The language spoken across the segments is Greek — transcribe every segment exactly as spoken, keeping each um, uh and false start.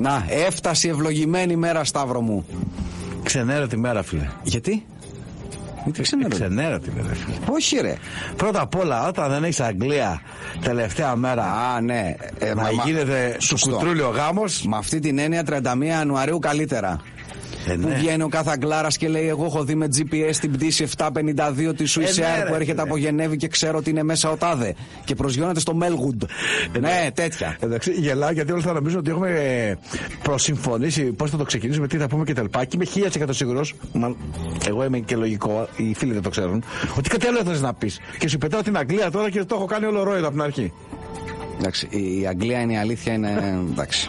Να, έφτασε η ευλογημένη μέρα, Σταύρο μου. Ξενέρωτη μέρα, φίλε. Γιατί? Γιατί ξενέρωτη. Ξενέρωτη μέρα, φίλε. Όχι, ρε. Πρώτα απ' όλα, όταν δεν έχεις Αγγλία τελευταία μέρα. Α, ναι. Ε, να μα, γίνεται σου κουτρούλιο γάμος. Με αυτή την έννοια, τριάντα μία Ιανουαρίου καλύτερα. Ε, ναι. Που βγαίνει ο κάθε Αγγλάρας και λέει: εγώ έχω δει με τζι πι ες την πτήση επτακόσια πενήντα δύο τη Swiss Air ε, ναι, που έρχεται ναι. από Γενέβη και ξέρω ότι είναι μέσα ο τάδε. Και προσγειώνεται στο Melwood. Ε, ναι, ναι, τέτοια. Εντάξει, γελάω γιατί όλοι θα νομίζουν ότι έχουμε προσυμφωνήσει πώς θα το ξεκινήσουμε, τι θα πούμε κτλ. Και είμαι χίλια τοις εκατό σίγουρος, εγώ είμαι και λογικό, οι φίλοι δεν το ξέρουν, ότι κάτι άλλο θέλεις να πεις. Και σου πετάω την Αγγλία τώρα και το έχω κάνει όλο ρόιδο από την αρχή. Εντάξει, η Αγγλία είναι η αλήθεια, είναι. Εντάξει.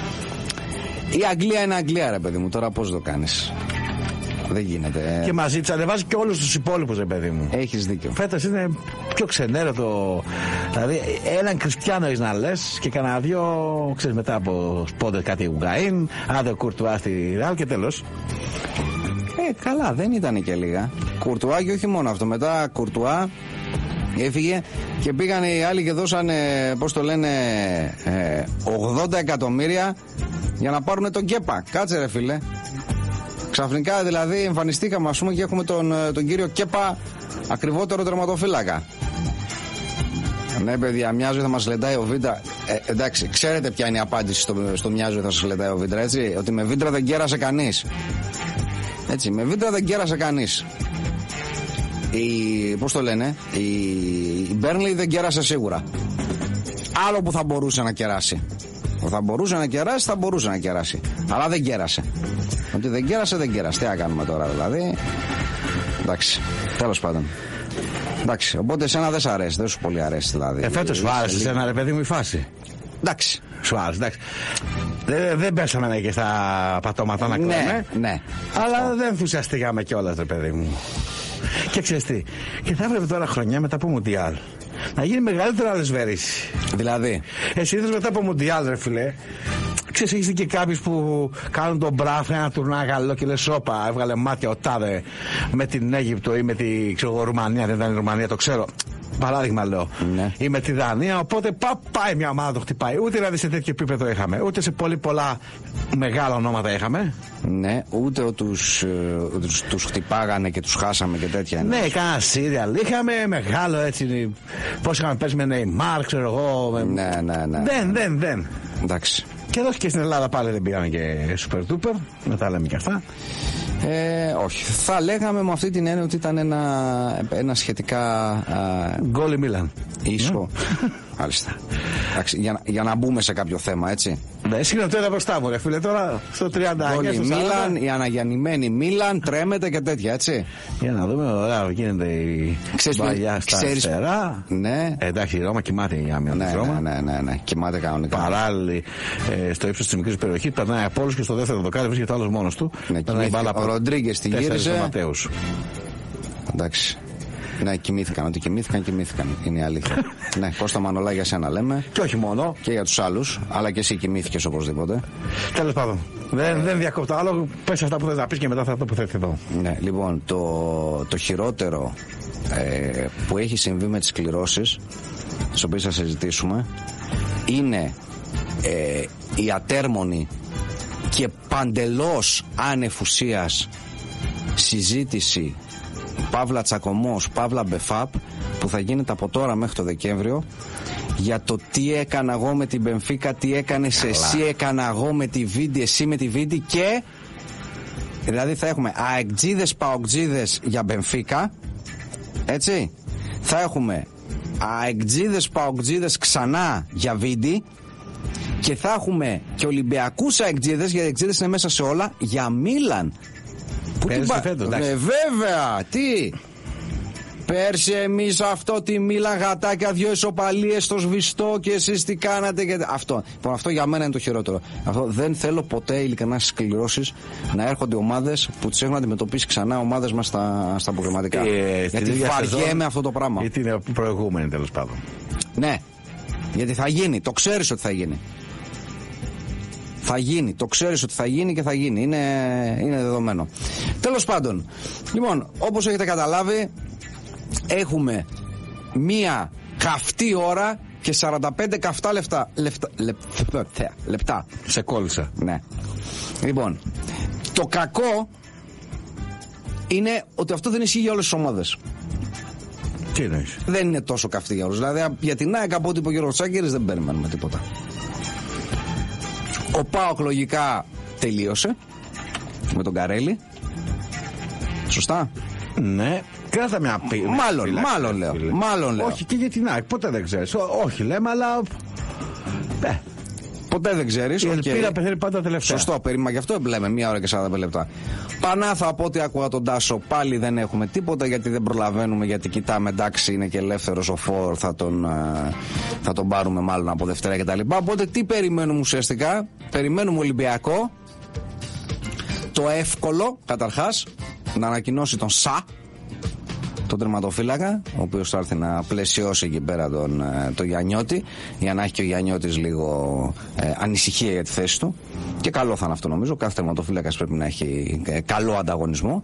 Η Αγγλία είναι Αγγλία, ρε παιδί μου, τώρα πώς το κάνεις. Δεν γίνεται. Και μαζί της ανεβάζει και όλους τους υπόλοιπους, ρε παιδί μου. Έχεις δίκιο. Φέτος είναι πιο ξενέρωτο. Δηλαδή, έναν Κριστιάνο έχεις να λες και κανένα δυο, ξέρεις, μετά από σπόντες κάτι Ουγγαΐν, άδε Κουρτουά στη Ρεάλ και τέλος. Ε, καλά, δεν ήταν και λίγα. Κουρτουά και όχι μόνο αυτό. Μετά Κουρτουά έφυγε και πήγαν οι άλλοι και δώσανε, πώς το λένε, ε, ογδόντα εκατομμύρια για να πάρουν τον Κέπα. Κάτσε, ρε φίλε. Ξαφνικά δηλαδή εμφανιστήκαμε, ας πούμε, και έχουμε τον, τον κύριο Κέπα ακριβότερο τερματοφύλακα. Ναι, παιδιά, μια ζωή θα μας λεντάει ο Βίντρα. Ε, εντάξει, ξέρετε ποια είναι η απάντηση στο, στο μια ζωή θα σας λεντάει ο Βίντρα, έτσι. Ότι με Βίντρα δεν κέρασε κανείς. Έτσι, με Βίντρα δεν κέρασε κανείς. Η, πώς το λένε, η, η Μπέρνλι δεν κέρασε σίγουρα. Άλλο που θα μπορούσε να κεράσει. Θα μπορούσε να κεράσει, θα μπορούσε να κεράσει. Αλλά δεν κέρασε. Ότι δεν κέρασε, δεν κέρασε. Τι να κάνουμε τώρα, δηλαδή. Εντάξει, τέλος πάντων. Εντάξει, οπότε εσένα δεν σ' αρέσει, δεν σου πολύ αρέσει δηλαδή. Ε, φέτος σου άρεσε εσένα, ρε παιδί μου, η φάση. Εντάξει. Σου άρεσε, εντάξει. Δεν, δεν πέσαμε και στα πατώματα να κλαίμε. Ναι, ναι. Αλλά oh. δεν ενθουσιαστήκαμε κιόλας, ρε παιδί μου. Και ξέρεις τι, και θα έπρεπε τώρα χρονιά μετά από Μουντιάλ να γίνει μεγαλύτερο αλεσβέριση. Δηλαδή, εσύ είδες μετά από Μουντιάλ, ρε φιλέ. Ξέρεις, έχεις δει και κάποιους που κάνουν τον μπράφ, ένα τουρνά καλό και λες, όπα, έβγαλε μάτια ο τάδε με την Αίγυπτο ή με τη ξέρω, Ρουμανία. Δεν ήταν η Ρουμανία, το ξέρω. Παράδειγμα λέω. Ναι. Ή με τη Δανία. Οπότε πά, πάει μια ομάδα, το χτυπάει. Ούτε δηλαδή σε τέτοιο επίπεδο είχαμε. Ούτε σε πολύ πολλά μεγάλα ονόματα είχαμε. Ναι, ούτε τους, τους, τους χτυπάγανε και τους χάσαμε και τέτοια. Ναι, κάνα Σύριαλ. Είχαμε μεγάλο έτσι. Πώς είχαμε πέσει με Νεϊμάρ, ξέρω εγώ. Με... Ναι, ναι, ναι. Δεν, δεν, δεν. Εντάξει. Και εδώ και στην Ελλάδα πάλι δεν πήγαμε και super duper. Να τα λέμε και αυτά. Ε, όχι. Θα λέγαμε με αυτή την έννοια ότι ήταν ένα, ένα σχετικά. Γκόλ η Μίλαν. Ίσο. Μάλιστα. Εντάξει, για, για να μπούμε σε κάποιο θέμα, έτσι. Ναι, συγγνώμη, τώρα μπροστά μου, ρε φίλε, τώρα στο τριάντα εννιά. Γκόλ η Μίλαν, η αναγεννημένη Μίλαν, τρέμεται και τέτοια, έτσι. Για να δούμε, ωραία, γίνεται η παλιά στα αριστερά. Ναι. Ε, εντάξει, η Ρώμα κοιμάται η άμυνα ναι, της Ρώμα. Ναι, ναι, ναι, ναι, κοιμάται κανονικά. Παράλληλη ε, στο ύψος της μικρής περιοχής, περνάει από όλους και στο δεύτερο δοκάρι βρίσκεται άλλος μόνος του. Ναι, ο Ροντρίγκες την γύρισε. Εντάξει. Ναι, κοιμήθηκαν. Ότι κοιμήθηκαν, κοιμήθηκαν. Είναι η αλήθεια. Ναι, Κώστα Μανολά, για σένα λέμε. Και όχι μόνο. Και για τους άλλους. Αλλά και εσύ κοιμήθηκες οπωσδήποτε. Τέλος πάντων. Δεν, δεν διακόπτω άλλο. Πες αυτά που θες να πεις και μετά θα τοποθετηθώ. Ναι, λοιπόν, το, το χειρότερο ε, που έχει συμβεί με τις κληρώσεις, τις οποίες θα συζητήσουμε, είναι ε, η ατέρμονη και παντελώς ανεφουσίας συζήτηση Παύλα Τσακωμός, Παύλα Μπεφάπ, που θα γίνεται από τώρα μέχρι το Δεκέμβριο, για το τι έκανα εγώ με την Μπενφίκα, τι έκανες Καλά. εσύ, έκανα εγώ με τη Βίντι, εσύ με τη Βίντι, και δηλαδή θα έχουμε αεκτζίδες παοκτζίδες για Μπενφίκα, έτσι, θα έχουμε αεκτζίδες παοκτζίδες ξανά για Βίντι, και θα έχουμε και Ολυμπιακούς αεκτζίδες, γιατί οι αεκτζίδες είναι μέσα σε όλα, για Μίλαν. Πέρσι πα... φέτος, ε, βέβαια, τι πέρσι εμείς αυτό, τη Μίλαν γατάκια, δυο ισοπαλίες στο σβηστό και εσείς τι κάνατε και... Αυτό, λοιπόν, αυτό για μένα είναι το χειρότερο. Αυτό, δεν θέλω ποτέ ειλικρινά στις κληρώσεις να έρχονται ομάδες που τις έχουν αντιμετωπίσει ξανά ομάδες μας στα, στα αποκριματικά. Ε, γιατί βαριέμαι αυτό το πράγμα. Γιατί είναι προηγούμενη, τέλος πάντων. Ναι, γιατί θα γίνει, το ξέρεις ότι θα γίνει. Θα γίνει, το ξέρεις ότι θα γίνει και θα γίνει. Είναι, είναι δεδομένο. Τέλος πάντων, λοιπόν, όπως έχετε καταλάβει, έχουμε μία καυτή ώρα και σαράντα πέντε καυτά λεπτά. Λεπτά. λεπτά, λεπτά. Σε κόλλησα. Ναι. Λοιπόν, το κακό είναι ότι αυτό δεν ισχύει για όλες τις ομάδες. Τι εννοείς? Δεν είναι τόσο καυτή για όλους. Δηλαδή για την ΑΕΚ, από ό,τι είπε ο Γιώργος Τσάκερης, δεν περιμένουμε τίποτα. Ο ΠΑΟΚ λογικά τελείωσε με τον Καρέλη. Σωστά? Ναι. Κράτα μια πί... Μάλλον, φύλαξη, μάλλον λέω. φίλε. Μάλλον λέω. Όχι και για την ΑΕΚ, ποτέ δεν ξέρεις. Ό, όχι λέμε, αλλά. Ε. Ποτέ δεν ξέρεις. Η ελπίδα okay. πεθαίνει πάντα τελευταία. Σωστό, περίμενα, γι' αυτό λέμε μία ώρα και σαράντα πέντε λεπτά. Πανάθα, από ό,τι άκουγα τον Τάσο, πάλι δεν έχουμε τίποτα γιατί δεν προλαβαίνουμε. Γιατί κοιτάμε, εντάξει, είναι και ελεύθερος ο Φορ, θα τον, θα τον πάρουμε μάλλον από Δευτέρα κτλ. Οπότε τι περιμένουμε ουσιαστικά? Περιμένουμε Ολυμπιακό. Το εύκολο, καταρχάς, να ανακοινώσει τον Σα, τον τερματοφύλακα, ο οποίος θα έρθει να πλαισιώσει εκεί πέρα τον, τον Γιαννιώτη, για να έχει και ο Γιαννιώτης λίγο ε, ανησυχία για τη θέση του. Και καλό θα είναι αυτό, νομίζω. Κάθε τερματοφύλακας πρέπει να έχει ε, καλό ανταγωνισμό.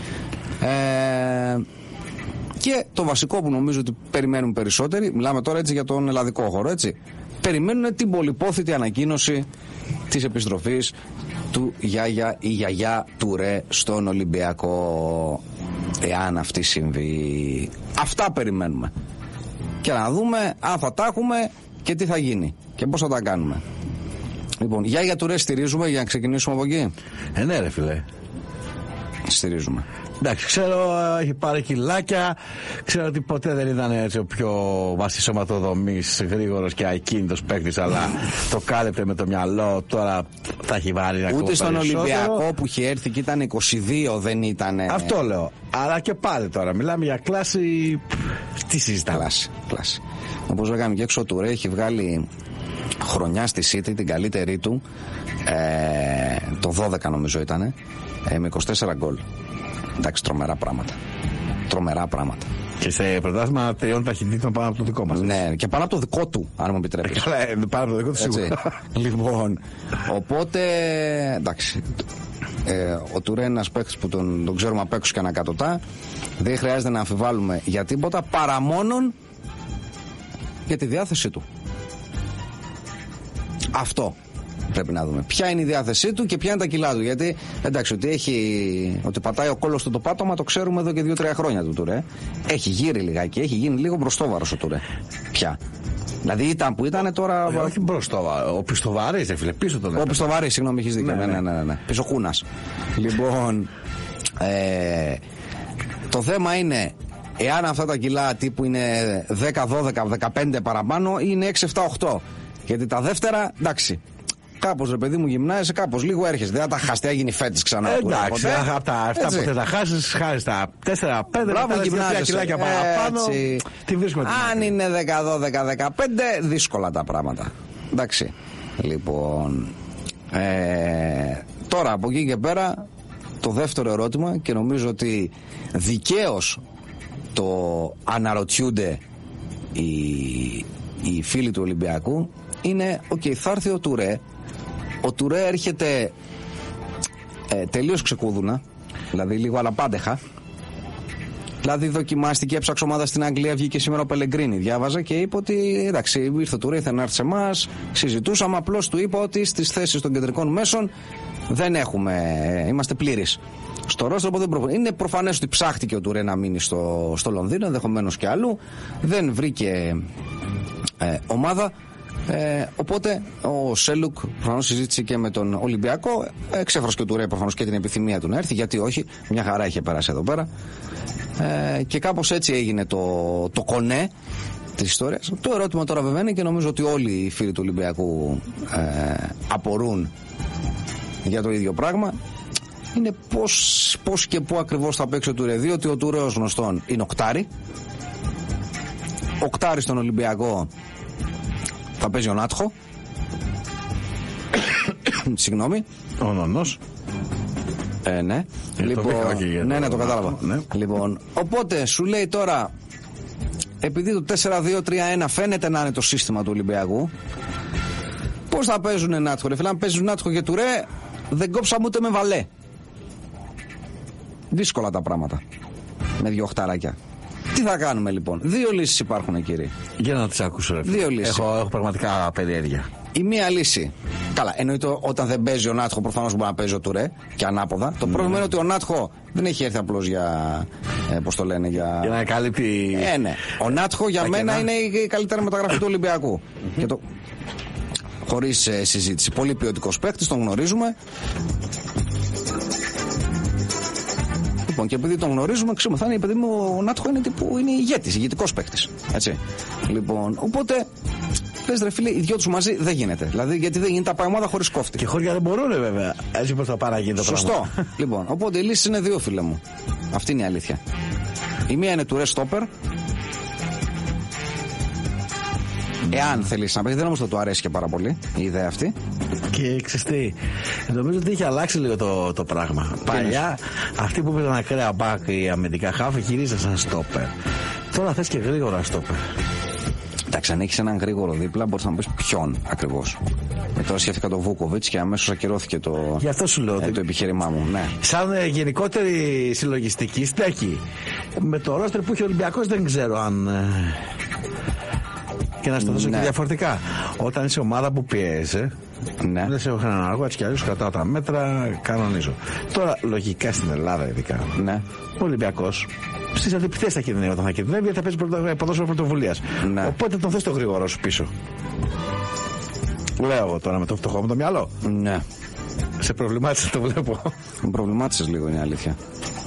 Ε, και το βασικό που νομίζω ότι περιμένουν περισσότεροι, μιλάμε τώρα έτσι για τον ελλαδικό χώρο, έτσι, περιμένουν την πολυπόθητη ανακοίνωση της επιστροφής του Γιάγια ή Γιαγιά Τουρέ στον Ολυμπιακό, εάν αυτή συμβεί. Αυτά περιμένουμε. Και να δούμε αν θα τα έχουμε και τι θα γίνει και πώς θα τα κάνουμε. Λοιπόν, Γιάγια Τουρέ στηρίζουμε, για να ξεκινήσουμε από εκεί. Ε, ναι, ρε φίλε. Στηρίζουμε. Εντάξει, ξέρω, έχει πάρει κιλάκια. Ξέρω ότι ποτέ δεν ήταν έτσι ο πιο βαστή σωματοδομής, γρήγορος και ακίνητος παίκτης, αλλά το κάλυπτε με το μυαλό. Τώρα τα έχει βάλει ακόμα. Ούτε στον Ολυμπιακό που είχε έρθει και ήταν είκοσι δύο δεν ήταν. Αυτό λέω. Αλλά και πάλι τώρα μιλάμε για κλάση. Τι συζητάμε? Κλάση. κλάση. Όπως λέγαμε και έξω, ο Τουρέ έχει βγάλει χρονιά στη City, την καλύτερη του, ε, το δώδεκα νομίζω ήταν, ε, με είκοσι τέσσερα γκολ. Εντάξει, τρομερά πράγματα. Τρομερά πράγματα. Και σε πρωτάθλημα τριών ταχυτήτων πάνω από το δικό μας. Ναι, και πάνω από το δικό του, αν μου επιτρέπεις. Καλά, πάνω από το δικό του σίγουρα. Λοιπόν, οπότε, εντάξει, ε, ο Τουρέ είναι ένας παίκτης που τον, τον ξέρουμε απ' έξω και ανακατοτά. Δεν χρειάζεται να αμφιβάλλουμε για τίποτα, παρά μόνον για τη διάθεσή του. Αυτό πρέπει να δούμε. Ποια είναι η διάθεσή του και ποια είναι τα κιλά του. Γιατί εντάξει, ότι, έχει, ότι πατάει ο κόλλος του το πάτωμα, το ξέρουμε εδώ και δύο τρία χρόνια του Τουρέ. Έχει γύρει λιγάκι, έχει γίνει λίγο μπροστόβαρος ο Τουρέ. Πια. Δηλαδή ήταν που ήταν τώρα. Όχι, όχι μπροστόβαρος. Ο Πιστοβάρης, δεν φίλε, πίσω τον. Ο Πιστοβάρης, συγγνώμη, έχεις δίκιο. Ναι, ναι, ναι, ναι, ναι. Πισωκούνας. Λοιπόν, ε, το θέμα είναι εάν αυτά τα κιλά τύπου είναι δέκα, δώδεκα, δεκαπέντε παραπάνω ή είναι έξι, επτά, οκτώ. Γιατί τα δεύτερα, εντάξει. Κάπως ρε παιδί μου γυμνάζεσαι, κάπως λίγο έρχεσαι. Δεν θα τα χάσει, έγινε φέτης ξανά. Ε, εντάξει, από τα αυτά που δεν τα χάσεις, χάρη τα τέσσερα πέντε. Μπράβο, γυμνάζεσαι. Κιλάκια παραπάνω. Τι βρίσκουμε. Αν είναι δέκα, δώδεκα, δεκαπέντε, δύσκολα τα πράγματα. Εντάξει. Λοιπόν. Ε, τώρα από εκεί και πέρα, το δεύτερο ερώτημα, και νομίζω ότι δικαίως το αναρωτιούνται οι, οι φίλοι του Ολυμπιακού, είναι, οκ, okay, θα έρθει ο Τουρέ. Ο Τουρέ έρχεται ε, τελείως ξεκούδουνα, δηλαδή λίγο αλαπάντεχα. Δηλαδή δοκιμάστηκε, έψαξε ομάδα στην Αγγλία, βγήκε σήμερα ο Πελεγκρίνη. Διάβαζα και είπε ότι εντάξει, ήρθε ο Τουρέ, ήθελε να έρθει σε εμάς. Συζητούσαμε, απλώς του είπα ότι στις θέσεις των κεντρικών μέσων δεν έχουμε, είμαστε πλήρεις. Στο ρόστρο δεν προ... είναι προφανές ότι ψάχτηκε ο Τουρέ να μείνει στο, στο Λονδίνο, ενδεχομένως και αλλού. Δεν βρήκε ε, ομάδα. Ε, οπότε ο Σέλουκ προφανώς συζήτησε και με τον Ολυμπιακό. Εξέφρασε και ο Τουρέ προφανώς και την επιθυμία του να έρθει. Γιατί όχι, μια χαρά είχε περάσει εδώ πέρα. Ε, και κάπως έτσι έγινε το, το κονέ της ιστορίας. Το ερώτημα τώρα βέβαια είναι, και νομίζω ότι όλοι οι φίλοι του Ολυμπιακού ε, απορούν για το ίδιο πράγμα, είναι πώς, πώς και πού ακριβώς θα παίξει ο Τουρέ. Διότι ο Τουρέ ως γνωστόν είναι οκτάρι. Οκτάρι στον Ολυμπιακό θα παίζει ο Νάτχο. Συγγνώμη. Ο Νονός. Ε, ναι. Ε, λοιπόν, το ναι, ναι, το κατάλαβα. Ναι. Λοιπόν, οπότε σου λέει τώρα, επειδή το τέσσερα δύο τρία ένα φαίνεται να είναι το σύστημα του Ολυμπιακού, πώς θα παίζουν Νάτχο? Ρε φίλε, αν παίζουν Νάτχο και Τουρέ, δεν κόψαμε ούτε με Βαλέ. Δύσκολα τα πράγματα με δύο οχταράκια. Τι θα κάνουμε λοιπόν? Δύο λύσεις υπάρχουν, κύριε. Για να τις ακούσω, ρε. Δύο λύσεις. Έχω, έχω πραγματικά περιέργεια. Η μία λύση. Καλά, εννοείται όταν δεν παίζει ο Νάτχο, προφανώς μπορεί να παίζει ο Τουρέ και ανάποδα. Το mm. πρόβλημα είναι ότι ο Νάτχο δεν έχει έρθει απλώς για. Ε, πώς το λένε, για. Για να καλύπτει. Ε, ναι. Ο Νάτχο για μένα κενά. Είναι η καλύτερη μεταγραφή του Ολυμπιακού. Mm-hmm. Και το... Χωρίς ε, συζήτηση. Πολύ ποιοτικός παίκτης, τον γνωρίζουμε. Λοιπόν, και επειδή τον γνωρίζουμε, ξέρουμε, θα είναι, παιδί μου, ο Νάτχο είναι τύπου, είναι ηγέτης, ηγετικός παίκτης. Έτσι. Λοιπόν, οπότε. Λες, ρε φίλε, οι δυο τους μαζί δεν γίνεται. Δηλαδή, γιατί δεν γίνεται τα ομάδα χωρίς κόφτη. Και χώρια δεν μπορούν, βέβαια. Έτσι πως θα παραγίνει το πράγμα. Σωστό. Λοιπόν, οπότε οι λύσεις είναι δύο, φίλε μου. Αυτή είναι η αλήθεια. Η μία είναι του ρε στόπερ. Εάν θέλεις να παίξει, δεν νομίζω ότι του αρέσει και πάρα πολύ η ιδέα αυτή. Και ξεστή, νομίζω ότι έχει αλλάξει λίγο το, το πράγμα. Τι παλιά, είναι? Αυτοί που παίζαν ακραία μπακ ή αμυντικά χάφ γυρίζαν στόπερ. Τώρα θες και γρήγορα στόπερ. Εντάξει, αν έχεις έναν γρήγορο δίπλα, μπορείς να μου πεις ποιον ακριβώς. Ε, τώρα σκέφτηκα τον Βούκοβιτς και αμέσως ακυρώθηκε το, Γι' αυτό σου λέω, ε, το επιχείρημά μου. Ναι. Σαν ε, γενικότερη συλλογιστική στέκει. Με το ρόστερ που έχει ο Ολυμπιακός δεν ξέρω αν. Ε, και να στο δώσω ναι. και διαφορετικά. Όταν είσαι ομάδα που πιέζεσαι, ναι. δεν σε έχω έναν αργό, έτσι κι αλλιώς κρατάω τα μέτρα, κανονίζω. Τώρα, λογικά στην Ελλάδα ειδικά, ναι. ο Ολυμπιακός στις αντιπιθέσεις θα κινδυνεύει όταν θα κινδυνεύει, γιατί θα παίζει ποδόσφαιρο πρωτοβουλίας. Ναι. Οπότε τον θες το γρήγορο σου πίσω. Λέω εγώ τώρα με το φτωχό μου το μυαλό. Ναι. Σε προβλημάτισε, το βλέπω. Με προβλημάτισες λίγο, είναι η αλήθεια.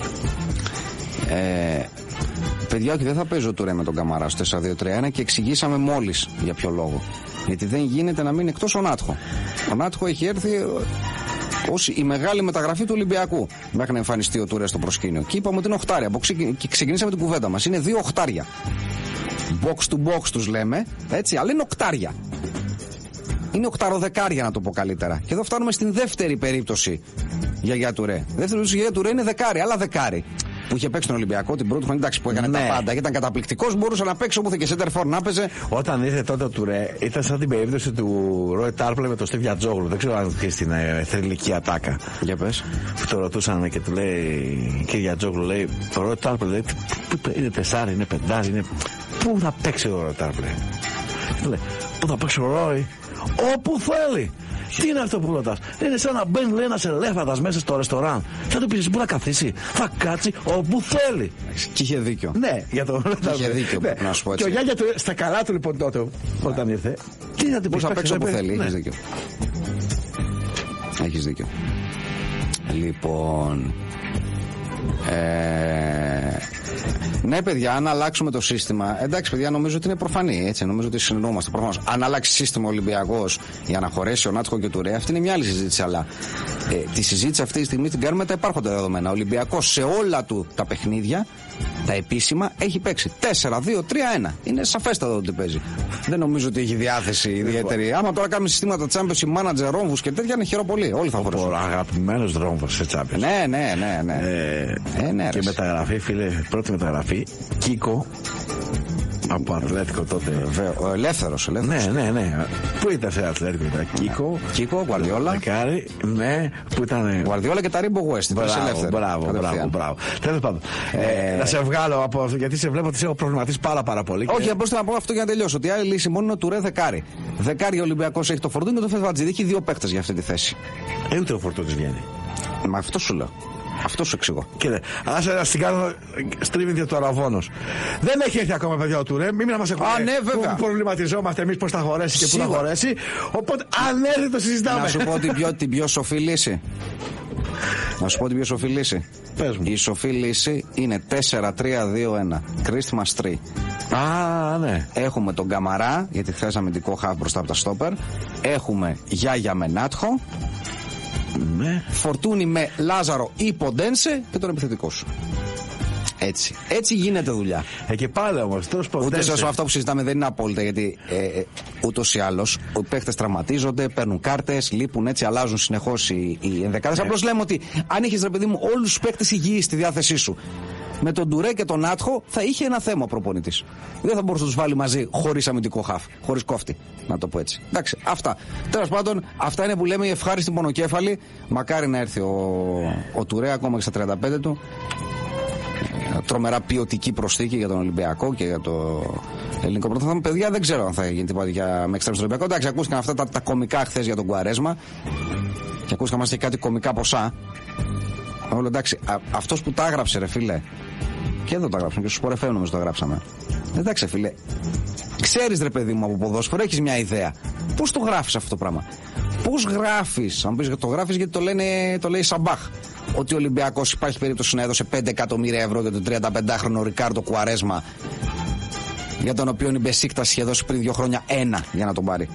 Ε, παιδιά, όχι, δεν θα παίζω τώρα με τον Καμαρά στο τέσσερα δύο τρία ένα και εξηγήσαμε μόλις για ποιο λόγο. Γιατί δεν γίνεται να μείνει εκτός ο Νάτχο. Ο Νάτχο έχει έρθει ως η μεγάλη μεταγραφή του Ολυμπιακού μέχρι να εμφανιστεί ο Τουρέ στο προσκήνιο. Και είπαμε ότι είναι οχτάρια. Και ξεκινήσαμε την κουβέντα μας. Είναι δύο οχτάρια. Box to box τους λέμε, έτσι, αλλά είναι οχτάρια. Είναι οκταροδεκάρια, να το πω καλύτερα. Και εδώ φτάνουμε στην δεύτερη περίπτωση για Γιάννη Τουρέ. Δεύτερη περίπτωση για Γιάννη Τουρέ είναι δεκάρι, αλλά δεκάρι. Που είχε παίξει τον Ολυμπιακό την πρώτη χρονιά, εντάξει, που έκανε ναι. τα πάντα. Ήταν καταπληκτικός, μπορούσε να παίξει όπου θε και σέντερφορ να παίζε. Όταν ήρθε τότε ο Τουρέ, ήταν σαν την περίπτωση του Ροε Τάρπλε με τον Στίβ Γιατζόγλου. Δεν ξέρω αν είχε στην ε, θρυλική ατάκα. Για πες. Που το ρωτούσαν και του λέει, και Γιατζόγλου λέει, ο Ροε Τάρπλε λέει, είναι τεσσάρι, είναι πεντάρι, είναι. Πού θα παίξει ο Ροε Τάρπλε? Λέει, πού θα παίξει ο Ροε? Όπου θέλει. Τι είναι αυτό που ρωτάς? Είναι σαν να μπαίνει, λέει, ένας ελέφαντας μέσα στο ρεστοράν. Θα του πεις πού να καθίσει? Θα κάτσει όπου θέλει. Και είχε δίκιο. Ναι, για το και είχε δίκιο, ναι. Να σου πω έτσι. Και ο Γιάννη του, στα καλά του λοιπόν τότε, ναι. όταν ήρθε, τι θα του πεις? Θα παίξει όπου θέλει, ναι. Έχεις δίκιο. Έχεις δίκιο. Λοιπόν. Ε... Ναι, παιδιά, αν αλλάξουμε το σύστημα. Εντάξει, παιδιά, νομίζω ότι είναι προφανή. Έτσι, νομίζω ότι συνεννοούμαστε. Προφανώς. Αν αλλάξει σύστημα ο Ολυμπιακός για να χωρέσει ο Νάτχο και ο Τουρέ, αυτή είναι μια άλλη συζήτηση. Αλλά ε, τη συζήτηση αυτή τη στιγμή την κάνουμε τα υπάρχοντα δεδομένα. Ο Ολυμπιακός σε όλα του τα παιχνίδια, τα επίσημα, έχει παίξει τέσσερα δύο τρία ένα. Είναι σαφέστατο ότι παίζει. Δεν νομίζω ότι έχει διάθεση ιδιαίτερη. Άμα τώρα κάνουμε συστήματα Championship Manager, ρόμβους και τέτοια, είναι χειρό πολύ. Όλοι θα χωρέσουν. Αγαπημένος ρόμβος σε Championship. Ναι, ναι, ναι. ναι. Ε, ε, ναι και μεταγραφή, φίλε, πρώτη μεταγραφή. Κίκο από Ατλέτικο τότε. Βεβαίω. Ο ελεύθερος, ελεύθερος. Ναι, ναι, ναι. Πού ήταν σε Ατλέτικο, ήταν Κίκο. Κίκο, Γουαρδιόλα. Δεκάρι, ναι, που ήταν. Γουαρδιόλα και τα Ρίμπο West. Μπράβο, μπράβο, μπράβο, μπράβο. Τέλος πάντων. Ε, ε, να σε βγάλω από αυτό, γιατί σε βλέπω ότι σε έχω προβληματίσει πάρα, πάρα πολύ. Όχι, απλώς θέλω να πω αυτό για να τελειώσω. Ότι η άλλη λύση μόνο είναι ο Τουρέ δεκάρι. Δεκάρι ο Ολυμπιακός έχει το Φορτούνι και το Φεβατζίδη. Έχει δύο παίκτες για αυτή τη θέση. Ε, ούτε ο Φορτούνι βγαίνει. Μα αυτό σου λέω. Αυτό σου εξηγώ. Κύριε, άσε να στην κάνω στρίβει το αραβόνος. Δεν έχει έρθει ακόμα, παιδιά, ο Τουρέ. Μην να μας έχουμε. Α, ναι, βέβαια. Που προβληματιζόμαστε εμείς πώς θα χωρέσει και πού θα χωρέσει. Οπότε, αν έρθει, το συζητάμε. Να σου πω την πιο, την πιο σοφή λύση. Να σου πω την πιο σοφή λύση. Πες μου. Η σοφή λύση είναι τέσσερα τρία δύο ένα. Christmas tree. Α, ναι. Έχουμε τον Καμαρά, γιατί θες αμυντικό χαφ μπροστά από τα στόπερ. Έχουμε Γιάγια με Νάτχο. Ναι. Φορτούνι με Λάζαρο ή Ποντένσε και τον επιθετικό σου. Έτσι. Έτσι γίνεται δουλειά. Ε, και πάλι όμως, τόσο Ούτε σε αυτό που συζητάμε δεν είναι απόλυτα, γιατί ε, ε, ούτως ή άλλως οι παίχτες τραυματίζονται, παίρνουν κάρτες, λείπουν, έτσι αλλάζουν συνεχώς οι, οι ενδεκάδες. Ε. Απλώς λέμε ότι αν είχες, ρε παιδί μου, όλους τους παίχτες υγιείς στη διάθεσή σου, με τον Τουρέ και τον Νάτχο θα είχε ένα θέμα ο προπονητής. Δεν θα μπορούσε να τους βάλει μαζί χωρίς αμυντικό χαφ, χωρίς κόφτη. Να το πω έτσι. Εντάξει, αυτά. Τέλος πάντων, αυτά είναι που λέμε η ευχάριστη πονοκέφαλη. Μακάρι να έρθει ο, ο Τουρέ ακόμα και στα τριάντα πέντε του. τρομερά ποιοτική προσθήκη για τον Ολυμπιακό και για το ελληνικό πρωτάθλημα. Παιδιά, δεν ξέρω αν θα γίνει τίποτα για με εξτρέμ στον Ολυμπιακό. Εντάξει, ακούστηκαν αυτά τα, τα κωμικά χθες για τον Κουαρέσμα και ακούστηκαν μας και κάτι κωμικά ποσά. Όλο εντάξει, αυτός που τα έγραψε, ρε φίλε, και εδώ τα γράψαμε και στους Sport εφ εμ νομίζω το γράψαμε. Εντάξει, φίλε, ξέρεις ρε παιδί μου από ποδόσφαιρο, έχεις μια ιδέα. Πώς το γράφεις αυτό το πράγμα? Πώς γράφεις? Αν πεις το γράφεις γιατί το, λένε, το λέει Σαμπάχ, ότι ο Ολυμπιακός υπάρχει περίπτωση να έδωσε πέντε εκατομμύρια ευρώ για τον τριανταπεντάχρονο Ρικάρντο Κουαρέσμα, για τον οποίο η Μπεσίκτας είχε δώσει πριν δύο χρόνια ένα για να τον πάρει.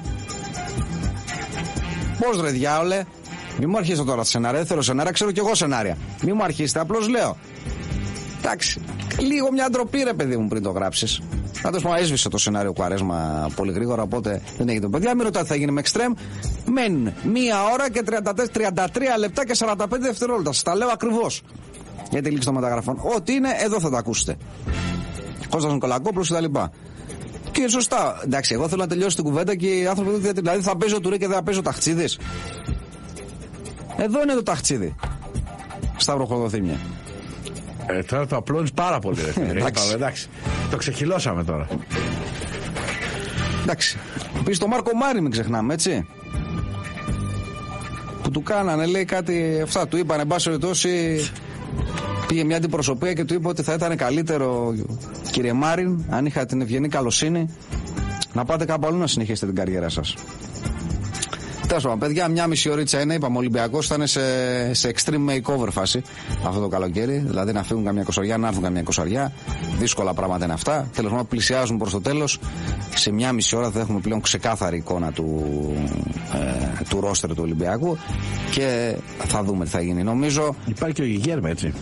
Πώς ρε διάολε? Μη μου αρχίσετε τώρα σενάρια, δεν θέλω σενάρια, ξέρω κι εγώ σενάρια. Μη μου αρχίσετε, απλώς λέω. Εντάξει, λίγο μια ντροπή ρε παιδί μου πριν το γράψεις. Πάντως μου έσβησε το σενάριο Κουαρέσμα πολύ γρήγορα, οπότε δεν έγινε το παιδιά. Μην ρωτάτε τι θα γίνει με εξτρέμ. Μένουν μία ώρα και τριάντα τρία λεπτά και σαράντα πέντε δευτερόλεπτα. Σας τα λέω ακριβώς για τη λήξη των μεταγραφών. Ό,τι είναι, εδώ θα τα ακούσετε. Κώστας Νικολακόπουλος και τα λοιπά. Και σωστά, εντάξει, εγώ θέλω να τελειώσει την κουβέντα και οι άνθρωποι δεν. Δηλαδή θα παίζει ο Τουρέ και δεν θα παίζει ο Ταχτσίδης. Εδώ είναι το Ταχτσίδη. Σταύρο Χοδοθύμια. Ε, τώρα το απλώνεις πάρα πολύ, ρε φίλε. Εντάξει. Εντάξει. Το ξεχυλώσαμε τώρα. Εντάξει. Επίσης το Μάρκο Μάρι μην ξεχνάμε, έτσι. Που του κάνανε, λέει κάτι. Αυτά του είπαν, εν πάση περιπτώσει. Πήγε μια αντιπροσωπεία και του είπε ότι θα ήταν καλύτερο, κύριε Μάριν, αν είχα την ευγενή καλοσύνη, να πάτε κάπου αλλού να συνεχίσετε την καριέρα σας. Τέλος πάντων, παιδιά, μια μισή ωρίτσα είναι. Είπαμε, ο Ολυμπιακός θα είναι σε, σε extreme makeover φάση αυτό το καλοκαίρι. Δηλαδή να φύγουν καμιά κοσαριά, να έρθουν καμιά κοσαριά. Δύσκολα πράγματα είναι αυτά. Τέλος πάντων, πλησιάζουν προς το τέλος. Σε μια μισή ώρα θα έχουμε πλέον ξεκάθαρη εικόνα του, ε, του ρόστερ του Ολυμπιακού και θα δούμε τι θα γίνει. Νομίζω. Υπάρχει και ο Γιγέρμε, έτσι.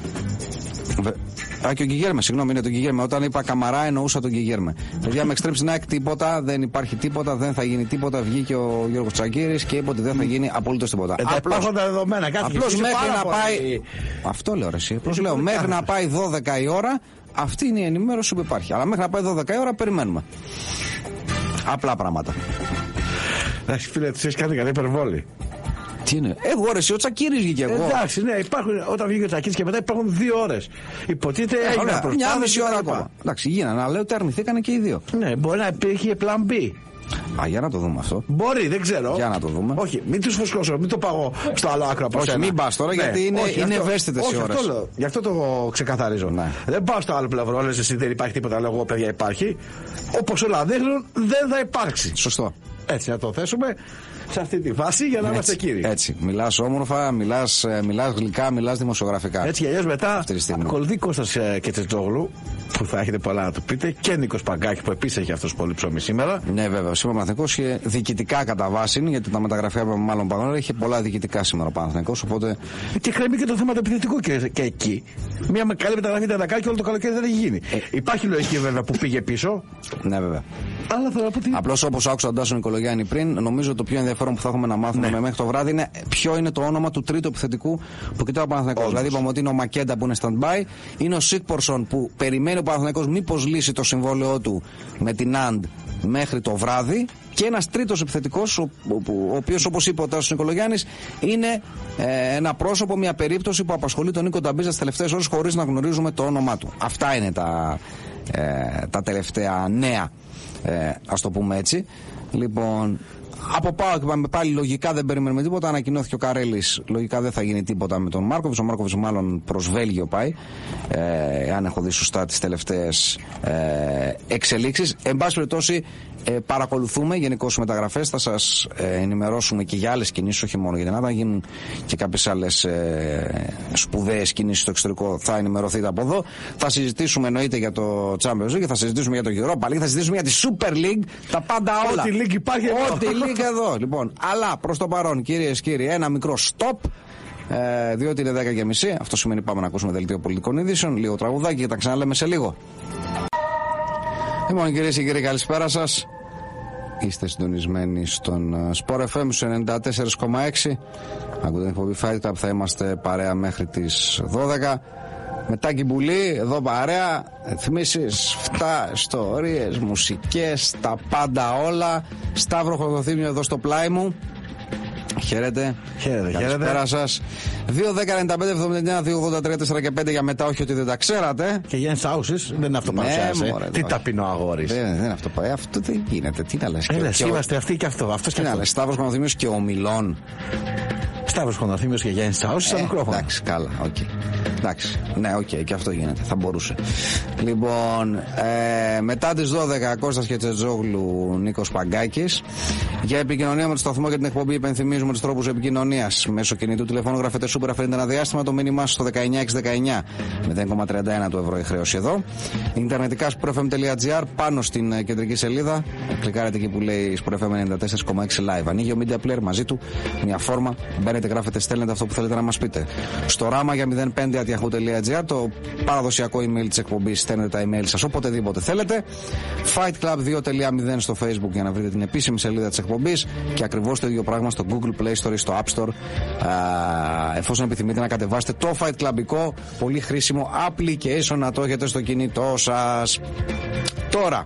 Α, και ο Γκιγέρμε, συγγνώμη, είναι τον Γκιγέρμε. Όταν είπα Καμαρά, εννοούσα τον Γκιγέρμε. Παιδιά, με εξτρέμ στην ΑΕΚ τίποτα, δεν υπάρχει τίποτα, δεν θα γίνει τίποτα. Βγήκε ο Γιώργος Τσακίρης και είπε ότι δεν θα γίνει απολύτως τίποτα. Ε, υπάρχουν τα δεδομένα, κάτι απλώς μέχρι να πολύ... πάει. Αυτό λέω, ρε, εσύ. Απλώς λέω, μέχρι να πάει δώδεκα η ώρα, αυτή είναι η ενημέρωση που υπάρχει. Αλλά μέχρι να πάει δώδεκα η ώρα, περιμένουμε. Απλά πράγματα. Εντάξει, φίλε, του έχει κάνει καλή υπερβόλη. Τι είναι? Εγώ ρε, εσύ, ο Τσακίρης βγήκε εγώ. Εντάξει, ναι, υπάρχουν, όταν βγήκε ο Τσακίρης και μετά υπάρχουν δύο ώρες. Υποτίθεται έγινε προσπάθεια. Μια μισή ώρα ακόμα. Εντάξει, γίνανε, αλλά λέω ότι αρνηθήκανε και οι δύο. Ναι, μπορεί να υπήρχε plan B. Α, για να το δούμε αυτό. Μπορεί, δεν ξέρω. Για να το δούμε. Όχι, μην του φουσκώσω, μην το παγώ στο άλλο άκρο από Όχι, μην πας τώρα, ναι, γιατί είναι, είναι ευαίσθητες οι ώρες. Αυτό λέω, γι' αυτό το ξεκαθαρίζω. Ναι. Δεν πάω στο άλλο πλευρό, λες εσύ δεν υπάρχει τίποτα, λέω εγώ παιδιά υπάρχει. Όπως όλα δείχνουν, δεν θα υπάρξει. Σωστό. Έτσι να το θέσουμε σε αυτή τη βάση για να έτσι, είμαστε κύριοι. Έτσι. Μιλάς όμορφα, μιλάς, μιλάς γλυκά, μιλάς δημοσιογραφικά. Έτσι κι αλλιώς μετά ακολουθεί Κώστας Κετσετζόγλου που θα έχετε πολλά να του πείτε και Νίκος Παγκάκη που επίσης έχει αυτός πολύ ψωμί σήμερα. Ναι, βέβαια. Σήμερα ο Παναθηναϊκός είχε διοικητικά κατά βάση, γιατί τα μεταγραφεία με μάλλον παγόνα είχε πολλά διοικητικά σήμερα ο Παναθηναϊκός. Οπότε... Και κρέμει και το θέμα του επιθετικού και, και εκεί. Μια καλή μεταγραφή τετρακά και όλο το καλοκαίρι δεν έχει γίνει. Ε... Υπάρχει λογική βέβαια που πήγε πίσω. Ναι, βέβαια. Αλλά θέλω να πω ότι... Απλώς όπως άκουσα τον Τάσο Νικολογιάννη πριν, νομίζω το πιο ενδιαφέρον που θα έχουμε να μάθουμε ναι. μέχρι το βράδυ είναι ποιο είναι το όνομα του τρίτου επιθετικού που κοιτάει ο Παναθηναϊκός. Δηλαδή, είπαμε ότι είναι ο Μακέντα που είναι stand-by, είναι ο Σίκπορσον που περιμένει ο Παναθηναϊκός μήπως λύσει το συμβόλαιό του με την Αντ μέχρι το βράδυ. Και ένας τρίτος επιθετικός, ο, ο, ο οποίος, όπως είπε ο Τάσος Νικολογιάννης, είναι ε, ένα πρόσωπο, μια περίπτωση που απασχολεί τον Νίκο Ταμπίζα τις τελευταίες ώρες χωρίς να γνωρίζουμε το όνομά του. Αυτά είναι τα, ε, τα τελευταία νέα, ε, ας το πούμε έτσι. Λοιπόν, από ΠΑΟΚ είπαμε πάλι λογικά δεν περιμένουμε τίποτα. Ανακοινώθηκε ο Καρέλης. Λογικά δεν θα γίνει τίποτα με τον Μάρκοβιτς. Ο Μάρκοβιτς μάλλον προς Βέλγιο πάει. Ε, αν έχω δει σωστά τις τελευταίες ε, εξελίξεις. Εν πάση περιπτώσει, ε, παρακολουθούμε γενικώς μεταγραφές. Θα σας ε, ενημερώσουμε και για άλλες κινήσεις, όχι μόνο για την Ελλάδα. Γίνουν και κάποιες άλλες ε, σπουδαίες κινήσεις στο εξωτερικό. Θα ενημερωθείτε από εδώ. Θα συζητήσουμε εννοείται για το Champions League, θα συζητήσουμε για το Europa League, θα συζητήσουμε για τη Super League. Τα πάντα όλα. Ό,τι League υπάρχει Ό,τι League εδώ. Λοιπόν, αλλά προς το παρόν, κυρίες και κύριοι, ένα μικρό stop. Ε, διότι είναι δέκα και μισή. Αυτό σημαίνει πάμε να ακούσουμε δελτίο πολιτικών ειδήσεων. Λίγο τραγουδάκι και τα ξαναλέμε σε λίγο. Λοιπόν, κυρίες και κύριοι, καλησπέρα σας. Είστε συντονισμένοι στον Sport εφ εμ ενενήντα τέσσερα κόμμα έξι. Ακούτε την εκπομπή Fight Club, θα είμαστε παρέα μέχρι τις δώδεκα. Μετά Κυμπουλή, εδώ παρέα, θυμίσεις, φτά, ιστορίες, μουσικές, τα πάντα όλα. Σταύρο Χοδοθύμιο εδώ στο πλάι μου. Χαίρετε. Χαίρετε, Καλησπέρα σας. δύο δέκα ενενήντα πέντε εβδομήντα εννιά δύο ογδόντα τρία τέσσερα και πέντε για μετά, όχι ότι δεν τα ξέρατε. Και Γιάννης Σάουσης δεν είναι αυτό που παρουσιάζει. Ναι, Τι ταπεινό αγόρις. Δεν, δεν είναι αυτό που αυτό δεν γίνεται. Τι να λες. Έλα, είμαστε αυτοί και αυτό. Αυτός και αυτό. Τι να λες, Σταύρος Κονδυμίος και ο Μιλών. Σταύρος Κονδυμίος και Γιάννης Σάουσης στα μικρόφωνα. Εντάξει, καλά, οκ. Okay. Εντάξει, ναι, οκ, okay, και αυτό γίνεται. Θα μπορούσε. Λοιπόν, ε, μετά τις δώδεκα, Κώστας Χετσετζόγλου, Νίκος Παγκάκης. Για επικοινωνία με το σταθμό και την εκπομπή, υπενθυμίζουμε τους τρόπους επικοινωνίας. Μέσω κινητού τηλεφώνου γράφετε Super, αφήνετε ένα διάστημα, το μήνυμά σας στο δεκαεννιά έξι δεκαεννιά, μηδέν κόμμα τριάντα ένα του ευρώ η χρέωση εδώ. Ιντερνετικά sportfm.gr, πάνω στην κεντρική σελίδα. Κλικάρετε εκεί που λέει sportfm ενενήντα τέσσερα κόμμα έξι live. Ανοίγει ο Media Player, μαζί του μια φόρμα. Μπαίνετε, γράφετε, στέλνετε αυτό που θέλετε να μας πείτε. Στο ράμα για μηδέν πέντε at yahoo τελεία gr, το παραδοσιακό email της εκπομπής, στέλνετε τα email σας οποτεδήποτε θέλετε. Fight Club δύο τελεία μηδέν στο Facebook για να βρείτε την επίσημη σελίδα της εκπομπής και ακριβώς το ίδιο πράγμα στο Google Play Store ή στο App Store, α, εφόσον επιθυμείτε να κατεβάσετε το Fight Clubικό πολύ χρήσιμο application να το έχετε στο κινητό σας. Τώρα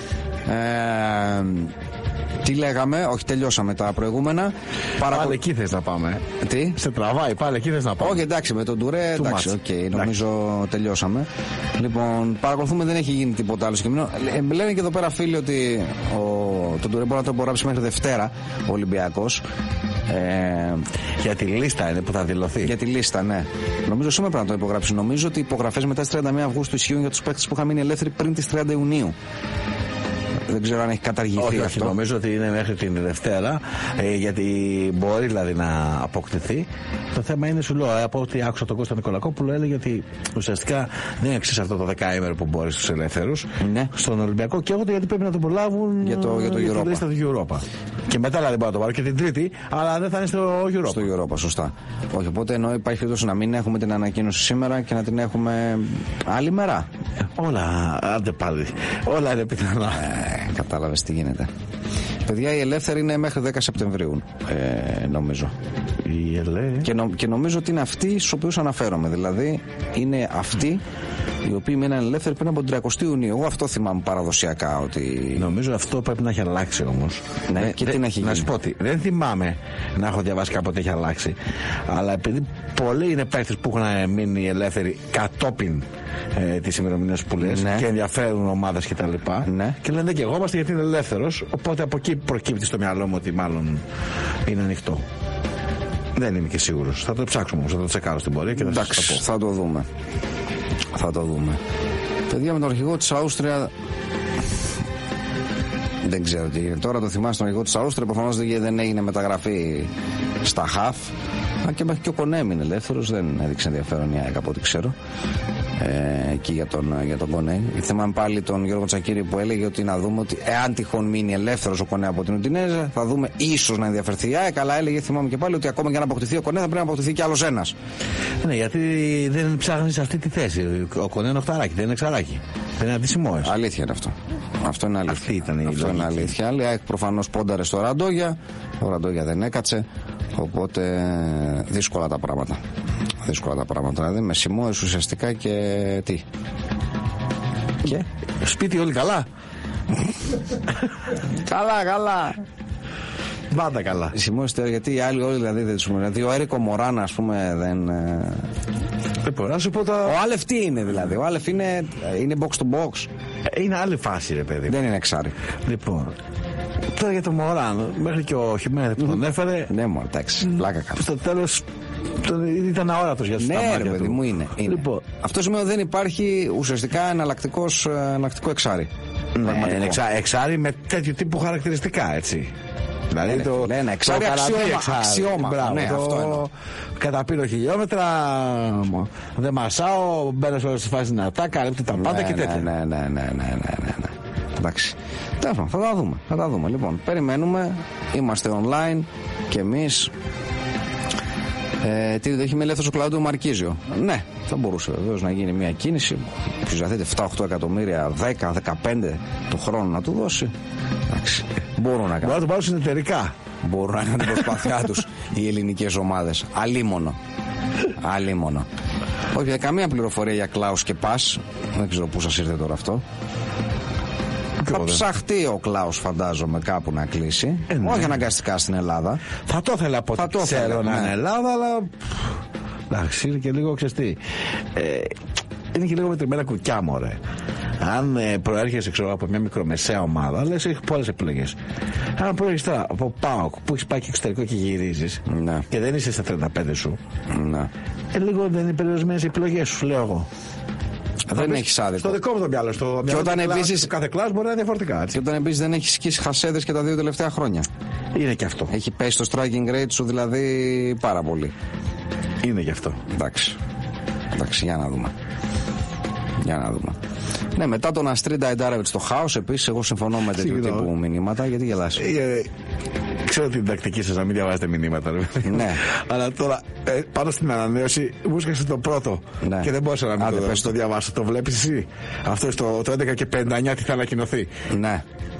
ε, τι λέγαμε, όχι τελειώσαμε τα προηγούμενα. Παρακολ... Πάλι εκεί θες να πάμε. Τι? Σε τραβάει, πάλι εκεί θες να πάμε. Όχι, εντάξει, με τον Τουρέ, εντάξει, οκ, okay, νομίζω τελειώσαμε. Λοιπόν, παρακολουθούμε, δεν έχει γίνει τίποτα άλλο συγκεκριμένο. Λένε και εδώ πέρα φίλοι ότι ο... τον Τουρέ μπορεί να το υπογράψει μέχρι Δευτέρα ο Ολυμπιακός. Ε... Για τη λίστα είναι που θα δηλωθεί. Για τη λίστα, ναι. Νομίζω σήμερα πρέπει να το υπογράψει. Νομίζω ότι οι υπογραφές μετά τις τριάντα μία Αυγούστου ισχύουν για τους παίκτες που είχαν μείνει ελεύθεροι πριν τις τριάντα Ιουνίου. Δεν ξέρω αν έχει καταργηθεί όχι, αυτό. Όχι, νομίζω ότι είναι μέχρι την Δευτέρα, ε, γιατί μπορεί δηλαδή να αποκτηθεί. Το θέμα είναι, σου λέω, από ό,τι άκουσα τον Κώστα Νικολακόπουλο, έλεγε ότι ουσιαστικά δεν εξής αυτό το δεκάήμερο που μπορεί στους ελεύθερους, ναι, στον Ολυμπιακό, και εγώ γιατί πρέπει να τον προλάβουν για, το, για, το για Europa. τη λίστα του Europa. Και μετά δηλαδή μπορεί να το πάρω και την Τρίτη, αλλά δεν θα είναι στο Europa. Στο Europa, σωστά. Όχι, οπότε ενώ υπάρχει περίπτωση να μην έχουμε την ανακοίνωση σήμερα και να την έχουμε άλλη μέρα. Όλα, άντε πάλι. Όλα είναι πιθανά. Ε, κατάλαβες τι γίνεται. Παιδιά, η ελεύθερη είναι μέχρι δέκα Σεπτεμβρίου, ε, νομίζω. Η ελε... και, νο, και νομίζω ότι είναι αυτοί στους οποίους αναφέρομαι. Δηλαδή, είναι αυτοί οι οποίοι μείναν ελεύθεροι πριν από την τριαντάη Ιουνίου. Εγώ αυτό θυμάμαι παραδοσιακά. Ότι... Νομίζω αυτό πρέπει να έχει αλλάξει όμως. Ναι, δε, και δε, τι να έχει γίνει. Να σου πω τι, δεν θυμάμαι να έχω διαβάσει κάποτε έχει αλλάξει. Αλλά επειδή πολλοί είναι παίκτες που έχουν μείνει ελεύθεροι κατόπιν ε, τις ημερομηνίες που λες, ναι, και ενδιαφέρουν ομάδες κτλ. Και, ναι, και λένε και εγώ είμαστε γιατί είναι ελεύθερος. Οπότε από εκεί προκύπτει στο μυαλό μου ότι μάλλον είναι ανοιχτό. Δεν είμαι και σίγουρος. Θα το ψάξουμε όμως, θα το τσεκάρω στην πορεία και θα Εντάξει, σας το πω. Θα το δούμε. Θα το δούμε. Παιδιά, με τον αρχηγό της Αούστρια δεν ξέρω τι είναι. Τώρα το θυμάσαι τον αρχηγό της Αούστρια. Προφανώς δεν έγινε μεταγραφή στα χαφ. Αν και μέχρι και ο Κονέ έμεινε ελεύθερος, δεν έδειξε ενδιαφέρον η ΑΕΚ από ό,τι ξέρω. Ε, εκεί για τον, για τον Κονέ. Θυμάμαι πάλι τον Γιώργο Τσακίρη που έλεγε ότι να δούμε ότι εάν τυχόν μείνει ελεύθερος ο Κονέ από την Ουντινέζα, θα δούμε ίσως να ενδιαφερθεί η ΑΕΚ. Αλλά έλεγε, θυμάμαι και πάλι, ότι ακόμα και αν αποκτηθεί ο Κονέ θα πρέπει να αποκτηθεί κι άλλος ένας. Ναι, γιατί δεν ψάχνει σε αυτή τη θέση. Ο Κονέ είναι οχταράκι, δεν είναι εξαράκι. Δεν είναι αντισημόες. Αλήθεια είναι αυτό. Αυτό είναι αλήθεια. Αυτή ήταν η αυτό είναι αλήθεια. Η ΑΕΚ προφανώς πόνταρε στο Ραντόγια. Ο Ραντόγια δεν έκατσε. Οπότε δύσκολα τα πράγματα. Δύσκολα τα πράγματα. Δηλαδή με Σιμώες ουσιαστικά και τι. Και σπίτι όλοι καλά. Καλά, καλά. Πάντα καλά. Σιμώες γιατί οι άλλοι όλοι δηλαδή δεν τους. Δηλαδή ο Έρικο Μωράνα, ας πούμε, δεν. Λοιπόν, να σου πω τα... Ο Άλεφ τι είναι δηλαδή. Ο Άλεφ είναι, είναι box to box. Είναι άλλη φάση, ρε παιδί. Δεν είναι εξάρι. Λοιπόν. Τώρα για τον Μωράν, μέχρι και ο Χιμένε που τον έφερε. Ναι, μου εντάξει, πλάκα κάνω. Στο τέλος ήταν αόρατος για τους ναι, ρε παιδί μου, είναι. είναι. Λοιπόν. Αυτό σημαίνει ότι δεν υπάρχει ουσιαστικά εναλλακτικό εξάρι. Ναι, είναι εξά, εξάρι με τέτοιου τύπου χαρακτηριστικά, έτσι. Δηλαδή ναι, το. Ναι, ναι, εξάρι αξιώμα. αξιώμα. Μπράβο, ναι, το... αυτό εννοώ. Καταπίνω χιλιόμετρα, δεν μασάω, μπαίνω σε όλες τις φάσεις δυνατά, καλύπτει τα πάντα ναι, και τέτοια. Ναι, ναι, ναι, ναι, ναι, ναι, ναι. Εντάξει. Τέλος, θα τα δούμε. Θα τα δούμε. Λοιπόν, περιμένουμε. Είμαστε online και εμείς. Ε, τι έχει με ελεύθερο ο Κλαούντιο Μαρκίζιο. Ναι, θα μπορούσε βεβαίως να γίνει μια κίνηση. Ποιος θα θέτει επτά οκτώ εκατομμύρια, δέκα δεκαπέντε το χρόνο να του δώσει. Εντάξει. Μπορούν να κάνουν. Μπορούν να το πάρουν συνεταιρικά. Μπορούν να κάνουν την προσπάθειά τους οι ελληνικές ομάδες. Αλίμονο. Αλίμονο. Όχι, καμία πληροφορία για Κλάους και Πας. Δεν ξέρω πού σας ήρθε τώρα αυτό. Θα ψαχτεί ο Κλάους, φαντάζομαι, κάπου να κλείσει. Ε, ναι. Όχι αναγκαστικά στην Ελλάδα. Θα το ήθελα από ό,τι ξέρω να είναι Ελλάδα, αλλά. Εντάξει, είναι και λίγο ξεστή. Ε, είναι και λίγο μετρημένα κουκιά, μωρέ. Αν ε, προέρχεσαι ξέρω, από μια μικρομεσαία ομάδα, λες έχει πολλές επιλογές. Αν προέρχεσαι τώρα από ΠΑΟΚ που έχει πάει και εξωτερικό και γυρίζεις, ναι. και δεν είσαι στα τριάντα πέντε σου, ναι. ε, λίγο δεν είναι περιορισμένες οι επιλογές σου, λέω εγώ. Δεν έχει άδικο. Στο δικό μου το μυαλό. Στο και όταν επίσης. Κάθε κλάσ μπορεί να είναι διαφορετικά. Έτσι. Και όταν επίσης δεν έχει σκίσει χασέδες και τα δύο τελευταία χρόνια. Είναι και αυτό. Έχει πέσει το striking rate σου δηλαδή πάρα πολύ. Είναι και αυτό. Εντάξει. Εντάξει, για να δούμε. Για να δούμε. Ναι, μετά τον Αστρίντα Εντάρεβιτ στο χάος, επίσης, εγώ συμφωνώ με τέτοιου τύπου μηνύματα. Γιατί γελάς? Ε, ξέρω την τακτική σας να μην διαβάζετε μηνύματα. Ναι. Αλλά τώρα, ε, πάνω στην ανανέωση, μου έσκασε το πρώτο. Ναι. Και δεν μπορούσα να μην Άντε, το, το διαβάσω. Το βλέπεις εσύ? Αυτό στο το έντεκα και πενήντα εννιά τι θα ανακοινωθεί. Ναι.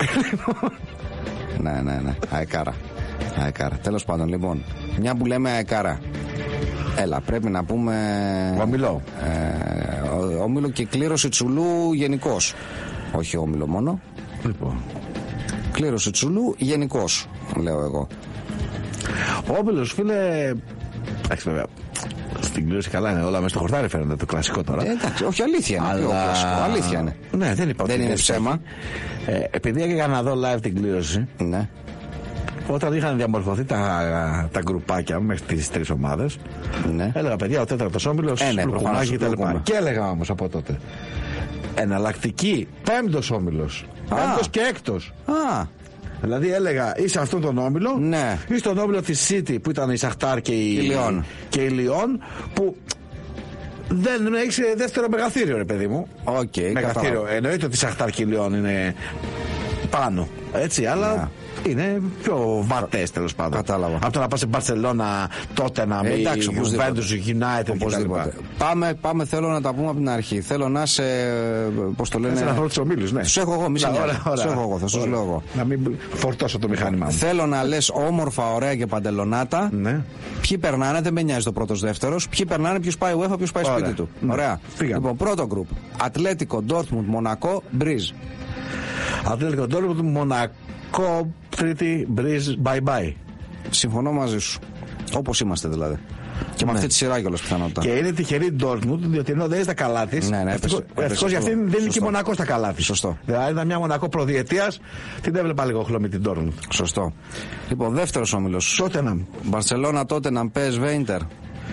ναι, ναι, ναι. Αεκάρα. Αεκάρα. Τέλος πάντων, λοιπόν, μια που λέμε αεκάρα. Έλα, πρέπει να πούμε. Όμιλο. Ε, όμιλο και κλήρωση Τσουλού γενικώς. Όχι όμιλο μόνο. Λοιπόν. Κλήρωση Τσουλού γενικώς, λέω εγώ. Ο όμιλος, φίλε. Εντάξει, βέβαια. Στην κλήρωση καλά είναι όλα μέσα στο χορτάρι, φαίνεται το κλασικό τώρα. Ε, εντάξει, όχι, αλήθεια είναι. Αλλά... κλασικό, αλήθεια είναι. Ναι, δεν είπα. Δεν είναι ψέμα. Ε, επειδή έκανα να δω live την κλήρωση. Ναι. Όταν είχαν διαμορφωθεί τα, τα γκρουπάκια μέχρι τις τρεις ομάδες, ναι. έλεγα παιδιά ο τέταρτος όμιλος, ε, ναι, Λουκουμάκι και τα λοιπά. Και έλεγα όμως από τότε εναλλακτική πέμπτος όμιλος, πέμπτος και έκτος. Α. Δηλαδή έλεγα ή σε αυτόν τον όμιλο, ναι. ή στον όμιλο της City που ήταν η Σαχτάρ και η, η Λιόν, που δεν έχει δεύτερο μεγαθύριο, ρε παιδί μου. Okay, μεγαθύριο. Εννοείται ότι η Σαχτάρ και η Λιόν είναι πάνω. Έτσι, αλλά. Ναι. Είναι πιο βατές τέλος πάντων. Κατάλαβα. Από το να πας σε Μπαρσελόνα, τότε να μην Juventus, United κτλ. Πάμε, πάμε, θέλω να τα πούμε από την αρχή. Θέλω να σε. Πώς το λένε. Σε ένα τους ομίλους, ναι. Τους έχω εγώ, μη σε Τους έχω εγώ, θα σας λέω εγώ. Να μην φορτώσω το μηχάνημά μου. Θέλω να λες όμορφα, ωραία και παντελονάτα. Ναι. Ποιοι περνάνε, δεν με νοιάζει το πρώτος δεύτερος. Ποιοι περνάνε, ποιος πάει UEFA, ποιος πάει σπίτι του. Ωραία. Λοιπόν, πρώτο γκρουπ. Ατλέτικο, Ντόρτμουντ, Μονακό, Μπριζ. Ατλέτικο, Ντόρτμουντ, Μονακό. Τρίτη, Breeze, bye bye. Συμφωνώ μαζί σου. Όπως είμαστε δηλαδή. Και με ναι. αυτή τη σειρά κιόλας πιθανότητα. Και είναι τυχερή η Dortmund, διότι ενώ δεν είναι στα καλά της. Ναι, ναι, ευτυχώς για αυτήν δεν είναι και Μονακό στα καλά της. Σωστό. Δηλαδή ήταν μια Μονακό προδιετίας, την έβλεπα λίγο χλωμή την Dortmund. Σωστό. Λοιπόν, δεύτερος όμιλος. Τότεναμ. Μπαρσελόνα, Τότεναμ, πι ες βι, Ίντερ.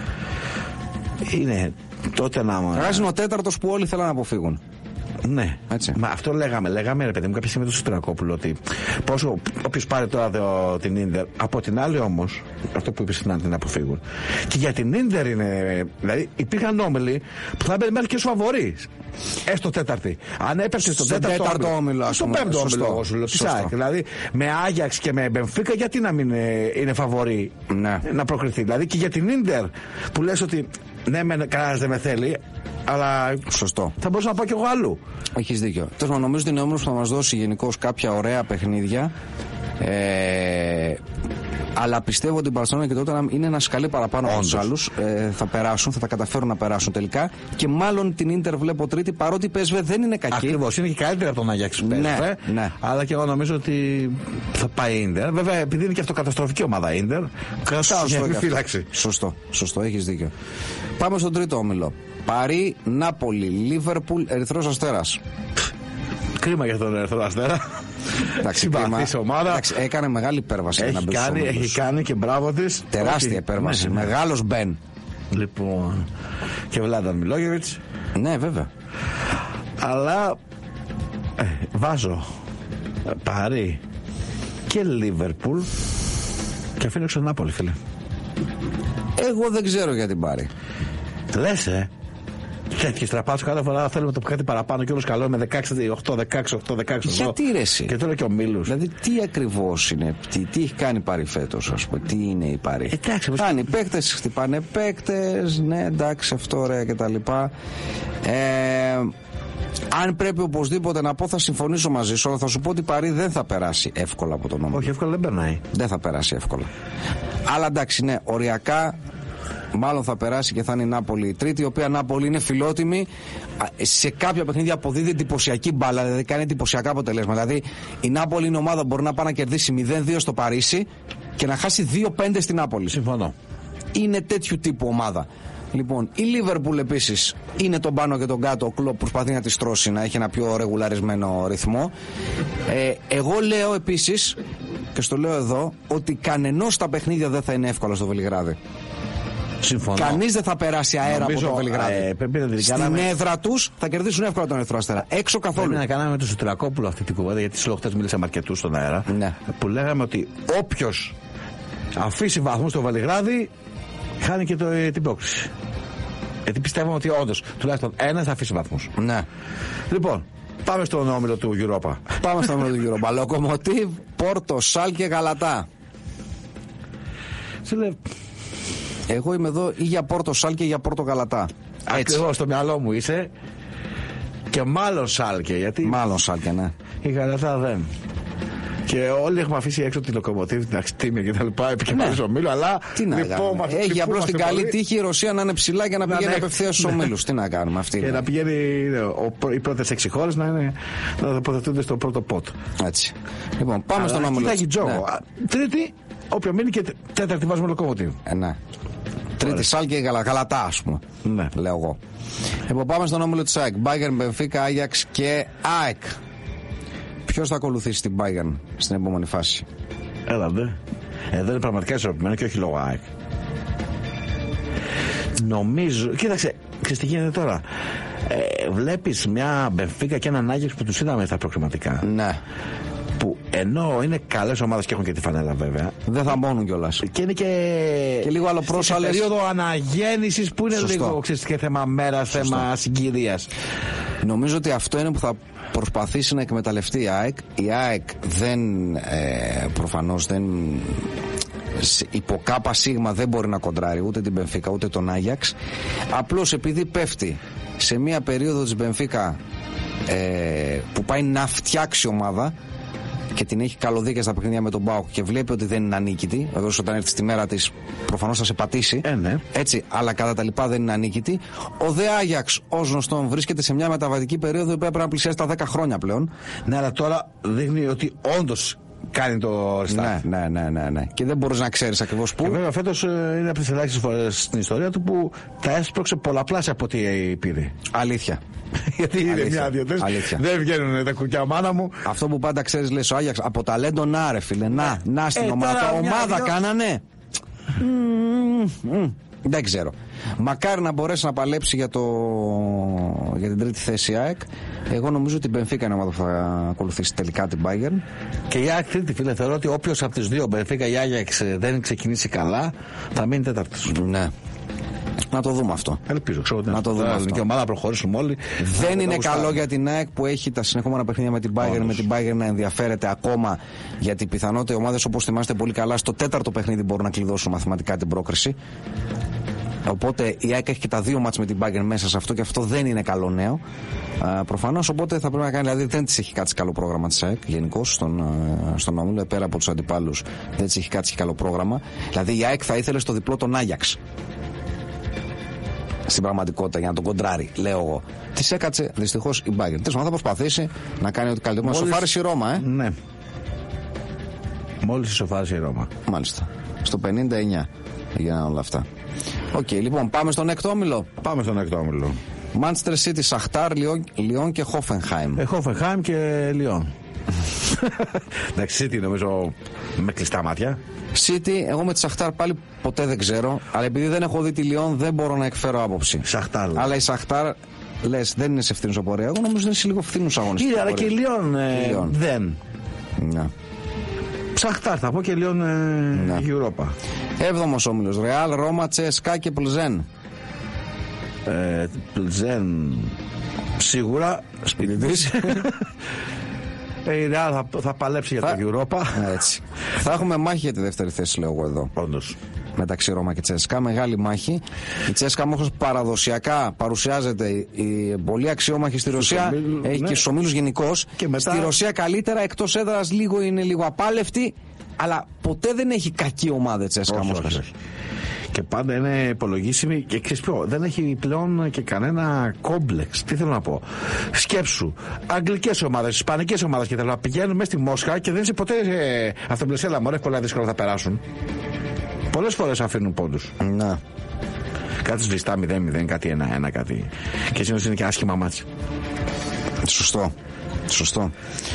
Είναι Τότεναμ. Ράζει είναι ο τέταρτος που όλοι θέλουν να αποφύγουν. Ναι, έτσι. Μα αυτό λέγαμε, λέγαμε ρε παιδί μου κάποια στιγμή του Σιτρακόπουλου ότι πόσο όποιος πάρει τώρα το, την Ίντερ, από την άλλη όμως, αυτό που είπες στην άλλη την αποφύγουν. Και για την Ίντερ είναι, δηλαδή υπήρχαν όμιλοι που θα μπαίνει μέχρι και στους φαβορείς. Έστω τέταρτη. Αν έπεσε στο, στο τέταρτο, τέταρτο όμιλο, στο πέμπτο όμιλο, όμιλο δηλαδή με Άγιαξ και με Μπενφίκα, γιατί να μην είναι, είναι φαβορή ναι. να προκριθεί. Δηλαδή και για την Ίντερ που λες ότι ναι, κανένας δεν με θέλει. Αλλά σωστό. Θα μπορούσα να πάω κι εγώ αλλού. Έχεις δίκιο. Τέλος, νομίζω ότι είναι όμορφο που θα μας δώσει γενικώς κάποια ωραία παιχνίδια. Ε, αλλά πιστεύω ότι η Μπαρσελόνα και τότε είναι ένα σκαλί παραπάνω από τους άλλους. Ε, θα περάσουν, θα τα καταφέρουν να περάσουν τελικά. Και μάλλον την Ίντερ βλέπω τρίτη, παρότι η πι ες βι δεν είναι κακή. Ακριβώς, είναι και καλύτερη από τον Άγιαξ. Ναι, ναι. Αλλά και εγώ νομίζω ότι θα πάει η Ίντερ. Βέβαια, επειδή είναι και αυτοκαταστροφική ομάδα η Ίντερ, κρατάω μια επιφύλαξη. Σωστό, σωστό, έχεις δίκιο. Πάμε στον τρίτο όμιλο. Παρί, Νάπολη, Λίβερπουλ, Ερυθρός Αστέρας. Κρίμα για τον Ερυθρό Αστέρα. Συμπαθής ομάδα. Εντάξει, έκανε μεγάλη υπέρβαση. Έχει, κάνει, έχει κάνει και μπράβο της. Τεράστια Όχι, υπέρβαση. Ναι, μεγάλος Μπεν. Λοιπόν. Και Βλάνταν Μιλόγεβιτς. Ναι, βέβαια. Αλλά ε, βάζω Παρί και Λίβερπουλ και αφήνω έξω Νάπολη, φίλε. Εγώ δεν ξέρω για την Παρί. Λες, ε. Τέτοιες τραπάτσου κάθε φορά θέλουμε το κάτι παραπάνω και όλος καλό με δεκαέξι οκτώ, δεκαέξι οκτώ, δεκαέξι οκτώ. Γιατί ρε εσύ. Και τώρα και ο Μίλους. Δηλαδή τι ακριβώς είναι, τι, τι έχει κάνει η Παρί φέτος, ας πούμε, τι είναι η Παρί. Εντάξει, κάνει παίκτες, χτυπάνε παίκτες, ναι εντάξει αυτό ωραία κτλ. Ε, αν πρέπει οπωσδήποτε να πω, θα συμφωνήσω μαζί σου, αλλά θα σου πω ότι η Παρί δεν θα περάσει εύκολα από τον όμιλο. Όχι, εύκολα δεν περνάει. Δεν θα περάσει εύκολα. Αλλά εντάξει, ναι, οριακά. μάλλον θα περάσει και θα είναι η Νάπολη η τρίτη, η οποία Νάπολη είναι φιλότιμη. Σε κάποια παιχνίδια αποδίδει εντυπωσιακή μπάλα, δηλαδή κάνει εντυπωσιακά αποτελέσματα. Δηλαδή η Νάπολη είναι ομάδα που μπορεί να πάει να κερδίσει μηδέν δύο στο Παρίσι και να χάσει δύο πέντε στην Νάπολη. Συμφωνώ. Είναι τέτοιου τύπου ομάδα. Λοιπόν, η Λίβερπουλ επίσης είναι τον πάνω και τον κάτω. Ο Κλοπ προσπαθεί να τη στρώσει, να έχει ένα πιο ρεγουλαρισμένο ρυθμό. Ε, εγώ λέω επίσης, και στο λέω εδώ, ότι κανενός τα παιχνίδια δεν θα είναι εύκολα στο Βελιγράδι. Συμφωνώ. Κανείς δεν θα περάσει αέρα Νομίζω, από το Βελιγράδι. Ε, Στην κάναμε... έδρα τους θα κερδίσουν εύκολα τον Ερυθρό Αστέρα. Έξω καθόλου. Πρέπει να κάναμε με τον Σωτηρακόπουλο αυτή την κουβέντα, γιατί στις χτες μίλησαμε αρκετούς στον αέρα. Ναι. Που λέγαμε ότι όποιος αφήσει βαθμούς στο Βελιγράδι χάνει και το, την πρόκριση. Γιατί πιστεύουμε ότι όντως τουλάχιστον ένας θα αφήσει βαθμούς. Ναι. Λοιπόν, πάμε στον όμιλο του Europa. Πάμε στον όμιλο του Europa. Λοκομοτίβ, Πόρτο, Σάλκε, Γαλατά. Φίλε, εγώ είμαι εδώ ή για Πόρτο Σάλκε ή για Πόρτο Γαλατά. Ακριβώς στο μυαλό μου είσαι. Και μάλλον Σάλκε. Γιατί μάλλον Σάλκε, ναι. Η Γαλατά δεν. Και όλοι έχουμε αφήσει έξω τη Λοκομοτίβ, την Ακτίμια και τα λοιπά, επικεφαλής ναι. ομίλου. Αλλά τι να κάνουμε. Έχει απλώς την καλή τύχη η Ρωσία να είναι ψηλά και να, να πηγαίνει απευθείας στους ομίλους. Τι να κάνουμε αυτή. Και να πηγαίνει οι πρώτες έξι χώρες να, είναι, να τοποθετούνται στο πρώτο πότ. Έτσι. Λοιπόν, πάμε στον όμιλο. Κοιτάξει τζόγο. Τρίτη, όποια μείνει και τέταρτη βάζουμε Λοκομοτίβ. Ε, ναι. Τρίτη Σάλκε και Γαλατά, ας πούμε. Ναι. Λέω εγώ. Λοιπόν, πάμε στον όμιλο της ΑΕΚ. Μπάγερν, Μπενφίκα, Άγιαξ και ΑΕΚ. Ποιος θα ακολουθήσει την Bayern στην επόμενη φάση? Έλα δε. Εδώ είναι πραγματικά ισορροπημένο και όχι λόγω ΑΕΚ. Νομίζω. Κοίταξε, ξέρεις τι γίνεται τώρα. Ε, βλέπεις μια Μπενφίκα και έναν Άγιαξ που τους είδαμε στα προκριματικά. Ναι. Που ενώ είναι καλές ομάδες και έχουν και τη φανέλα βέβαια. Δεν θα μπώνουν κιόλας. Και είναι και, και λίγο άλλο πρόσαλες. Σε περίοδο αναγέννησης που είναι Σωστό. λίγο ξέρεις, και θέμα μέρας, θέμα συγκυρίας. Νομίζω ότι αυτό είναι που θα προσπαθήσει να εκμεταλλευτεί η ΑΕΚ. Η ΑΕΚ δεν ε, προφανώς δεν υπό κάπα σίγμα δεν μπορεί να κοντράρει ούτε την Μπενφίκα ούτε τον Άγιαξ. Απλώς επειδή πέφτει σε μια περίοδο της Μπενφίκα ε, που πάει να φτιάξει ομάδα και την έχει καλωδίκια στα παιχνίδια με τον ΠΑΟΚ και βλέπει ότι δεν είναι ανίκητη. Βεβαίως όταν έρθει στη μέρα της προφανώς θα σε πατήσει. Ε, ναι. Έτσι, αλλά κατά τα λοιπά δεν είναι ανίκητη. Ο Δε Άγιαξ, ως γνωστόν, βρίσκεται σε μια μεταβατική περίοδο που πρέπει να πλησιάσει τα δέκα χρόνια πλέον. Ναι, αλλά τώρα δείχνει ότι όντως κάνει το restart. Ναι, ναι, ναι, ναι, ναι. Και δεν μπορείς να ξέρεις ακριβώς πού. Και βέβαια φέτος ε, είναι από τις ελάχιστες φορές στην ιστορία του που τα έσπρωξε πολλαπλάσια από ό,τι πήρε. Αλήθεια. Γιατί είναι μια δύο-τρεις. Δεν βγαίνουν τα κουκιά μάνα μου. Αυτό που πάντα ξέρεις, λες ο Άγιαξ, από ταλέντο να ρε φίλε. Να, να στην ε, ομάδα. Τώρα, ομάδα δυο... κάνανε. Mm, mm, δεν ξέρω. Μακάρι να μπορέσει να παλέψει για, το... για την τρίτη θέση ΑΕΚ. Εγώ νομίζω ότι η Μπενφίκα είναι ομάδα που θα ακολουθήσει τελικά την Bayern. Και η ΑΕΚ τρίτη, φίλε, θεωρώ ότι όποιος από τις δύο, Μπενφίκα ή Άγιαξ, δεν ξεκινήσει καλά, θα μείνει τέταρτος. Ναι. Να το δούμε αυτό. Ελπίζω, ξέρω. Να το δούμε αυτό. Και ομάδα προχωρήσουμε όλοι. Δεν είναι καλό για την ΑΕΚ που έχει τα συνεχόμενα παιχνίδια με την Bayern, με την Bayern να ενδιαφέρεται ακόμα, γιατί πιθανότητα οι ομάδες, όπως θυμάστε πολύ καλά, στο τέταρτο παιχνίδι μπορούν να κλειδώσουν μαθηματικά την πρόκριση. Οπότε η ΑΕΚ έχει και τα δύο μάτς με την Bayern μέσα σε αυτό και αυτό δεν είναι καλό νέο. Προφανώς, οπότε θα πρέπει να κάνει, δηλαδή δεν της έχει κάτσει καλό πρόγραμμα της ΑΕΚ γενικώς στον, στον όμιλο, πέρα από τους αντιπάλους δεν της έχει κάτσει καλό πρόγραμμα. Δηλαδή η ΑΕΚ θα ήθελε στο διπλό τον Άγιαξ. Στην πραγματικότητα για να τον κοντράρει, λέω εγώ. Της έκατσε δυστυχώς η Bayern. Τέλος πάντων θα προσπαθήσει να κάνει ό,τι καλύτερο. Μόλις... Σοφάρισε η Ρώμα, ε. Ναι. Μόλις σοφάρισε η Ρώμα. Μάλιστα. Στο πενήντα εννιά έγιναν όλα αυτά. Οκ, okay, λοιπόν, πάμε στον έκτο όμιλο. Πάμε στον έκτο όμιλο. Manchester City, Σαχτάρ, Λιόν και Hoffenheim. Ε, Hoffenheim και Λιόν. Εντάξει, City νομίζω με κλειστά μάτια. City, εγώ με τη Σαχτάρ πάλι ποτέ δεν ξέρω. Αλλά επειδή δεν έχω δει τη Λιόν, δεν μπορώ να εκφέρω άποψη. Σαχτάρ. Αλλά η Σαχτάρ, λες, δεν είναι σε ευθύνους πορεία. Εγώ νομίζω είναι σε λίγο φθήνους αγώνες. Κύριε, αλλά και η Λιόν, ε, Λιόν δεν. Ναι. Σαχτάρ θα πω και Λιόν ε, ναι. Europa. Έβδομος όμιλος. Ρεάλ, Ρώμα, Τσέσκα και Πλζέν. Ε, Πλζέν σίγουρα σπίτι της. Η Ρεάλ θα, θα παλέψει για θα... το Europa. Έτσι. Θα έχουμε μάχη για τη δεύτερη θέση, λέω εγώ εδώ. Όντως. Μεταξύ Ρώμα και Τσέσκα. Μεγάλη μάχη. Η Τσέσκα, όπως παραδοσιακά παρουσιάζεται η πολύ αξιόμαχη στη Ρωσία, ομίλου, έχει ναι. και στους ομίλους γενικώς. Μετά... Στη Ρωσία καλύτερα, εκτός έδρας λίγο είναι λίγο απάλευτη, αλλά ποτέ δεν έχει κακή ομάδα η Τσέσκα. Όχι, όχι, όχι. Και πάντα είναι υπολογίσιμη και ξέρεις ποιο, δεν έχει πλέον και κανένα κόμπλεξ. Τι θέλω να πω. Σκέψου, αγγλικές ομάδες, ισπανικές ομάδες και τα πηγαίνουν μέσα στη Μόσχα και δεν είσαι ποτέ ε, αυτοπλαισία, μωρέ, πολλά δύσκολα θα περάσουν. Πολλές φορές αφήνουν πόντους. Να. Κάτι σβηστά μηδέν μηδέν, κάτι ένα ένα, κάτι. Και συνήθως είναι και άσχημα μάτς. Σωστό. Σωστό.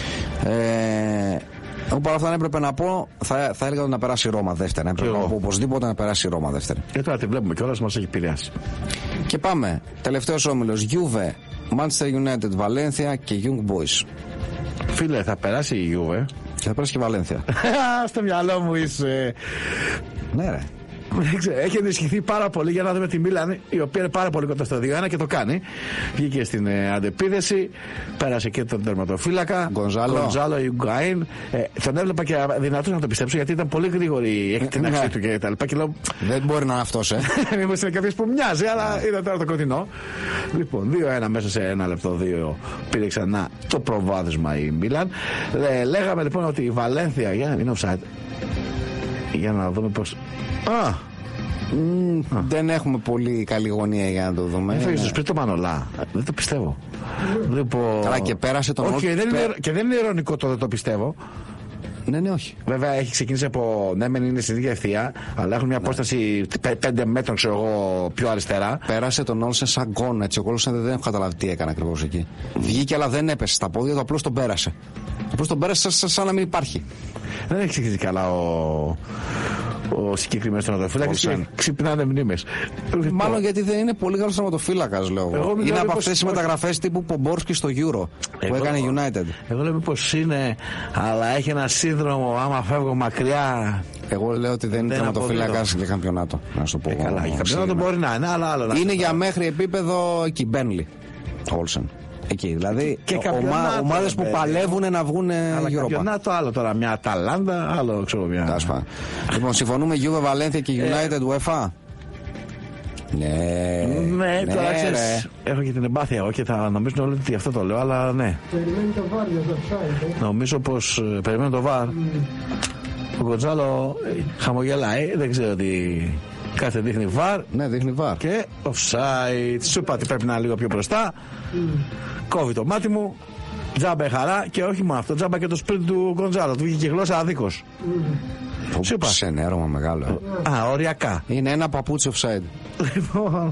Ε, εγώ παρά αυτά, αν έπρεπε να πω, θα, θα έλεγα να περάσει η Ρώμα δεύτερα. Έπρεπε να πω οπωσδήποτε να περάσει η Ρώμα δεύτερα. Και τώρα τη βλέπουμε κιόλας, μας έχει επηρεάσει. Και πάμε. Τελευταίος όμιλος. Juve, Manchester United, Valencia και Young Boys. Φίλε, θα περάσει η Juve. Και θα περάσει και η Valencia. Στο μυαλό μου είσαι. Ναι, ρε. Έχει ενισχυθεί πάρα πολύ για να δούμε τη Μίλαν, η οποία είναι πάρα πολύ κοντά στο δύο ένα και το κάνει. Βγήκε στην ε, αντεπίδεση, πέρασε και τον τερματοφύλακα Γκονζάλο Ιουγκάιν. Ε, τον έβλεπα και δυνατό να το πιστέψω, γιατί ήταν πολύ γρήγορη η την αξία του και τα λοιπά. Και λέω, δεν μπορεί να είναι αυτό, ε. Μήπως είναι κάποιος που μοιάζει, αλλά είδα τώρα το κοντινό. Λοιπόν, δύο ένα μέσα σε ένα λεπτό, δύο πήρε ξανά το προβάδισμα η Μίλαν. Ε, λέγαμε λοιπόν ότι η Βαλένθια είναι offside. Για να δούμε πώς. Α, mm, δεν έχουμε πολύ καλή γωνία για να το δούμε. Δεν φύγει πριν το Μανολά. Δεν το πιστεύω. Λοιπόν... Καλά, και πέρασε τον όχι, δεν είναι, και δεν είναι ειρωνικό το δεν το πιστεύω. Ναι, ναι, όχι. Βέβαια έχει ξεκινήσει από. Ναι, μεν είναι στην ίδια ευθεία, αλλά έχουν μια απόσταση πέντε μέτρων, ξέρω εγώ, πιο αριστερά. Πέρασε τον Όλσεν σαν γκόν, έτσι. Ο Όλσεν δεν έχω καταλάβει τι έκανε ακριβώς εκεί. Βγήκε, αλλά δεν έπεσε στα πόδια του, απλώς τον πέρασε. Απλώς τον πέρασε σαν, σαν να μην υπάρχει. Δεν έχει ξεκινήσει καλά ο. Ο συγκεκριμένος τερματοφύλακας και ξυπνάνε μνήμες. Μάλλον γιατί δεν είναι πολύ καλός τερματοφύλακας, λέω εγώ. Είναι από αυτές τις μεταγραφές τύπου Πομπόρσκι στο Euro που έκανε United. Εγώ λέω πως είναι, αλλά έχει ένα σύνδρομο. Άμα φεύγω μακριά. Εγώ λέω ότι δεν είναι τερματοφύλακας για καμπιονάτο. Να σου πω. Ε, καλά, για καμπιονάτο μπορεί να είναι, αλλά άλλο. Είναι για μέχρι επίπεδο εκεί, Μπένλι. Όλσεν. Εκεί, δηλαδή ομά, ομάδες που παλεύουν να βγουν Europa. Αλλά το άλλο τώρα, μια Αταλάντα, άλλο ξέρω μια. Λοιπόν, συμφωνούμε Juve, Valencia και United UEFA. Ναι, ναι, ναι, τώρα ξέρεις, έχω και την εμπάθεια εγώ και θα νομίζουν όλοι ότι αυτό το λέω, αλλά ναι. Περιμένει το βάρ για το offside. Νομίζω πως περιμένει το βάρ. Ο Γκοντζάλο χαμογελάει, δεν ξέρω τι. Κάθε δείχνει βάρ. Ναι, δείχνει βάρ. Και offside. Σου είπα ότι πρέπει να είναι λίγο πιο μπροστά. Mm. Κόβει το μάτι μου. Τζάμπα χαρά και όχι μόνο αυτό. Τζάμπα και το σπίτι του Γκοντζάλο. Του βγήκε η γλώσσα αδίκως. Mm. Σου είπα. Σε νέρωμα μεγάλο. Α, οριακά. Είναι ένα παπούτσι offside. Λοιπόν.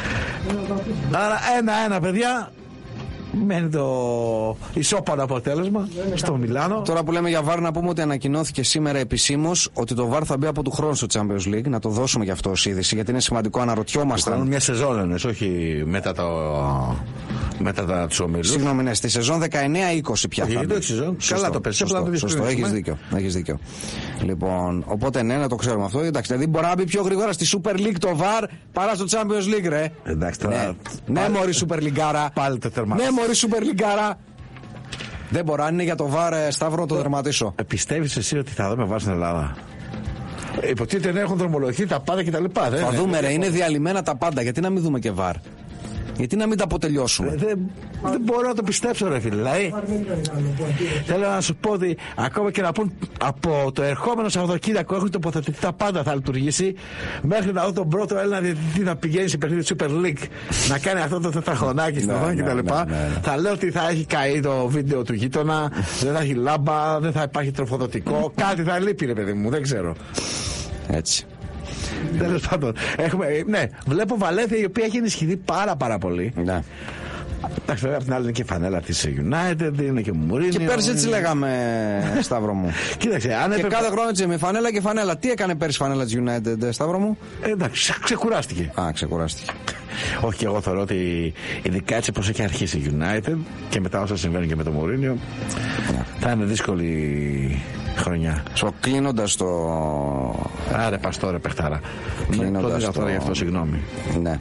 Άρα ένα-ένα, παιδιά. Μένει το ισόπαλο αποτέλεσμα στο Μιλάνο. Τώρα που λέμε για βάρ, να πούμε ότι ανακοινώθηκε σήμερα επισήμως ότι το βάρ θα μπει από του χρόνου στο Champions League. Να το δώσουμε γι' αυτό ως είδηση, γιατί είναι σημαντικό. Αναρωτιόμασταν. Κάνουν μια σεζόν εννοείς, όχι μετά το. Μετά τα του ομίλου. Συγγνώμη, ναι, στη σεζόν δεκαεννιά είκοσι πια. Όχι, δεν σεζόν. Καλά το πες. Σωστό, σωστό, έχεις δίκιο, έχεις δίκιο. Λοιπόν, οπότε ναι, να το ξέρουμε αυτό. Εντάξει, δηλαδή μπορεί να μπει πιο γρήγορα στη Super League το βάρ παρά στο Champions League, ρε. Εντάξει, τώρα. Ναι, μωρή Super League. Πάλι το τερματίσιο. Ναι, μωρή Super League. Δεν μπορώ, αν είναι για το βάρ, Σταύρο, το τερματίσω. Πιστεύεις εσύ ότι θα δούμε βάρ στην Ελλάδα? Υποτίθεται να έχουν δρομολογηθεί τα πάντα κτλ. Θα δούμε, ρε, είναι διαλυμένα τα πάντα. Γιατί να μην δούμε και βάρ? Γιατί να μην τα αποτελειώσουμε? Δεν, δεν μπορώ να το πιστέψω, ρε φίλε. Δηλαδή, θέλω να σου πω ότι ακόμα και να πούν από το ερχόμενο Σαββατοκύριακο έχουν τοποθετηθεί τα πάντα, θα λειτουργήσει. Μέχρι να δω τον πρώτο Έλληνα διαιτητή να πηγαίνει σε παιχνίδι Super League να κάνει αυτό το τετραγωνάκι στην οθόνη κτλ. Θα λέω ότι θα έχει καεί το βίντεο του γείτονα, δεν θα έχει λάμπα, δεν θα υπάρχει τροφοδοτικό. Κάτι θα λείπει, ρε παιδί μου, δεν ξέρω. Έτσι. Τέλος πάντων, έχουμε, ναι, βλέπω Βαλένθια η οποία έχει ενισχυθεί πάρα πάρα πολύ. Ναι. Εντάξει, βέβαια από την άλλη είναι και φανέλα της United, είναι και Μουρίνιο. Και πέρσι έτσι λέγαμε, Σταύρο μου. Κοίταξε, αν και έπρεπε... κάθε χρόνο έτσι με φανέλα και φανέλα. Τι έκανε πέρσι φανέλα της United, Σταύρο μου? Ε, εντάξει, ξεκουράστηκε. Α, ξεκουράστηκε. Όχι, και εγώ θεωρώ ότι ειδικά έτσι πως έχει αρχίσει η United και μετά όσα συμβαίνουν και με το Μουρίνιο, yeah. θα είναι δύσκολη χρονιά. So, κλείνοντας το... Άρε παστόρε παιχτάρα. Κλείνοντας το... το... γι' αυτό, συγγνώμη. Ναι.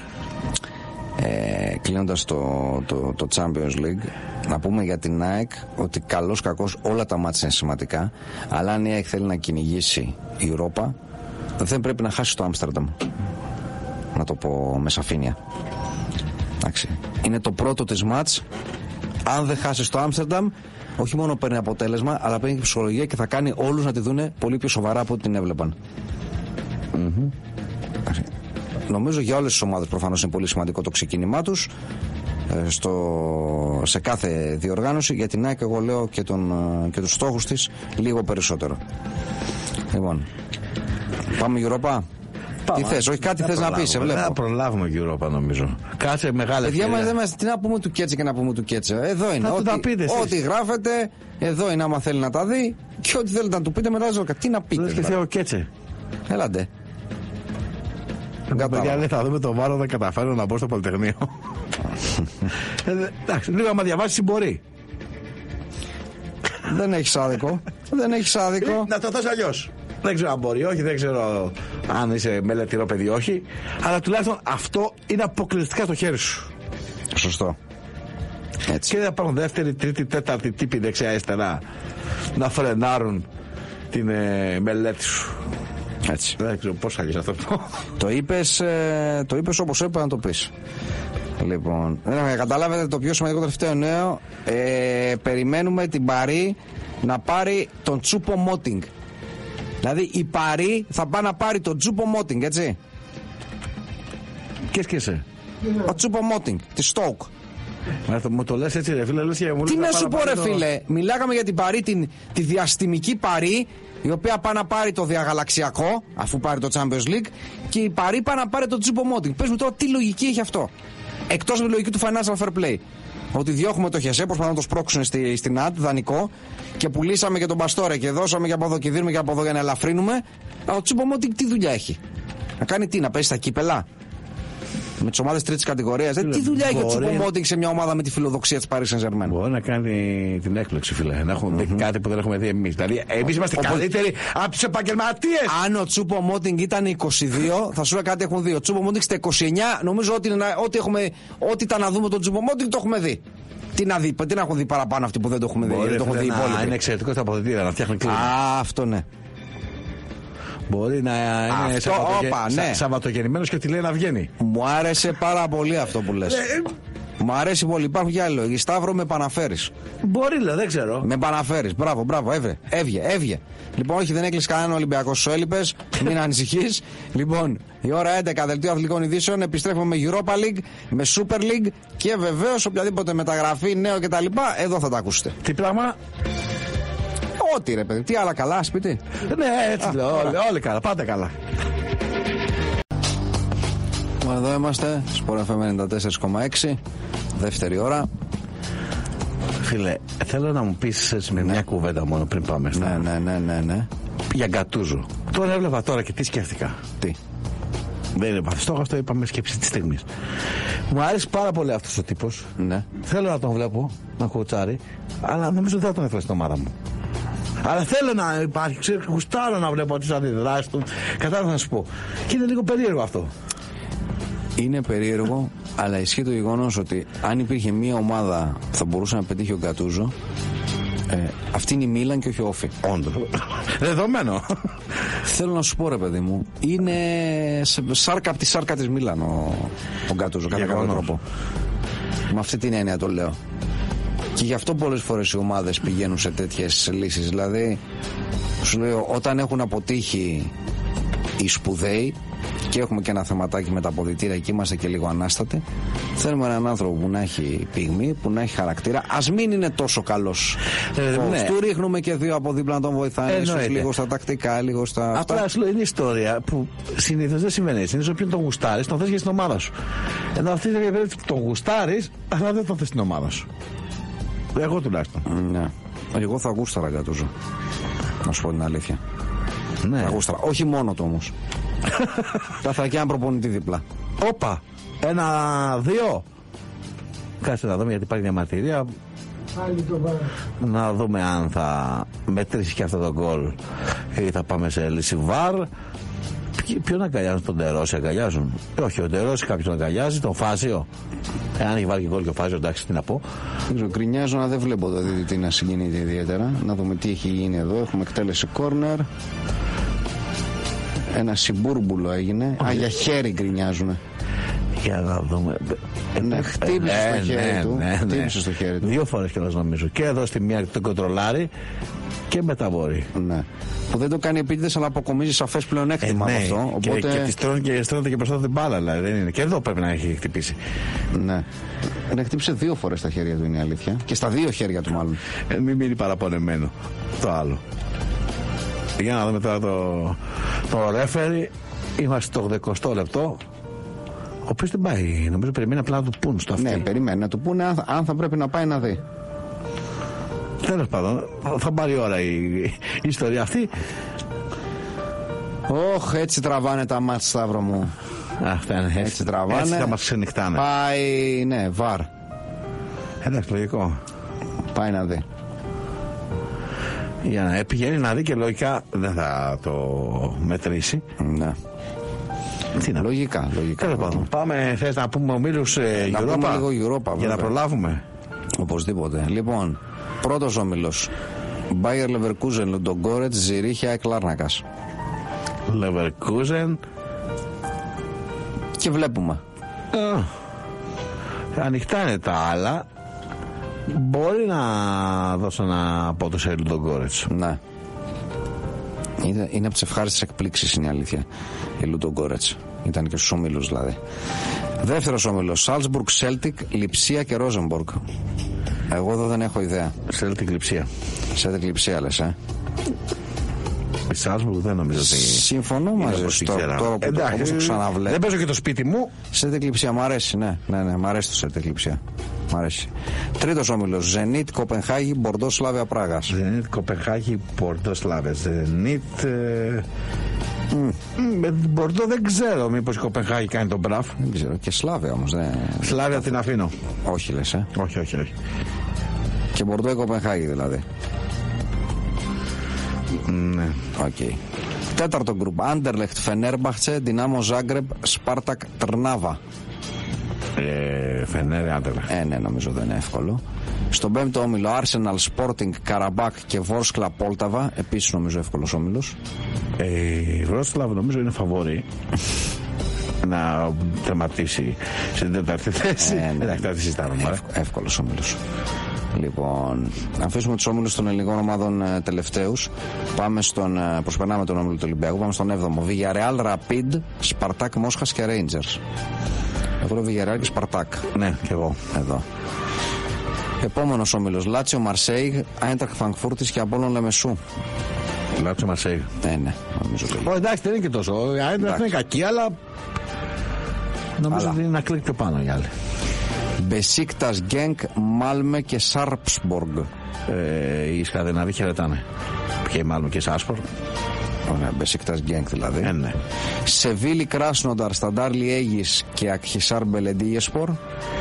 Ε, κλείνοντας το, το, το Champions League, να πούμε για την ΑΕΚ ότι καλώς κακώς όλα τα μάτια είναι σημαντικά, αλλά αν η ΑΕΚ θέλει να κυνηγήσει η Europa, δεν πρέπει να χάσει το Άμστερνταμ. Να το πω με σαφήνεια. Εντάξει. Είναι το πρώτο της μάτς. Αν δεν χάσει το Άμστερνταμ, όχι μόνο παίρνει αποτέλεσμα, αλλά παίρνει και ψυχολογία και θα κάνει όλους να τη δούνε πολύ πιο σοβαρά από ό,τι την έβλεπαν. Mm-hmm. νομίζω για όλες τις ομάδες προφανώς είναι πολύ σημαντικό το ξεκίνημά τους ε, στο, σε κάθε διοργάνωση. Για την ΑΕΚ εγώ λέω και, τον, και τους στόχους της λίγο περισσότερο. Λοιπόν, πάμε Europa. Τι θες, όχι κάτι θες να πεις, σε βλέπω. Θα προλάβουμε Europa νομίζω. Κάτσε μεγάλη παιδιά μας, δεν μας, τι να πούμε του Κέτσε και να πούμε του Κέτσε. Εδώ είναι. Ό,τι, ό,τι γράφετε, εδώ είναι άμα θέλει να τα δει και ό,τι θέλετε να του πείτε μετά ζωκα. Τι να πείτε. Λες και θέλω Κέτσε. Έλαντε. Παιδιά, λέει, θα δούμε το Βάρο, δεν καταφέρω να μπω στο Πολυτεχνείο. Εντάξει, λίγο άμα διαβάσεις μπορεί. Δεν έχεις άδικο. Δεν έχεις άδικο. Να το θες αλλιώς. Δεν ξέρω αν μπορεί, όχι, δεν ξέρω αν είσαι μελετηρό παιδί, όχι. Αλλά τουλάχιστον αυτό είναι αποκλειστικά στο χέρι σου. Σωστό. Έτσι. Και δεν υπάρχουν δεύτερη, τρίτη, τέταρτη τύπη δεξιά-αριστερά να φρενάρουν την ε, μελέτη σου. Έτσι. Δεν ξέρω πώς θα αυτό. Το είπες, ε, το είπες όπως έπρεπε να το πεις. Λοιπόν, ε, καταλάβετε το πιο σημαντικό τελευταίο νέο. Ε, περιμένουμε την Παρί να πάρει τον Τσούπο Μότινγκ. Δηλαδή η Παρί θα πάει να πάρει τον Τσούπο Μότινγκ, έτσι. Και σκέφτεσαι. Ο Τσούπο Μότινγκ, τη Στόουκ. Μου το λες έτσι ρε φίλε, λες και μου τι να σου πω ρε φίλε, μιλάγαμε για την Παρί, την, τη διαστημική Παρί, η οποία πάει να πάρει το διαγαλαξιακό, αφού πάρει το Champions League, και η Παρί πάει να πάρει το Τσούπο Μότινγκ. Πες μου τώρα τι λογική έχει αυτό. Εκτός από τη λογική του Financial Fair Play. Ότι διώχνουμε το Χεσέ, προσπαθούν να το σπρώξουν στη, στην ΑΤ, δανεικό, και πουλήσαμε και τον Παστόρε και δώσαμε και από εδώ και δίνουμε και από εδώ για να ελαφρύνουμε. Ο Τσούπο Μότινγκ τι δουλειά έχει. Να κάνει τι, να πέσει στα κύπελα. Με τις ομάδες τρίτης κατηγορίας. Ε, τι δουλειά έχει ο Τσούπο Μότινγκ σε μια ομάδα με τη φιλοδοξία της Paris Saint-Germain. Μπορεί να κάνει την έκπληξη, φίλε. Να έχουμε mm-hmm. δει κάτι που δεν έχουμε δει εμείς. Δηλαδή, εμείς είμαστε ο, καλύτεροι ο, από τους επαγγελματίες. Αν ο Τσούπο Μότινγκ ήταν είκοσι δύο, θα σου λέω κάτι έχουν δει. Ο Τσούπο Μότινγκ στα είκοσι εννιά, νομίζω ότι, ό,τι, έχουμε, ό,τι ήταν να δούμε τον Τσούπο Μότινγκ το έχουμε δει. Τι να, δει, τι να έχουν δει παραπάνω αυτοί που δεν το έχουμε δει. Μπορεί, το έχουν δει να, είναι εξαιρετικό στα αποδυτήρια, να φτιάχνει κλίμα. Α, αυτό ναι. Μπορεί να είναι αυτό, σαββατογε... όπα, ναι. σαββατογεννημένος και τη λέει να βγαίνει. Μου άρεσε πάρα πολύ αυτό που λες. Μου αρέσει πολύ. Υπάρχουν και άλλοι λόγοι. Σταύρο, με επαναφέρεις. Μπορεί, λέω, δεν ξέρω. Με επαναφέρεις. Μπράβο, μπράβο. Έβρε. Έβγε, έβγε. Λοιπόν, όχι, δεν έκλεισε κανένα Ολυμπιακό. Σου έλειπες. Μην ανησυχείς. Λοιπόν, η ώρα έντεκα, δελτίο αθλητικών ειδήσεων. Επιστρέφουμε με Europa League, με Super League και βεβαίως οποιαδήποτε μεταγραφή, νέο κτλ. Εδώ θα τα ακούσετε. Τι πράγμα. Ό,τι ρε παιδί, τι άλλα καλά, σπίτι. Ναι, έτσι λέω. Όλοι, όλοι καλά, πάντα καλά. Εδώ είμαστε, Sport εφ εμ ενενήντα τέσσερα κόμμα έξι, δεύτερη ώρα. Φίλε, θέλω να μου πεις έτσι με ναι. μια κουβέντα μόνο πριν πάμε στα... Ναι, ναι, ναι, ναι, ναι. Για Γκατούζο. Τώρα έβλεπα τώρα και τι σκέφτηκα. Τι. Δεν είναι παθιστό, αυτό είπαμε σκέψη της στιγμής. Μου άρεσε πάρα πολύ αυτός ο τύπος. Ναι. Θέλω να τον βλέπω, να κουτσάρει, αλλά νομίζω δεν θα τον έφερε στην ομάδα μου. Αλλά θέλω να υπάρχει, ξέρω, γουστάρω να βλέπω τις αντιδράσεις του. Κατάλαβα να σου πω. Και είναι λίγο περίεργο αυτό. Είναι περίεργο, αλλά ισχύει το γεγονός ότι αν υπήρχε μια ομάδα που θα μπορούσε να πετύχει ο Γκατούζο, ε, αυτή είναι η Μίλαν και όχι ο Όφι. Όντως. Δεδομένο. Θέλω να σου πω, ρε παιδί μου, είναι σάρκα από τη σάρκα της Μίλαν ο, ο Γκατούζο, κατά κάποιο τρόπο. Με αυτή την έννοια το λέω. Και γι' αυτό πολλές φορές οι ομάδες πηγαίνουν σε τέτοιες λύσεις. Δηλαδή, σου λέω, όταν έχουν αποτύχει οι σπουδαίοι, και έχουμε και ένα θεματάκι με τα αποδυτήρια, εκεί είμαστε και λίγο ανάστατοι. Θέλουμε έναν άνθρωπο που να έχει πυγμή, που να έχει χαρακτήρα. Ας μην είναι τόσο καλός. Ε, ναι. Του ρίχνουμε και δύο από δίπλα να τον βοηθάνε. Ε, ίσως λίγο στα τακτικά, λίγο στα. Απλά σου λέω, είναι ιστορία που συνήθως δεν συμβαίνει έτσι. Είναι στο ποιον τον γουστάρεις, τον θες και στην ομάδα σου. Ενώ αυτή την περίπτωση τον γουστάρεις, αλλά δεν τον θες στην ομάδα σου. Εγώ τουλάχιστον. Ναι. Εγώ θα γούσταρα Γκατούζο. Να σου πω την αλήθεια. Ναι. Θα γούσταρα. Όχι μόνο του όμως. Θα θα και έναν προπονητή δίπλα. Όπα. Ένα, δύο. Κάτσε να δούμε γιατί υπάρχει μια μαρτυρία. Να δούμε αν θα μετρήσει και αυτό το γκολ ή θα πάμε σε λύση βαρ. Ποιον αγκαλιάζουν, τον Ντερόση αγκαλιάζουν. Ε, όχι, ο Ντερόση κάποιον αγκαλιάζει, τον Φάζιο. Εάν έχει βάλει και γκολ και ο Φάζιο, εντάξει, τι να πω. Γκρινιάζω να δεν βλέπω το δίδυτη να συγκινείται ιδιαίτερα. Να δούμε τι έχει γίνει εδώ. Έχουμε εκτέλεση κόρνερ. Ένα συμπούρμπουλο έγινε. Α, για χέρι γκρινιάζουνε. Για να δούμε. Ναι, χτύπησε ναι, στο χέρι ναι, του. Ναι, ναι. Χτύπησε στο χέρι του. Δύο φορές κιόλας νομίζω. Και εδώ στη μία τον κοντρολάρει. Και μετά μπορεί. Ναι. Που δεν το κάνει επίτηδες, αλλά αποκομίζει σαφές πλεονέκτημα ε, ναι. από αυτό. Οπότε... Και, και τη στρώνει και, στρώνεται και μπροστά την μπάλα, δηλαδή. Δεν είναι. Και εδώ πρέπει να έχει χτυπήσει. Ναι. Να χτύπησε δύο φορές στα χέρια του, είναι η αλήθεια. Και στα δύο χέρια του, μάλλον. Ε, μην μείνει παραπονεμένο. Το άλλο. Για να δούμε τώρα το, το ρέφερι. Είμαστε στο δεκοστό λεπτό. Ο οποίος δεν πάει. Νομίζω περιμένει απλά να του πούν στο αυτή. Ναι, περιμένει να του πούνε αν, αν θα πρέπει να πάει να δει. Τέλος πάντων, θα πάρει ώρα η, η ιστορία αυτή. Όχ, έτσι τραβάνε τα μάτια, Σταύρο μου. Αυτά είναι έτσι. Έτσι τραβάνε. Έτσι θα μας ξενυχτάνε. Πάει, ναι, βαρ. Εντάξει, λογικό. Πάει να δει. Για να πηγαίνει να δει και λογικά δεν θα το μετρήσει. Ναι. Τι να... Λογικά, λογικά. Τέλος πάντων, πάμε, θες να πούμε ομίλους ε, να Europa, πούμε λίγο Europa, για να προλάβουμε. Οπωσδήποτε. Λοιπόν, πρώτος όμιλος. Bayer Leverkusen, Ludogorets, Ζηρίχια, Εκλάρνακας. Leverkusen. Και βλέπουμε. Ε, ανοιχτά είναι τα άλλα. Μπορεί να δώσω ένα από το σε Ludogorets. Ναι. Είναι, είναι από τις ευχάριστες εκπλήξεις, είναι η αλήθεια. Η Ludogorets. Ήταν και στους ομίλους δηλαδή. Δεύτερος όμιλος. Salzburg, Celtic, Λιψία και Rosenborg. Εγώ εδώ δεν έχω ιδέα. Celtic, Λιψία. Celtic, Λιψία λες, ε. Η Salzburg δεν νομίζω ότι... Συμφωνώ μαζί σου τώρα, τώρα που εντάξει, το, το ξαναβλέπω. Δεν παίζω και το σπίτι μου. Celtic, Λιψία, μ' αρέσει, ναι. Ναι, ναι, μ' αρέσει το Celtic, Λιψία. Μ' αρέσει. Τρίτος όμιλος. Zenit, Κοπενχάγη, Μπορντό, Σλάβια, Πράγας. Zenit, Κοπενχάγη, Μπορντό, Σλάβια. Zenit... Ε... Mm. Με την Μπορντό δεν ξέρω μήπως η Κοπενχάγη κάνει τον μπραφ. Δεν ξέρω. Και Σλάβια όμως. Ναι. Σλάβια την αφήνω. Όχι λες, ε. Όχι, όχι, όχι. Και Μπορντό η Κοπενχάγη δηλαδή. Ναι. Οκ. Okay. Τέταρτο γκρουπ. Άντερλεχτ, Φενέρμπαχτσε, Δυνάμο Ζάγκρεπ, Σπάρτακ, Τρνάβα. Ε, Φενέρ, Άντερλεχτ. Ε, ναι, νομίζω δεν είναι εύκολο. Στον πέμπτο όμιλο, Arsenal, Sporting, Καραμπάκ και Βόρσκλα, Πόλταβα. Επίσης νομίζω εύκολος όμιλος. Ε, η Βρόσλαβ νομίζω είναι φαβόρη να τερματίσει στην τέταρτη θέση. Ε, ναι, Εντάξει, τη συζητάμε. Εύκολος όμιλος. Λοιπόν, αφήσουμε τους όμιλους των ελληνικών ομάδων ε, τελευταίους. Πάμε στον. Ε, προσπερνάμε τον όμιλο του Ολυμπιακού. Πάμε στον έβδομο. Villarreal, Rapid, Σπαρτάκ, Μόσχας και Rangers. Εγώ λέω Villarreal και Σπαρτάκ. Ναι, και εγώ. Εδώ. Επόμενος όμιλος. Λάτσιο, Μαρσέιγ, Άιντραχτ Φραγκφούρτης και Απόλλων Λεμεσού. Λάτσιο, Μαρσέιγ. Ναι, ναι, νομίζω το. Ω, εντάξει, δεν είναι και τόσο. Η Άιντραχτ είναι κακή, αλλά. Νομίζω αλλά... ότι είναι ένα κλικ πιο πάνω οι άλλοι. Μπεσίκτας, Γκένκ, Μάλμε και Σάρπσμποργκ. Ε, οι Σκανδιναβοί χαιρετάνε. Και Μάλμε και Σάρπσμποργκ. Ωραία, Μπεσίκτας, Γκένκ δηλαδή. Ε, ναι. Σεβίλη, Κράσνονταρ, Σταντάρ Λιέγης και Ακχισάρ Μπελεντίγεσπορ.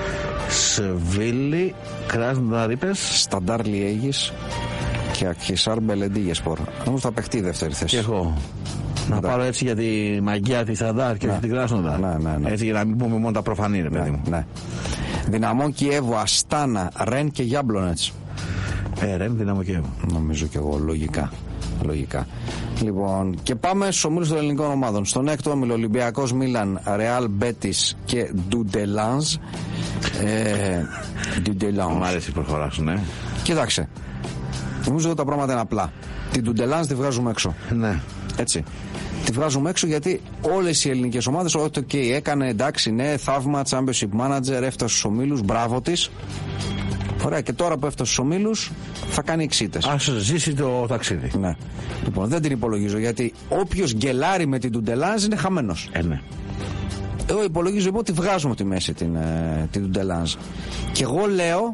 Σεβίλη, Κράσνονταρ είπες. Σταντάρ Λιέγης και Ακχισάρ Μπελεντίγεσπορ. Νομίζω θα παιχτεί η δεύτερη θέση. Και εγώ. Να Εντά. πάρω έτσι για τη μαγεία τη Σταντάρ και όχι την Κράσνονταρ. Ναι, ναι, ναι. Έτσι για να μην πούμε μόνο τα προφανή, ρε παιδί μου. Ναι. Δυναμό Κιέβου, Αστάνα, Ρεν και Γιάμπλονετς. Ε, Ρεν, Δυναμό Κιέβου. Νομίζω και εγώ, λογικά. Λογικά. Λοιπόν, και πάμε στους ομίλους των ελληνικών ομάδων. Στον έκτο όμιλο, Ολυμπιακός, Μίλαν, Ρεάλ, Μπέτις και Ντουντελάνζ. Ε, Ντουντελάνζ. Μ' αρέσει η προχωρά σου, ναι. Κοίταξε. Νομίζω ότι τα πράγματα είναι απλά. Την Ντουντελάνζ τη βγάζουμε έξω. Ναι. Έτσι. Τη βγάζουμε έξω γιατί όλες οι ελληνικές ομάδες, ό,τι okay, έκανε, εντάξει, ναι, θαύμα, championship manager, έφτασε στους ομίλους, μπράβο της. Ωραία, και τώρα που έφτασε στους ομίλους θα κάνει εξήτες. Ας ζήσει το ταξίδι. Ναι. Λοιπόν, δεν την υπολογίζω γιατί όποιος γκελάρει με την Ντουντελάνζ είναι χαμένος. Ε, ναι. Εγώ υπολογίζω λοιπόν ότι βγάζουμε από τη μέση την, ε, την Ντουντελάνζ. Και εγώ λέω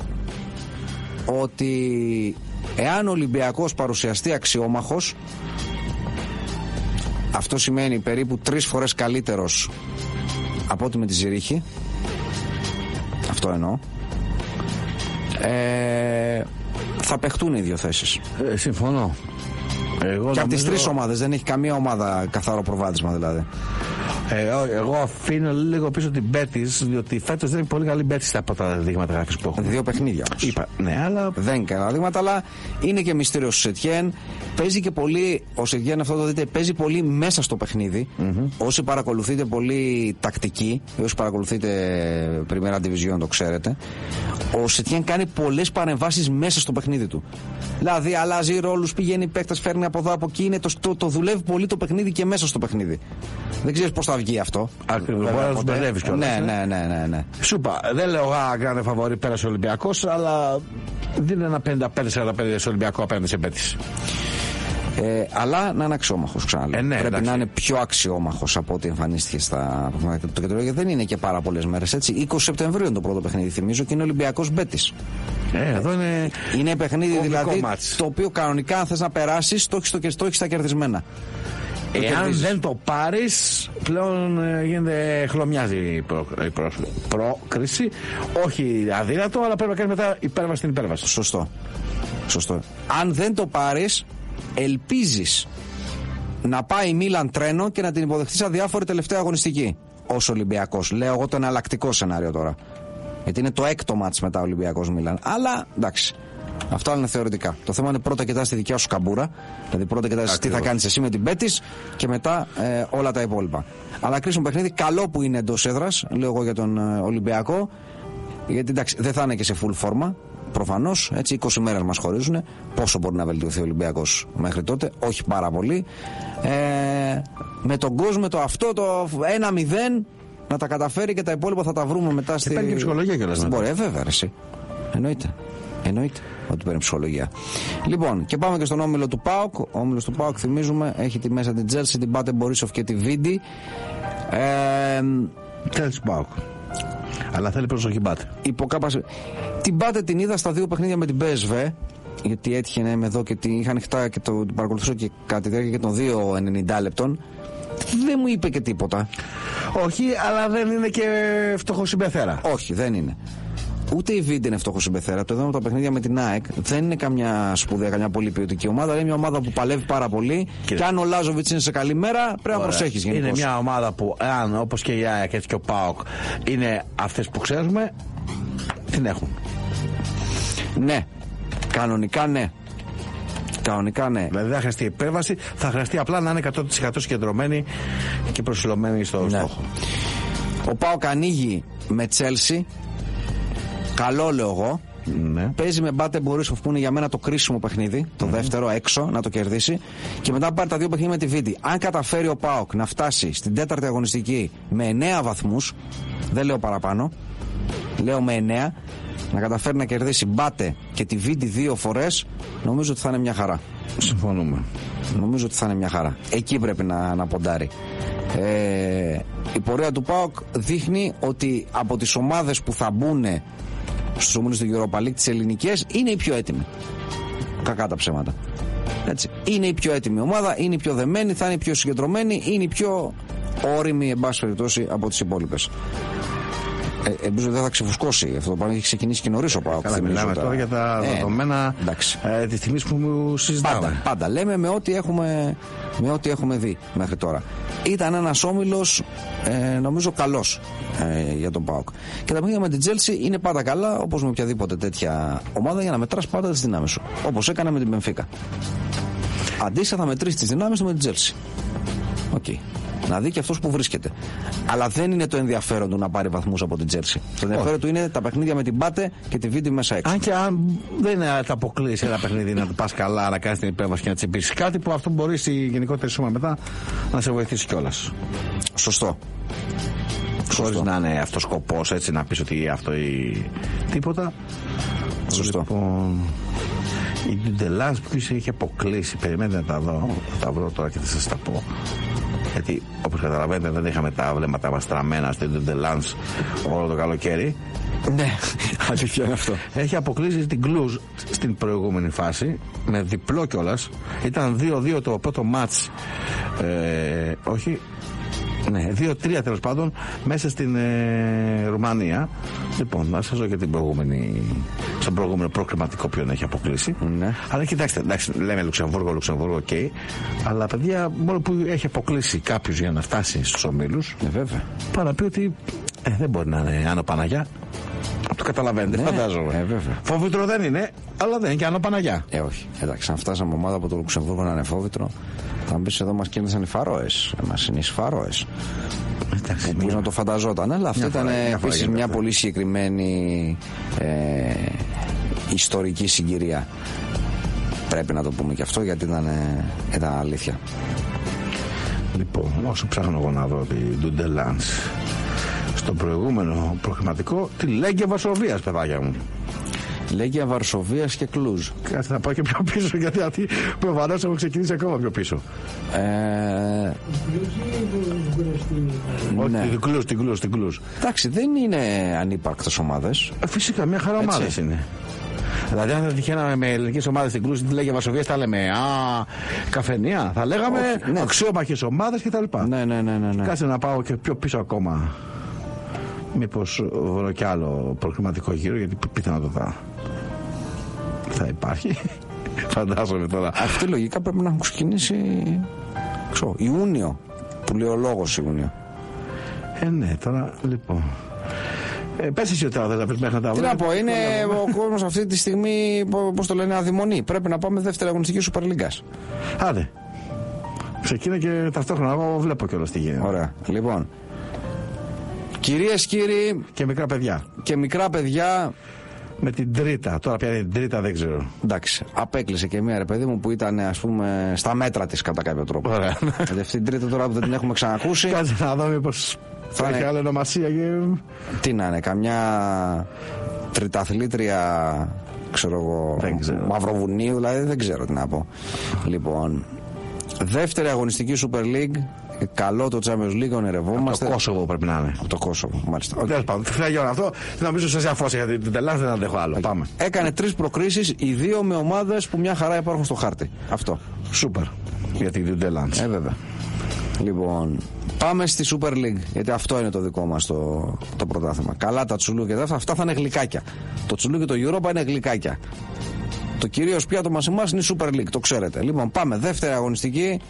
ότι εάν ο Ολυμπιακός παρουσιαστεί αξιόμαχος, αυτό σημαίνει περίπου τρεις φορές καλύτερος από ό,τι με τη Ζηρίχη. Αυτό εννοώ. Ε, θα παιχτούν οι δύο θέσεις. Ε, συμφωνώ. Εγώ και νομίζω... από τις τρεις ομάδες δεν έχει καμία ομάδα καθαρό προβάδισμα δηλαδή. Ε, εγώ αφήνω λίγο πίσω την Μπέτις, διότι φέτος δεν είναι πολύ καλή Μπέτις από τα δείγματα γράφης που έχουν. Δύο παιχνίδια όμως. Είπα, ναι, αλλά. Δεν είναι καλά δείγματα, αλλά είναι και μυστήριο ο Σετιέν. Παίζει και πολύ, ο Σετιέν, αυτό το δείτε, παίζει πολύ μέσα στο παιχνίδι. Mm-hmm. Όσοι παρακολουθείτε πολύ τακτική, όσοι παρακολουθείτε Primera Division, το ξέρετε, ο Σετιέν κάνει πολλές παρεμβάσεις μέσα στο παιχνίδι του. Δηλαδή, αλλάζει ρόλους, πηγαίνει παίκτας, φέρνει από εδώ από εκεί. Είναι το, το, το δουλεύει πολύ το παιχνίδι και μέσα στο παιχνίδι. Δεν ξέρεις πώς θα βγει αυτό. Ακριβώς. Μπορεί να τους μπερδεύεις κιόλας. Ναι, ναι, ναι, ναι, ναι. Σου είπα, δεν λέω α, κάνει φαβορί πέρασε ο Ολυμπιακός, αλλά δίνει ένα πενήντα πέντε σαράντα πέντε στο Ολυμπιακό απέναντι σε Μπέτις. Ε, αλλά να είναι αξιόμαχος, ξαναλέω. Ε, ναι, πρέπει εντάξει. να είναι πιο αξιόμαχος από ό,τι εμφανίστηκε στα παιχνίδια του κεντρικού, γιατί δεν είναι και πάρα πολλές μέρες. Έτσι. είκοσι Σεπτεμβρίου είναι το πρώτο παιχνίδι, θυμίζω, και είναι Ολυμπιακός Μπέτις. Ε, εδώ είναι. Είναι παιχνίδι δηλαδή μάτς. Το οποίο κανονικά, αν θες να περάσεις, το έχεις, το έχεις στα κερδισμένα. Εάν δεν το πάρεις, πλέον ε, γίνεται χλωμιάζει η, προ, η προ, πρόκριση. Όχι αδύνατο, αλλά πρέπει να κάνεις μετά υπέρβαση στην υπέρβαση. Σωστό. Σωστό. Αν δεν το πάρεις, ελπίζεις να πάει η Μίλαν τρένο και να την υποδεχτείς αδιάφορη τελευταία αγωνιστική ως Ολυμπιακός. Λέω εγώ το εναλλακτικό σενάριο τώρα. Γιατί είναι το έκτο μάτς μετά Ολυμπιακός Μίλαν. Αλλά εντάξει. Αυτά είναι θεωρητικά. Το θέμα είναι πρώτα κοιτάς τη δικιά σου καμπούρα. Δηλαδή πρώτα κοιτάς τι θα κάνεις εσύ με την Μπέτις και μετά ε, όλα τα υπόλοιπα. Αλλά κρίσιμο παιχνίδι, καλό που είναι εντός έδρας, λέω εγώ για τον ε, Ολυμπιακό. Γιατί εντάξει, δεν θα είναι και σε full φόρμα. Προφανώς, έτσι, είκοσι μέρες μας χωρίζουν. Πόσο μπορεί να βελτιωθεί ο Ολυμπιακός μέχρι τότε? Όχι πάρα πολύ. Ε, με τον κόσμο το αυτό το ένα μηδέν να τα καταφέρει και τα υπόλοιπα θα τα βρούμε μετά στη. Υπάρχει και ψυχολογία κιόλας. Μπορεί, ε, βέβαια, εσύ. Εννοείται. Εννοείται ότι παίρνει ψυχολογία. Λοιπόν, και πάμε και στον όμιλο του ΠΑΟΚ. Ο όμιλος του ΠΑΟΚ, θυμίζουμε, έχει τη μέσα την Τζέλσι, την Πάτε Μπορίσοφ και τη Βίντι. Ε, Τζέλσι ΠΑΟΚ. Αλλά θέλει προσοχή Πάτε. Υποκάπαση. Την Πάτε την είδα στα δύο παιχνίδια με την πι ες βι. Γιατί έτυχε να είμαι εδώ και την είχα ανοιχτά και το την παρακολουθούσα και κατά τη διάρκεια και των δύο ενενήντα λεπτών. Δεν μου είπε και τίποτα. Όχι, αλλά δεν είναι και φτωχοσυμπεθέρα. Όχι, δεν είναι. Ούτε η Βίντι είναι φτωχοσυμπεθέρα. Το είδαμε τα παιχνίδια με την ΑΕΚ. Δεν είναι καμιά σπουδαία, καμιά πολύ ποιοτική ομάδα. Είναι μια ομάδα που παλεύει πάρα πολύ. Κύριε. Και αν ο Λάζοβιτς είναι σε καλή μέρα, πρέπει Ωραία. να προσέχεις γενικώς. Είναι μια ομάδα που, αν όπως και η ΑΕΚ έτσι και ο ΠΑΟΚ είναι αυτές που ξέρουμε, την έχουν. Ναι. Κανονικά ναι. Κανονικά ναι. Δηλαδή δεν θα χρειαστεί υπέρβαση, θα χρειαστεί απλά να είναι εκατό τοις εκατό συγκεντρωμένοι και προσιλωμένοι στο ναι. στόχο. Ο ΠΑΟΚ ανοίγει με Τσέλσι. Καλό λέω εγώ. Ναι. Παίζει με Μπάτε Μπορίσοφ που είναι για μένα το κρίσιμο παιχνίδι. Το mm-hmm. δεύτερο έξω να το κερδίσει. Και μετά πάρει τα δύο παιχνίδια με τη Βίντι. Αν καταφέρει ο ΠΑΟΚ να φτάσει στην τέταρτη αγωνιστική με εννέα βαθμούς, δεν λέω παραπάνω, λέω με εννέα, να καταφέρει να κερδίσει Μπάτε και τη Βίντι δύο φορές, νομίζω ότι θα είναι μια χαρά. Συμφωνούμε. Νομίζω ότι θα είναι μια χαρά. Εκεί πρέπει να, να ποντάρει. Ε, η πορεία του ΠΑΟΚ δείχνει ότι από τις ομάδες που θα μπουν στους ομίλους του Europa League, τις ελληνικές, είναι η πιο έτοιμη. Κακά τα ψέματα. Έτσι. Είναι η πιο έτοιμη ομάδα, είναι η πιο δεμένη, θα είναι η πιο συγκεντρωμένη, είναι η πιο όριμη, εν πάση περιπτώσει, από τις υπόλοιπες. Ε, Ελπίζω ότι δεν θα ξεφουσκώσει αυτό το πράγμα. Έχει ξεκινήσει και νωρίς ο ΠΑΟΚ. Καλά, μιλάμε τώρα για τα ε, δεδομένα ε, τη στιγμή που συζητάμε. Πάντα, πάντα λέμε με ό,τι έχουμε, με ό,τι έχουμε δει μέχρι τώρα. Ήταν ένας όμιλος ε, νομίζω καλός ε, για τον ΠΑΟΚ. Και τα παιχνίδια με την Chelsea είναι πάντα καλά, όπως με οποιαδήποτε τέτοια ομάδα, για να μετράς πάντα τις δυνάμεις σου. Όπως έκανε με την Μπενφίκα. Αντίστοιχα θα μετρήσει τις δυνάμεις του με την Chelsea. Οκ. Okay. Να δει και αυτός που βρίσκεται. Αλλά δεν είναι το ενδιαφέρον του να πάρει βαθμούς από την Τζέρσι. Το ενδιαφέρον oh. του είναι τα παιχνίδια με την Πάτε και τη Βίντι μέσα έξω. Αν και αν δεν είναι να τα αποκλείσει ένα παιχνίδι, να το πας καλά, να κάνεις την υπέρβαση και να τσιμπήσεις κάτι που αυτό μπορεί στη γενικότερη σώμα μετά να σε βοηθήσει κιόλας. Σωστό. Χωρίς να είναι αυτός σκοπός, έτσι να πεις ότι αυτό ή τίποτα. Σωστό. Λοιπόν, η Ντουντελάνς που είχε αποκλείσει, περιμένετε να τα δω, θα τα βρω τώρα και θα σας τα πω. Γιατί όπως καταλαβαίνετε δεν είχαμε τα βλέμματα μας στραμμένα στην Ντουντελάνς όλο το καλοκαίρι. Ναι, αλήθεια είναι αυτό. Έχει αποκλείσει την Κλουζ στην προηγούμενη φάση με διπλό κιόλας. Ήταν δύο δύο το πρώτο μάτς, ε, όχι, ναι, δύο τρία τέλος πάντων μέσα στην ε, Ρουμανία. Λοιπόν, να σας δω και την προηγούμενη στον προηγούμενο προκριματικό ποιον έχει αποκλείσει. Ναι. Αλλά κοιτάξτε, εντάξει, λέμε Λουξεμβούργο, Λουξεμβούργο, οκ. Okay, αλλά παιδιά, μόνο που έχει αποκλείσει κάποιο για να φτάσει στους ομίλους. Ναι, βέβαια. Πάει να πει ότι ε, δεν μπορεί να είναι Άνω Παναγιά. Το καταλαβαίνετε, ναι, φαντάζομαι. Ε, βέβαια. Φόβητρο δεν είναι, αλλά δεν είναι και Άνω Παναγιά. Ε, όχι. Εντάξει, αν φτάσαμε ομάδα από το Λουξεμβούργο να είναι φόβητρο, θα μπει εδώ μας κέρδισαν οι Φαρόες. Μας είναι οι Φαρόες. Εντάξει, Πώς να το φανταζόταν, αλλά αυτή ήταν επίσης μια πολύ συγκεκριμένη ε, ιστορική συγκυρία. Πρέπει να το πούμε και αυτό, γιατί ήταν, ήταν αλήθεια. Λοιπόν, όσο ψάχνω εγώ να δω την Ντουντελάνς στο προηγούμενο προκριματικό, τη Λέγκια Βαρσοβίας, παιδάκια μου. Λέγκια Βαρσοβίας και Κλούζ. Κάτσε να πάω και πιο πίσω, γιατί αυτοί προφανώς έχουν ξεκινήσει ακόμα πιο πίσω. Ε, Όχι, ναι. την Κλούζ, την Κλούζ, την Κλούζ. Εντάξει, δεν είναι ανύπαρκτες ομάδες. Ε, φυσικά, μια χαρά ομάδες είναι. Δηλαδή, αν δεν τυχαίναμε με ελληνικές ομάδες στην Κλούζ, την Λέγκια Βαρσοβίας, θα λέμε Α, καφενεία. Θα λέγαμε ναι. αξιόμαχες ομάδες κτλ. Ναι, ναι, ναι, ναι, ναι. Κάτσε να πάω και πιο πίσω ακόμα. Μήπως βρω κι άλλο προκριματικό γύρο, γιατί πιθανότατα θα υπάρχει. Φαντάζομαι τώρα. Αυτή λογικά πρέπει να έχουν ξεκινήσει ξέρω, Ιούνιο, που λέει ο λόγος Ιούνιο. Ε, ναι, τώρα λοιπόν. Ε, πες εσύ ότι θα να πεις μέχρι να τα βρω. Τι να πω, είναι ο κόσμος αυτή τη στιγμή, πώς το λένε, αδειμονή. Πρέπει να πάμε δεύτερη αγωνιστική Super League. Άντε. Ξεκίνα και ταυτόχρονα, εγώ βλέπω κιόλας τι γίνεται. Ωραία. Λοιπόν, κυρίες, κύριοι και μικρά παιδιά. Και μικρά παιδιά. Με την τρίτα, τώρα πια είναι την τρίτα, δεν ξέρω. Εντάξει, απέκλεισε και μία ρε παιδί μου που ήταν ας πούμε στα μέτρα της κατά κάποιο τρόπο. Ωραία. Γιατί αυτή την τρίτα τώρα που δεν την έχουμε ξανακούσει. Κάτσε να δω μήπως θα έχει άλλη ονομασία και... Τι να είναι, καμιά τριταθλήτρια, ξέρω εγώ, Μαυροβουνίου, δηλαδή δεν ξέρω τι να πω. Λοιπόν, δεύτερη αγωνιστική Super League. Καλό το Champions League, ονειρευόμαστε. Από το Κόσοβο πρέπει να είναι. Από το Κόσοβο, μάλιστα. Τέλος πάντων, φύγει αυτό. Νομίζω σε αφώσει γιατί την τελάδα δεν αντέχω άλλο. Okay. Πάμε. Έκανε τρεις προκρίσεις, οι δύο με ομάδες που μια χαρά υπάρχουν στο χάρτη. Αυτό. Σούπερ. Για την Ντουντελάνς. Ε, βέβαια. Λοιπόν, πάμε στη Super League. Γιατί αυτό είναι το δικό μας το, το πρωτάθλημα. Καλά τα τσουλούκια. Αυτά θα είναι γλυκάκια. Το τσουλούκι και το Europa είναι γλυκάκια. Το κυρίως πιάτο μας εμάς είναι η Super League. Το ξέρετε. Λοιπόν, πάμε. Δεύτερη αγωνιστική.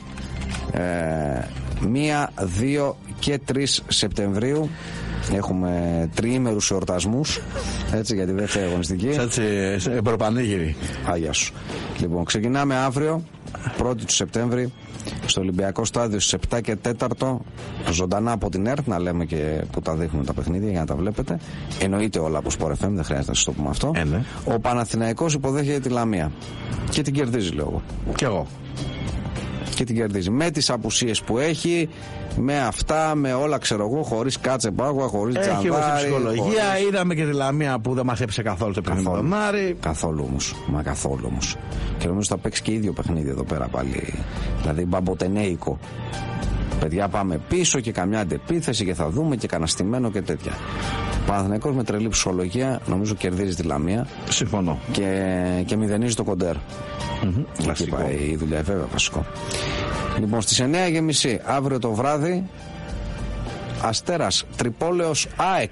Ε, μία, δύο και τρεις Σεπτεμβρίου. Έχουμε τριήμερους εορτασμούς. Έτσι, για τη δεύτερη αγωνιστική. Έτσι, εμπροπανήγυρη. Άγια σου. Λοιπόν, ξεκινάμε αύριο, πρώτη του Σεπτέμβρη, στο Ολυμπιακό Στάδιο στις επτά και τέταρτο. Ζωντανά από την ΕΡΤ, να λέμε και που τα δείχνουν τα παιχνίδια για να τα βλέπετε. Εννοείται όλα από Sport εφ εμ, δεν χρειάζεται να σας το πούμε αυτό. Ε, ναι. Ο Παναθηναϊκός υποδέχεται τη Λαμία. Και την κερδίζει, λέω εγώ. Κι εγώ. Και την κερδίζει. Με τις απουσίες που έχει, με αυτά, με όλα, ξέρω εγώ, χωρίς Κάτσε Πάγουα, χωρίς Τζανδάρη. Έχει όμως ψυχολογία. Χωρίς... Είδαμε και τη Λαμία που δεν μας έπεισε καθόλου το παιχνίδι. Καθόλου. Καθόλου όμως. Μα καθόλου όμως. Και νομίζω θα παίξει και ίδιο παιχνίδι εδώ πέρα πάλι. Δηλαδή μπαμποτενέικο. Παιδιά, πάμε πίσω και καμιά αντεπίθεση και θα δούμε και καναστημένο και τέτοια. Παναθηναϊκός με τρελή ψυχολογία νομίζω κερδίζει τη Λαμία. Συμφωνώ. Και, και μηδενίζει το κοντέρ. Mm-hmm. Εκεί πάει η δουλειά, βέβαια, βασικό. Λοιπόν, στις εννιά και μισή αύριο το βράδυ, Αστέρας Τρυπόλεως ΑΕΚ.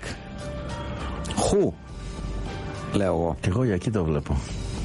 Χου, λέω εγώ. Και εγώ για εκεί το βλέπω.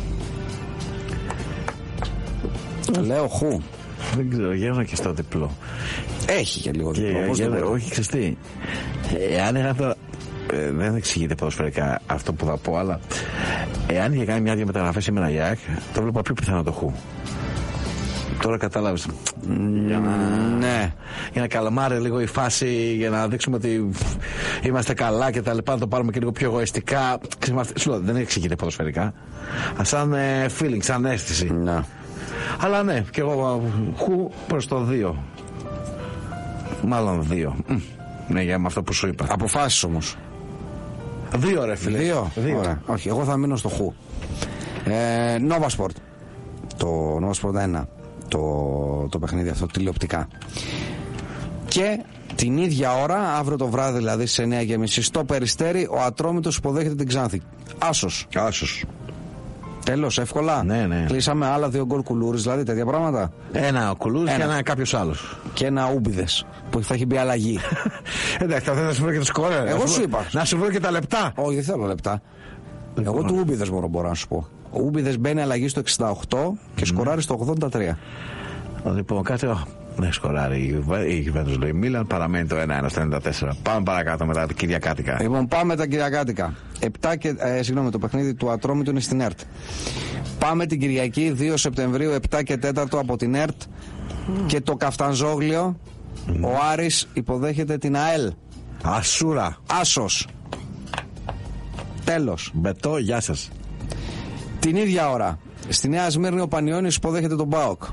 Λέω χου. Δεν ξέρω, γέρνα και στο διπλό. Έχει και λίγο διπλό. Και, γέρνα, όχι, ξεστή. Εάν είχα τώρα... Ε, δεν εξηγείται ποδοσφαιρικά αυτό που θα πω, αλλά εάν είχε κάνει μια δύο μεταγραφές σήμερα η ΑΕΚ, το βλέπω πιο πιθανό το χου. Τώρα κατάλαβες. Mm, για να, ναι. για να καλμάρει λίγο η φάση, για να δείξουμε ότι είμαστε καλά και τα λοιπά, να το πάρουμε και λίγο πιο εγωιστικά. Σου λέω, δεν εξηγείται ποδοσφαιρικά. Σαν ε, feeling, σαν αίσθηση. Ναι. Αλλά ναι, και εγώ χου προς το δύο. Μάλλον δύο. Ναι, για με αυτό που σου είπα. Αποφάσεις όμως. Δύο ρε φίλε. Δύο. Δύο. Ωραία. Όχι, εγώ θα μείνω στο χου. Ε, Nova Sport. Το Nova Sport ένα. Το, το παιχνίδι αυτό τηλεοπτικά. Και την ίδια ώρα, αύριο το βράδυ δηλαδή στις εννιά και μισή στο Περιστέρι, ο Ατρόμητος υποδέχεται την Ξάνθη. Άσος. Άσος. Τέλος, εύκολα. Ναι, ναι. Κλείσαμε άλλα δύο γκολ Κουλούρης, δηλαδή τέτοια πράγματα. Ένα ο Κουλούρης και ένα κάποιος άλλος. Και ένα Ούμπιδες που θα έχει μπει αλλαγή. Εντάξει, θα θέλω να σου βρω και το σκορ. Εγώ σου είπα. Να σου βρω και τα λεπτά. Όχι, δεν θέλω λεπτά. Εγώ του Ούμπιδες μπορώ, μπορώ να σου πω. Ο Ούμπιδες μπαίνει αλλαγή στο εξήντα οκτώ και mm. σκοράρει στο ογδόντα τρία. Λοιπόν, κάτσε. Ναι, σκοράρει η Juventus, λέει Μίλαν, παραμένει το ένα ένα στο ενενήντα τέσσερα. Πάμε παρακάτω μετά τα Κυριακάτικα. Λοιπόν, πάμε τα Κυριακάτικα. επτά και, ε, συγγνώμη, το παιχνίδι του Ατρόμητου είναι στην ΕΡΤ. Πάμε την Κυριακή, δύο Σεπτεμβρίου, επτά και τέσσερα από την ΕΡΤ. Mm. Και το Καφτανζόγλιο, mm. ο Άρης υποδέχεται την ΑΕΛ. Ασούρα. Άσος. Τέλος. Μπετό, γεια σας. Την ίδια ώρα, στη Νέα Σμύρνη ο Πανιώνιος υποδέχεται τον ΠΑΟΚ.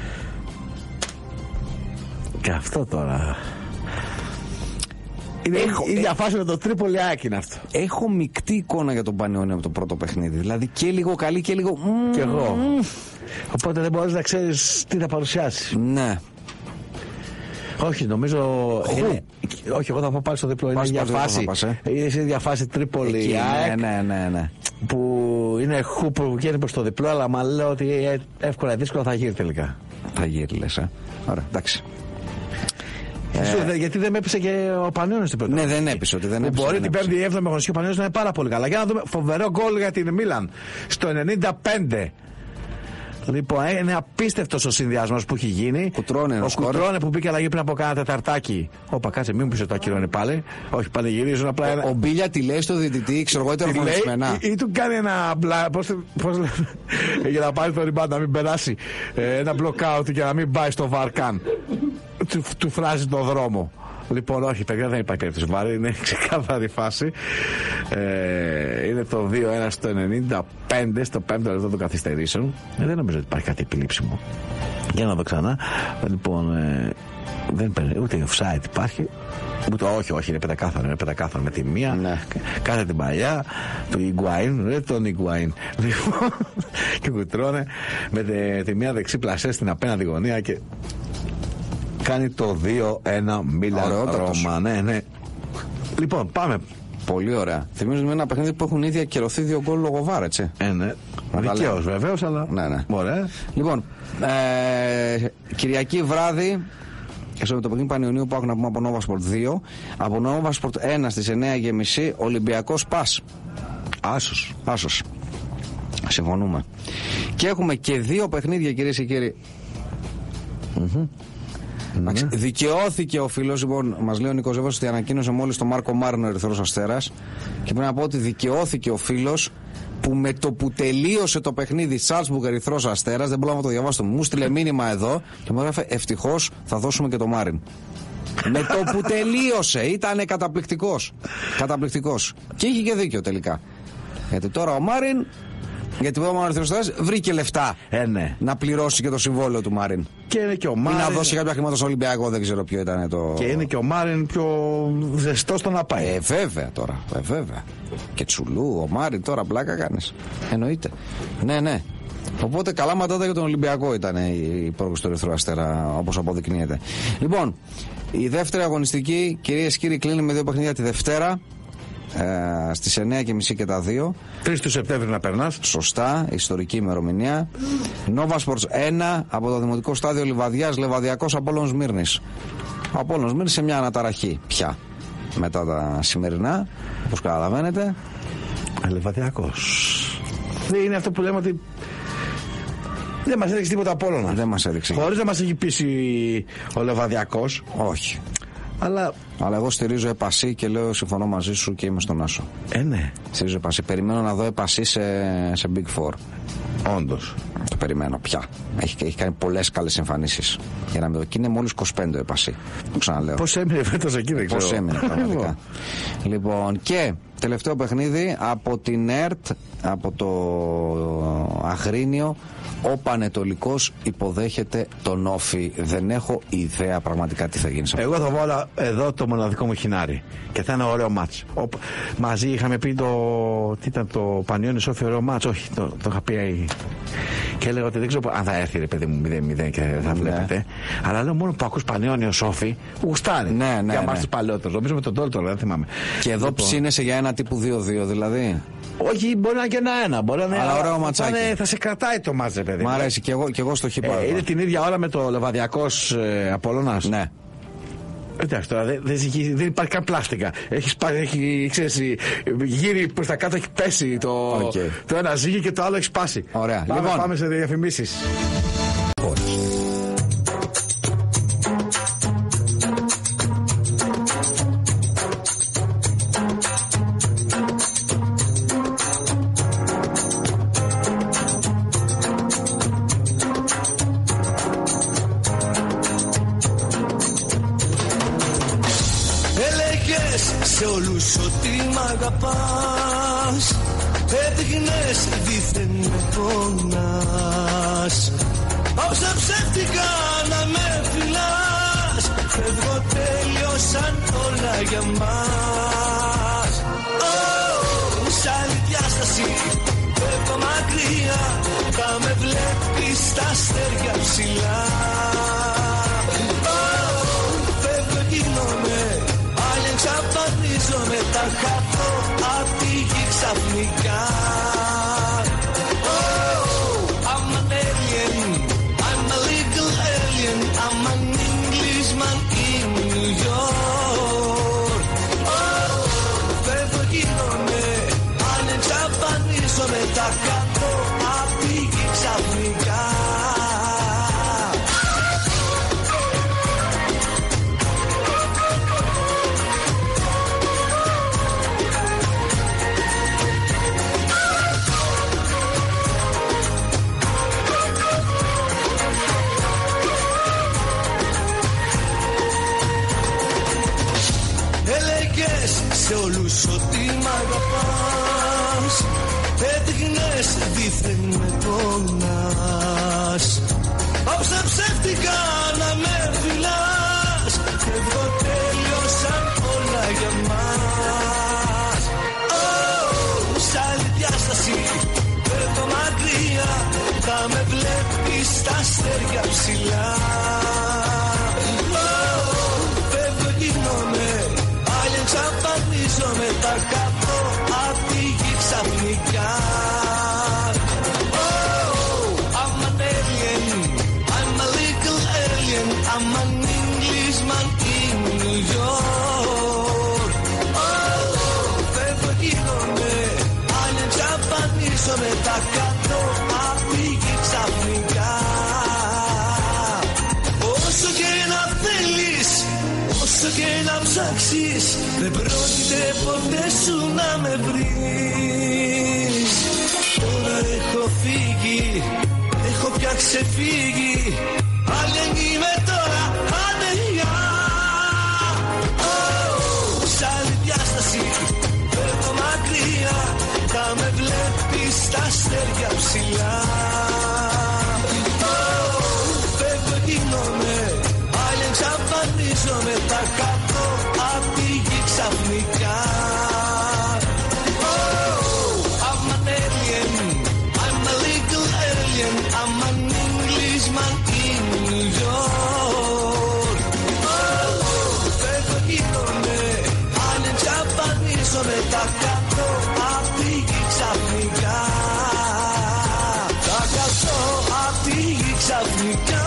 Και αυτό τώρα. Είναι έχω, η ίδια φάση με το Τρίπολη ΑΕΚ είναι αυτό. Έχω μεικτή εικόνα για τον Πανιώνιο από το πρώτο παιχνίδι. Δηλαδή και λίγο καλή και λίγο. Κι εγώ. Οπότε δεν μπορείς να ξέρεις τι θα παρουσιάσει. Ναι. Όχι, νομίζω. Είναι, όχι, εγώ θα πάω πάλι στο διπλό. Είναι η διαφάση. Είναι η διαφάση Τρίπολη ΑΕΚ. Ναι, ναι, ναι, ναι. Που είναι χου που βγαίνει προς το διπλό, αλλά μα λέω ότι εύκολα ή δύσκολα θα γύρει τελικά. Θα γύρει, λες, ε. Ωραία, εντάξει. Ε, γιατί δεν με έπεισε και ο Πανιώνιος στην πρώτη. Ναι, δεν έπεισε ότι δεν έπεισε. Μπορεί δεν την πέμπτη ή έβδομη αγωνιστική ο Πανιώνιος να είναι πάρα πολύ καλά. Για να δούμε, φοβερό γκολ για την Μίλαν στο ενενήντα πέντε. Λοιπόν, είναι απίστευτος ο συνδυασμός που έχει γίνει. Κουτρώνε, ο Κουτρώνε που μπήκε αλλαγή πριν από κάνα τεταρτάκι. Όπα, κάτσε, μην μου πεις ότι το ακυρώνει πάλι. Όχι, πανηγυρίζουν απλά. Ο, ο Μπίλια τη λέει στο διαιτητή, ξέρω εγώ, ήταν φορμανισμένα. Ή, ή του κάνει ένα μπλα. Πώς, πώς λέμε. Για να πάρει το rebound, να μην περάσει. Ε, ένα blockout και να μην πάει στο βαρκάν. Του, του φράζει το δρόμο. Λοιπόν, όχι, παιδιά, δεν υπάρχει περίπτωση βάρη, είναι ξεκάθαρη φάση. Ε, είναι το δύο ένα στο ενενήντα πέντε, στο πέμπτο λεπτό των καθυστερήσεων. Ε, δεν νομίζω ότι υπάρχει κάτι επιλήψιμο. Για να δω ξανά. Λοιπόν, ε, δεν υπάρχει ούτε offside υπάρχει. Ούτε, όχι, όχι, είναι πεντακάθαρο, είναι πεντακάθαρο με τη μία. Ναι. Κάθε την παλιά του Ιγκουάιν, δεν τον Ιγκουάιν. Λοιπόν, και κουτρώνε με τη, τη μία δεξί πλασέ στην απέναντι γωνία και κάνει το δύο ένα Μίλαν Ρώμα. Ναι, ναι. Λοιπόν, πάμε. Πολύ ωραία. Θυμίζω με ένα παιχνίδι που έχουν ήδη ακυρωθεί δύο γκολ λόγω βάρ, έτσι. Ε, ναι. Δικαίως βεβαίως, αλλά. Ναι, ναι. Ωραία. Λοιπόν, ε, Κυριακή βράδυ. Στο το παιχνίδι Πανιωνίου που έχουμε από Nova Sport δύο. Από Nova Sport ένα στις εννιά και μισή Ολυμπιακός Πας. Άσος. Άσος. Συμφωνούμε. Και έχουμε και δύο παιχνίδια, κυρίες και κύριοι. Mm-hmm. Ναι. Δικαιώθηκε ο φίλος, λοιπόν, μας λέει ο Νίκος Ζεύας ότι ανακοίνωσε μόλις τον Μάρκο Μάρνο Ερυθρός Αστέρας. Και πρέπει να πω ότι δικαιώθηκε ο φίλος που με το που τελείωσε το παιχνίδι Σάλτσμπουργκ Ερυθρός Αστέρας, δεν μπορώ να το διαβάσω, μου στείλε μήνυμα εδώ και μου έγραφε ευτυχώς θα δώσουμε και το Μάριν. Με το που τελείωσε, ήταν καταπληκτικός. Καταπληκτικός. Και είχε και δίκιο τελικά. Γιατί τώρα ο Μάριν. Γιατί ο Ερυθρός βρήκε λεφτά ε, ναι. να πληρώσει και το συμβόλαιο του Μάριν. Και είναι και ο Μάριν. Ή να δώσει κάποια χρήματα στο Ολυμπιακό, δεν ξέρω ποιο ήταν το. Και είναι και ο Μάριν πιο ζεστό στο να πάει. Ε, βέβαια τώρα. Ε, βέβαια. Και Τσουλού, ο Μάριν τώρα πλάκα κάνεις. Εννοείται. Ναι, ναι. Οπότε καλά ματάτα για τον Ολυμπιακό ήταν η πρόκληση του Ερυθρού Αστέρα, όπως αποδεικνύεται. Λοιπόν, η δεύτερη αγωνιστική, κυρίες και κύριοι, κλείνει με δύο παιχνίδια τη Δευτέρα. Ε, στις εννιά και μισή και τα δύο. τρεις του Σεπτέμβρη να περνάς. Σωστά, ιστορική ημερομηνία. Nova Sports ένα από το Δημοτικό Στάδιο Λιβαδιάς, Λεβαδιακός Απόλλων Σμύρνης. Ο Απόλλων Σμύρνης σε μια αναταραχή πια μετά τα σημερινά, όπως καταλαβαίνετε. Λεβαδιακός. Δεν είναι αυτό που λέμε ότι δεν μας έδειξε τίποτα Απόλλωνα. Δεν μας έδειξε. Χωρίς να μας έχει πείσει ο Λεβαδιακός. Όχι. Αλλά... Αλλά εγώ στηρίζω Επασί και λέω συμφωνώ μαζί σου και είμαι στον Άσο. Ε, ναι. Στηρίζω Επασί. Περιμένω να δω Επασί σε, σε Big Four. Όντως. Το περιμένω πια. Έχει, έχει κάνει πολλές καλές εμφανίσεις. Για να μην δω. Και είναι μόλις είκοσι πέντε ο Επασί. Το ξαναλέω. Πώς έμεινε φέτος εκεί, δεν ξέρω. Πώς έμεινε πραγματικά. Λοιπόν, και τελευταίο παιχνίδι από την ΕΡΤ, από το Αγρίνιο. Ο Πανετολικός υποδέχεται τον Όφη. Δεν έχω ιδέα πραγματικά τι θα γίνει σε αυτό. Εγώ θα βάλω εδώ το μοναδικό μου χινάρι. Και θα είναι ωραίο μάτς. Ο, μαζί είχαμε πει το. Τι ήταν το Πανιώνης Όφη, ωραίο μάτς. Όχι, το, το είχα πει. Και έλεγα ότι δεν ξέρω αν θα έρθει ρε παιδί μου μηδέν μηδέν και θα βλέπετε. Ναι. Αλλά λέω μόνο που ακούς Πανιώνιος Όφη, γουστάρει. Ναι, ναι. Για ναι. μας τους παλαιότερους. Νομίζω με τον Τόλτο, δεν θυμάμαι. Και εδώ λοιπόν ψήνεσαι για ένα τύπου δύο δύο δηλαδή. Όχι, μπορεί να είναι και ένα-ένα. Μπορεί να είναι. Αλλά ωραίο ματσάκι. Θα, θα σε κρατάει το μάτς, ρε παιδί. Μ' αρέσει και εγώ, και εγώ στο χιπάρι. Ε, είναι την ίδια ώρα με το Λεβαδιακός ε, Απόλλωνας. Ναι. Εντάξει τώρα, δεν, δεν, δεν υπάρχει καν πλάστικα. Έχει, έχει ξέρεις, γύρει προς τα κάτω, έχει πέσει το, okay. το ένα ζύγι και το άλλο έχει σπάσει. Ωραία. Πάμε, λοιπόν. πάμε σε διαφημίσεις. Σε όλους ότι μ' αγαπάς, έδειχνες δίθεν με πονάς. Όσα ψεύτικα να με φυλάς, φεύγω, τέλειωσαν όλα για μας. Oh, σ' άλλη διάσταση φεύγω μακριά, θα με βλέπεις στα αστέρια ψηλά. Oh, φεύγω, γίνομαι, εξαφανίζομαι, τα χαθώ απ' τη γη ξαφνικά. Oh, I'm an alien, I'm a legal alien, I'm an Englishman in New York. Oh, φεύγω, γίνομαι, αν εξαφανίζομαι, τα χαθώ απ' τη γη ξαφνικά. Σε όλους ότι μ' αγαπάς, έδειχνες δίθεν με πονάς. Όσα ψεύτικα να με φυλάς, φεύγω, τέλειωσαν όλα για μας. Oh, σ' άλλη διάσταση φεύγω μακριά, θα με βλέπεις στα αστέρια ψηλά. Oh, φεύγω, γίνομαι, εξαφανίζομαι, τα κάτω απ' τη γη ξαφνικά. Oh, I'm an alien, I'm a legal alien, I'm an Englishman in New York. Oh, φεύγω, γίνομαι, αν εξαφανίζομαι, τα κάτω απ' τη γη ξαφνικά. Όσο και να θέλεις, όσο και να ψάξεις, δεν πρόκειται ποτέ σου να με βρεις. Τώρα έχω φύγει, έχω πια ξεφύγει, άλλη είμαι τώρα, ανεγιά. Oh, σ' άλλη διάσταση φεύγω μακριά, θα με βλέπεις στα αστέρια ψηλά. Oh, φεύγω, γίνομαι, άλλη εξαφανίζομαι, τα κάτω απ' τη γη ξαφνικά. Oh, I'm an alien, I'm a legal alien, I'm an Englishman in New York. Oh, φεύγω, γίνομαι, αν εξαφανίζομαι, τα κάτω απ' τη γη ξαφνικά. Τα κάτω απ' τη γη ξαφνικά.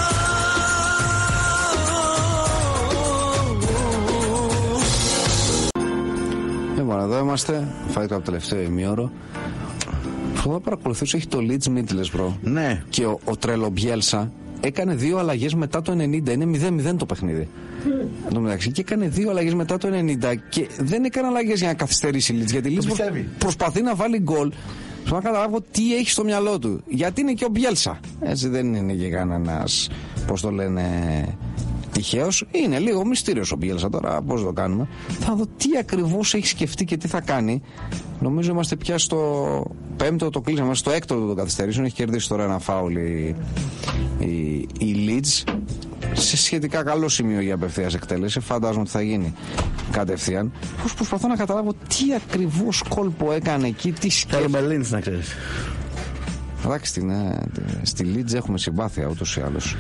Λοιπόν, εδώ είμαστε. Φάει το από το τελευταίο ημίωρο. Αυτό θα παρακολουθήσω, έχει το Leeds Middlesbrough. Ναι. Και ο, ο Τρέλο Μπιέλσα έκανε δύο αλλαγές μετά το ενενήντα. Είναι μηδέν μηδέν το παιχνίδι. Εν τω μεταξύ, και έκανε δύο αλλαγές μετά το ενενήντα και δεν έκανε αλλαγές για να καθυστερήσει η Leeds. Γιατί η Leeds προσπαθεί να βάλει γκολ. Θέλω να καταλάβω τι έχει στο μυαλό του. Γιατί είναι και ο Μπιέλσα. Έτσι δεν είναι και κανένας, πώς το λένε, τυχαίος. Είναι λίγο μυστήριος ο Μπιέλσα τώρα. Πώς το κάνουμε. Θα δω τι ακριβώς έχει σκεφτεί και τι θα κάνει. Νομίζω είμαστε πια στο πέμπτο, το κλείσαμε. Στο έκτο των καθυστερήσεων. Έχει κερδίσει τώρα ένα φάουλ η, η, η Leeds. Σε σχετικά καλό σημείο για απευθείας εκτέλεση. Φαντάζομαι ότι θα γίνει κατευθείαν. Πώς προσπαθώ να καταλάβω τι ακριβώς κόλπο έκανε εκεί, τι σκέφτεται. Θέλουμε Lynch να ξέρεις. Εντάξει, ναι, στη Leeds έχουμε συμπάθεια ούτως ή άλλως.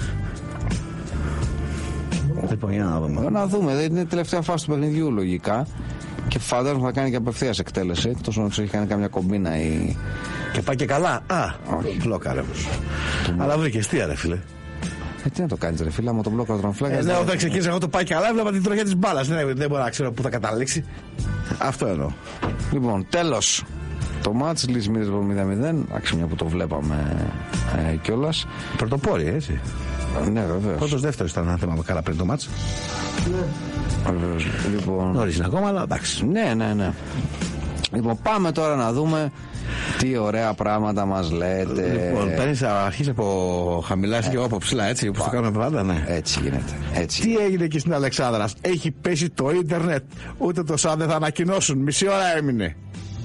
Λοιπόν, για να δούμε. Να δούμε, είναι η τελευταία φάση του παιχνιδιού λογικά. Και φαντάζομαι θα κάνει και απευθείας εκτέλεση. Εκτός να έχει κάνει καμιά κομπίνα ή. Και πάει και καλά. Α, όχι. Πλόκαρε. Αλλά βρήκε τι, ρε φίλε. Ε, τι να το κάνει, ρε φίλε, άμα τον μπλόκο τον φλάγκα. Ε, ναι, όταν ξεκίνησα εγώ το πάει καλά, έβλεπα την τροχιά τη μπάλα. Δεν, δεν μπορώ να ξέρω πού θα καταλήξει. Αυτό εννοώ. Λοιπόν, τέλος. Το μάτς λύση μηδέν μηδέν. Άξι, μια που το βλέπαμε ε, κιόλας. Πρωτοπόροι, έτσι. Ναι, βεβαίως. Πρώτος δεύτερος ήταν, αν θυμάμαι καλά, πριν το μάτς. Βεβαίως. Λοιπόν. Νωρίς είναι ακόμα, αλλά εντάξει. Ναι, ναι, ναι. Λοιπόν, πάμε τώρα να δούμε τι ωραία πράγματα μας λέτε. Λοιπόν, παίρνεις, αρχίζει από χαμηλά και εγώ από ψηλά, έτσι, όπως το κάνουμε πάντα, ναι. Έτσι γίνεται. Έτσι. Τι έγινε εκεί στην Αλεξάνδρας? Έχει πέσει το ίντερνετ. Ούτε το σαν δεν θα ανακοινώσουν. Μισή ώρα έμεινε.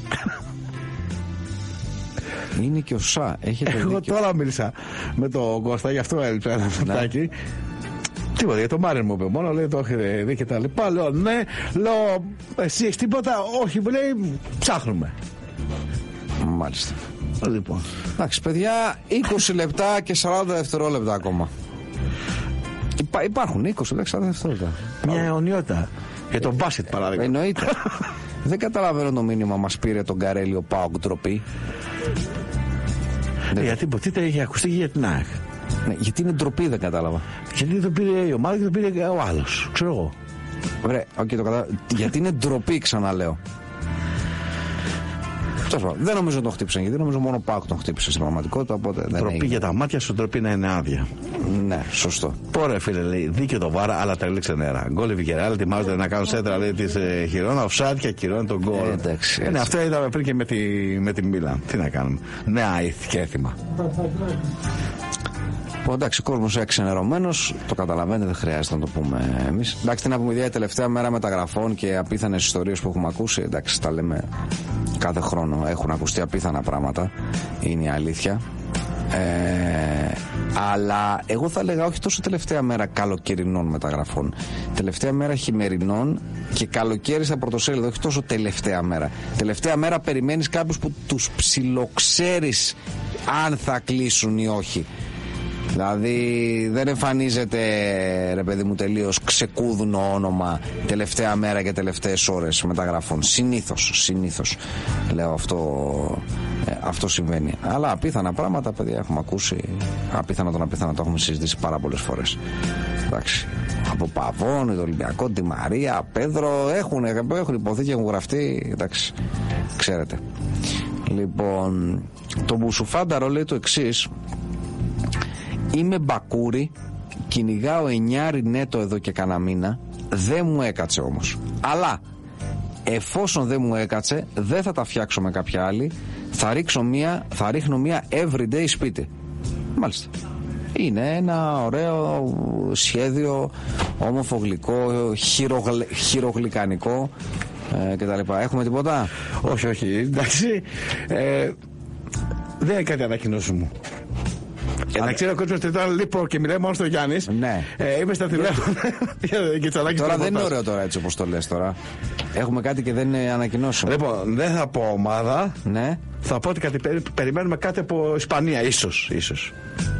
Είναι και ο Σα. Έχετε Εγώ δίκιο. τώρα μίλησα με τον Κώστα, γι' αυτό έλειψα ένα φωτάκι. Τίποτα, για το Μάριν μου είπε μόνο, λέει το έχετε δει και τα λοιπά. Λέω ναι, λέω εσύ έχεις τίποτα? Όχι, μου λέει ψάχνουμε. Μάλιστα. Λοιπόν. Εντάξει, παιδιά, είκοσι λεπτά και σαράντα δευτερόλεπτα ακόμα. Υπά, υπάρχουν είκοσι λεπτά και σαράντα δευτερόλεπτα. Μια αιωνιότητα. Για τον μπάσκετ παράδειγμα. Εννοείται. Δεν καταλαβαίνω το μήνυμα μας πήρε τον Καρέλη ο Πάοκ ντροπή. Ε, γιατί ποτέ είχε ακουστεί και για την ΑΕΚ. Ναι, γιατί είναι ντροπή, δεν κατάλαβα. Γιατί το πήρε η ομάδα και το πήρε ο άλλος. Ξέρω εγώ. Ωραία, okay, το κατάλαβα. Γιατί είναι ντροπή, ξαναλέω. Δεν νομίζω ότι τον χτύπησαν, γιατί νομίζω μόνο ο Πάοκ τον χτύπησε στην πραγματικότητα. Οπότε δεν ντροπή για τα μάτια σου, ντροπή να είναι άδεια. Ναι, σωστό. Πόρε φίλε, λέει, δίκαιο το βάρα, αλλά τρέλεξε νερά. Γκολ Βικεράλ, ετοιμάζονται να κάνουν σέντρα, λέει, της ε, Χιρόνα, offside και ακυρώνει τον γκολ. Ε, εντάξει. Ε, ναι, αυτό είδαμε πριν και με τη, με τη Μίλαν. Τι να κάνουμε. Νέα ήθη και έθιμα. Εντάξει, ο κόσμος εξενερωμένος, το καταλαβαίνετε, δεν χρειάζεται να το πούμε εμείς. Εντάξει, τι να πούμε, η τελευταία μέρα μεταγραφών και απίθανες ιστορίες που έχουμε ακούσει. Εντάξει, τα λέμε κάθε χρόνο. Έχουν ακουστεί απίθανα πράγματα. Είναι η αλήθεια. Ε, αλλά εγώ θα έλεγα όχι τόσο τελευταία μέρα καλοκαιρινών μεταγραφών. Τελευταία μέρα χειμερινών και καλοκαίρι στα πρωτοσέλιδα. Όχι τόσο τελευταία μέρα. Τελευταία μέρα περιμένεις κάποιους που τους ψιλοξέρεις αν θα κλείσουν ή όχι. Δηλαδή δεν εμφανίζεται, ρε παιδί μου, τελείως ξεκούδουνο όνομα τελευταία μέρα και τελευταίες ώρες μεταγραφών. Συνήθως, συνήθως λέω αυτό, ε, αυτό συμβαίνει. Αλλά απίθανα πράγματα, παιδιά, έχουμε ακούσει. Απίθανα τον απίθανα το έχουμε συζητήσει πάρα πολλές φορές. Εντάξει, από Παβών, το Ολυμπιακό, τη Μαρία, Πέδρο, έχουν, έχουν υποθεί και έχουν γραφτεί. Εντάξει, ξέρετε. Λοιπόν, το Μπουσουφάνταρο λέει το εξής. Είμαι μπακούρι, κυνηγάω εννιάρι νέτο εδώ και κανένα μήνα. Δεν μου έκατσε όμως. Αλλά εφόσον δεν μου έκατσε, δεν θα τα φτιάξω με κάποια άλλη. Θα ρίξω μία, θα ρίχνω μία everyday σπίτι. Μάλιστα. Είναι ένα ωραίο σχέδιο, όμορφο γλυκό, χειρογλ, χειρογλυκανικό ε, κτλ. Έχουμε τίποτα? Όχι, όχι, εντάξει. Ε, δεν είναι κάτι ανακοινώσει μου. Για να ξέρει ο κόσμος ότι τώρα λείπω και μιλάει μόνο στο Γιάννης. Ναι. Ε, είμαι στα τηλέφωνα. Τώρα δεν είναι ωραίο τώρα έτσι όπως το λες τώρα. Έχουμε κάτι και δεν ανακοινώσουμε. Λοιπόν, δεν θα πω ομάδα. Ναι. Θα πω ότι κάτι, περιμένουμε κάτι από Ισπανία, ίσως. ίσως.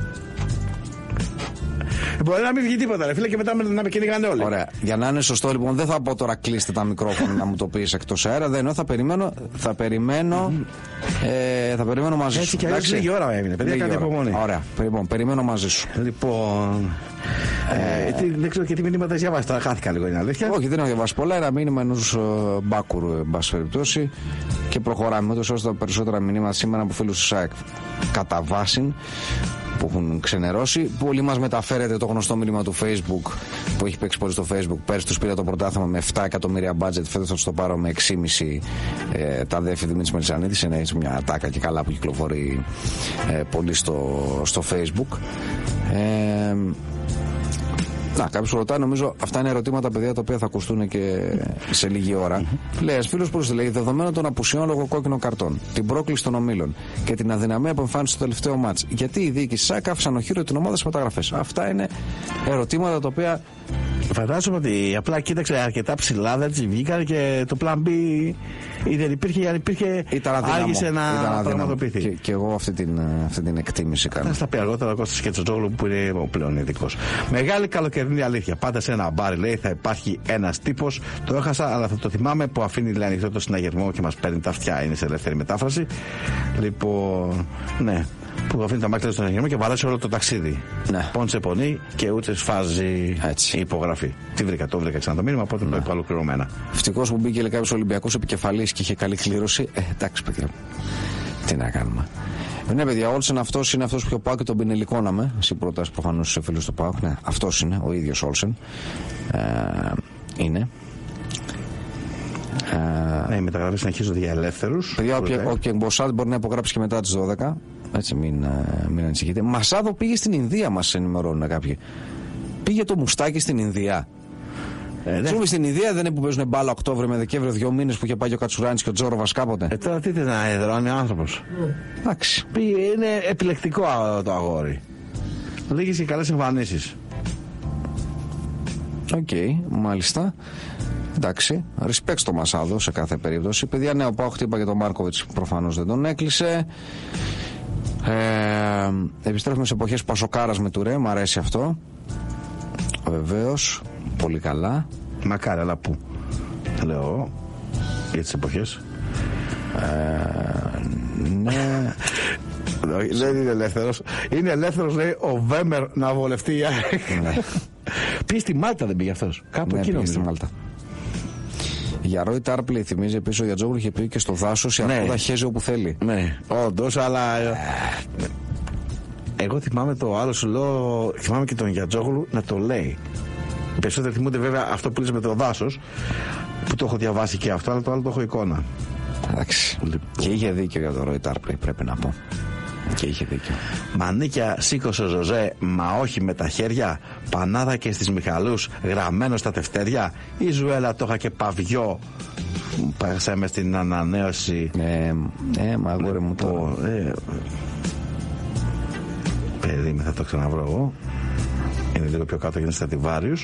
Μπορεί να μην βγει τίποτα, ρε φίλε, και μετά να με κυνηγάνε όλοι. Ωραία. Για να είναι σωστό, λοιπόν, δεν θα πω τώρα κλείστε τα μικρόφωνα να μου το πεις εκτός αέρα. Δεν εννοώ, θα περιμένω. Θα περιμένω, ε, θα περιμένω μαζί σου. Έτσι κι αλλιώς λίγη ώρα έμεινε. Παιδιά, κάτι υπομονή. Ωραία. Λοιπόν, περιμένω μαζί σου. Λοιπόν. Ε, ε, τι, δεν ξέρω και τι μηνύματα έχει διαβάσει. Τώρα χάθηκα λίγο, είναι αλήθεια. Όχι, δεν έχω διαβάσει πολλά. Ένα μήνυμα ενός uh, μπάκουρου, εν πάση περιπτώσει. Και προχωράμε. Ούτως ώστε τα περισσότερα μηνύματα σήμερα από φίλους του ΣΑΕΚ κατά βάση που έχουν ξενερώσει. Πολλοί μας μεταφέρετε το γνωστό μήνυμα του Facebook που έχει παίξει πολύ στο Facebook. Πέρσι τους πήρα το πρωτάθλημα με επτά εκατομμύρια budget. Φέτος θα το πάρω με έξι κόμμα πέντε ε, τα αδέρφια Δημήτρης Μελισσανίδης. Είναι μια ατάκα και καλά που κυκλοφορεί ε, πολύ στο, στο Facebook. Ε, Να, κάποιος ρωτάει, νομίζω αυτά είναι ερωτήματα, παιδιά, τα οποία θα ακουστούν και σε λίγη ώρα. Mm-hmm. Λέει, ένας φίλος που λέει, δεδομένων των απουσιών λόγω κόκκινων καρτών, την πρόκληση των ομίλων και την αδυναμία που εμφάνισε στο τελευταίο μάτς, γιατί οι διοίκηση ΣΑΚ άφησαν οχύριο την ομάδα στις μεταγραφές? Αυτά είναι ερωτήματα τα οποία. Φαντάζομαι ότι απλά κοίταξε αρκετά ψηλά, δεν της βγήκαν και το plan B ή δεν υπήρχε, αν υπήρχε, άργησε να πραγματοποιηθεί. Και, και εγώ αυτή την, αυτή την εκτίμηση κάνω. Θα στα πει αργότερα ο Κώστας Κετσοτζόγλου που είναι ο πλέον ειδικός. Μεγάλη καλοκαιρινή αλήθεια. Πάντα σε ένα μπάρ, λέει, θα υπάρχει ένας τύπος. Το έχασα, αλλά θα το θυμάμαι, που αφήνει, λέει, ανοιχτό το συναγερμό και μας παίρνει τα αυτιά. Είναι σε ελεύθερη μετάφραση. Λοιπόν, ναι. Που αφήνει τα μάτια στον εγγυημό και βαράσει όλο το ταξίδι. Ναι. Πόντσε πονεί και ούτε σφάζει η υπογραφή. Τι βρήκα, το βρήκα ξανά το μήνυμα, οπότε ναι. Το είπα ολοκληρωμένα. Ευτυχώς που μπήκε κάποιο Ολυμπιακός επικεφαλής και είχε καλή κλήρωση. Ε, εντάξει, παιδιά. Τι να κάνουμε. Ναι, παιδιά, Όλσεν αυτός είναι αυτός που ο Πάοκ και τον πινελικόναμε. Εσύ πρόταση προφανώς στους φίλους του Πάοκ. Ναι, αυτός είναι, ο ίδιος Όλσεν. Ε, είναι. Ναι, οι μεταγραφές συνεχίζονται για ελεύθερους. Παιδιά, ο Κεγκμποσάτ μπορεί να υπογράψει και μετά τις δώδεκα. Έτσι, μην, μην ανησυχείτε. Μασάδο πήγε στην Ινδία, μας ενημερώνουν κάποιοι. Πήγε το μουστάκι στην Ινδία. Ε, ναι. Στην Ινδία δεν είναι που παίζουν μπάλα Οκτώβριο με Δεκέμβριο, δύο μήνες που είχε πάει ο Κατσουράνης και ο Τζόροβας κάποτε. Ε, τώρα τι να έδρανε ο άνθρωπος. Εντάξει. Είναι επιλεκτικό το αγόρι. Λίγες και καλές εμφανίσεις. Οκ, okay, μάλιστα. Εντάξει, respect στο Μασάδο σε κάθε περίπτωση. Παιδιά, ναι, ο Πάο χτύπα και τον Μάρκοβιτς προφανώς δεν τον έκλεισε. Ε, επιστρέφουμε σε εποχές Πασοκάρας με Τουρέ, μου αρέσει αυτό. Βεβαίως, πολύ καλά. Μακάρι, αλλά πού. Λέω για τις εποχές. Ε, ναι. Δεν είναι ελεύθερος. Είναι ελεύθερος, λέει, ο Βέμερ να βολευτεί. Ναι. Πήγε στη Μάλτα, δεν πήγε αυτός. Κάπου ναι, εκεί πήγε στη Μάλτα. Για Ρόι Τάρπλεϊ θυμίζει επίσης ο Γιατζόγλου είχε πει και στο δάσος η αρκούδα χέζει όπου θέλει. Ναι, όντως, αλλά. Εγώ θυμάμαι το άλλο σου λέω, θυμάμαι και τον Γιατζόγλου να το λέει. Οι περισσότεροι θυμούνται βέβαια αυτό που λες με το δάσος, που το έχω διαβάσει και αυτό, αλλά το άλλο το έχω εικόνα. Εντάξει. Και είχε δίκιο για τον Ρόι Τάρπλεϊ, πρέπει να πω. Και είχε δίκιο. Μανίκια σήκωσε ο Ζωζέ, μα όχι με τα χέρια. Πανάδα και στις Μιχαλούς, γραμμένο στα τευτέρια. Η Ζουέλα το είχα και παβιό. Πέρασαμε στην ανανέωση. Ε, ε μα αγόρι μου το. Ε, περίμενε, θα το ξαναβρω εγώ. Είναι λίγο πιο κάτω, γίνεται Στρατιβάριους.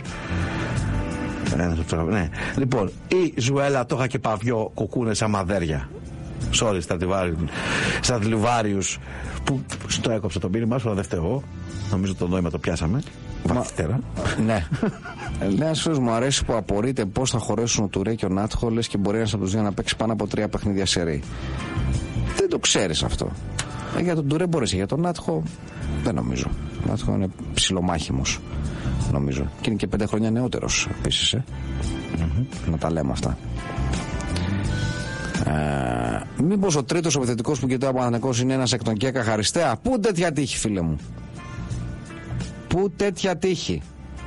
Ναι. Λοιπόν, η Ζουέλα το είχα και παβιό, κουκούνες αμαδέρια. Sorry, Στρατιβάριους που στο έκοψε το μήνυμα, αλλά δεν φταίω εγώ. Νομίζω το νόημα το πιάσαμε. Βαθύτερα. Ναι. Ένας φίλος μου αρέσει που απορείται πώς θα χωρέσουν ο Τουρέ και ο Νάτχο, λες και μπορεί ένας από τους δύο να παίξει πάνω από τρία παιχνίδια σερί. Δεν το ξέρεις αυτό. Ε, για τον Τουρέ μπορείς, για τον Νάτχο δεν νομίζω. Ο Νάτχο είναι ψιλομάχημος, νομίζω. Και είναι και πέντε χρόνια νεότερος επίσης. Ε. Mm-hmm. Να τα λέμε αυτά. Ε, μήπως ο τρίτος επιθετικός που κοιτάει ο Παναθηναϊκός είναι ένας εκ των Κέκα Χαριστέα? Πού τέτοια τύχη, φίλε μου. Πού τέτοια τύχη.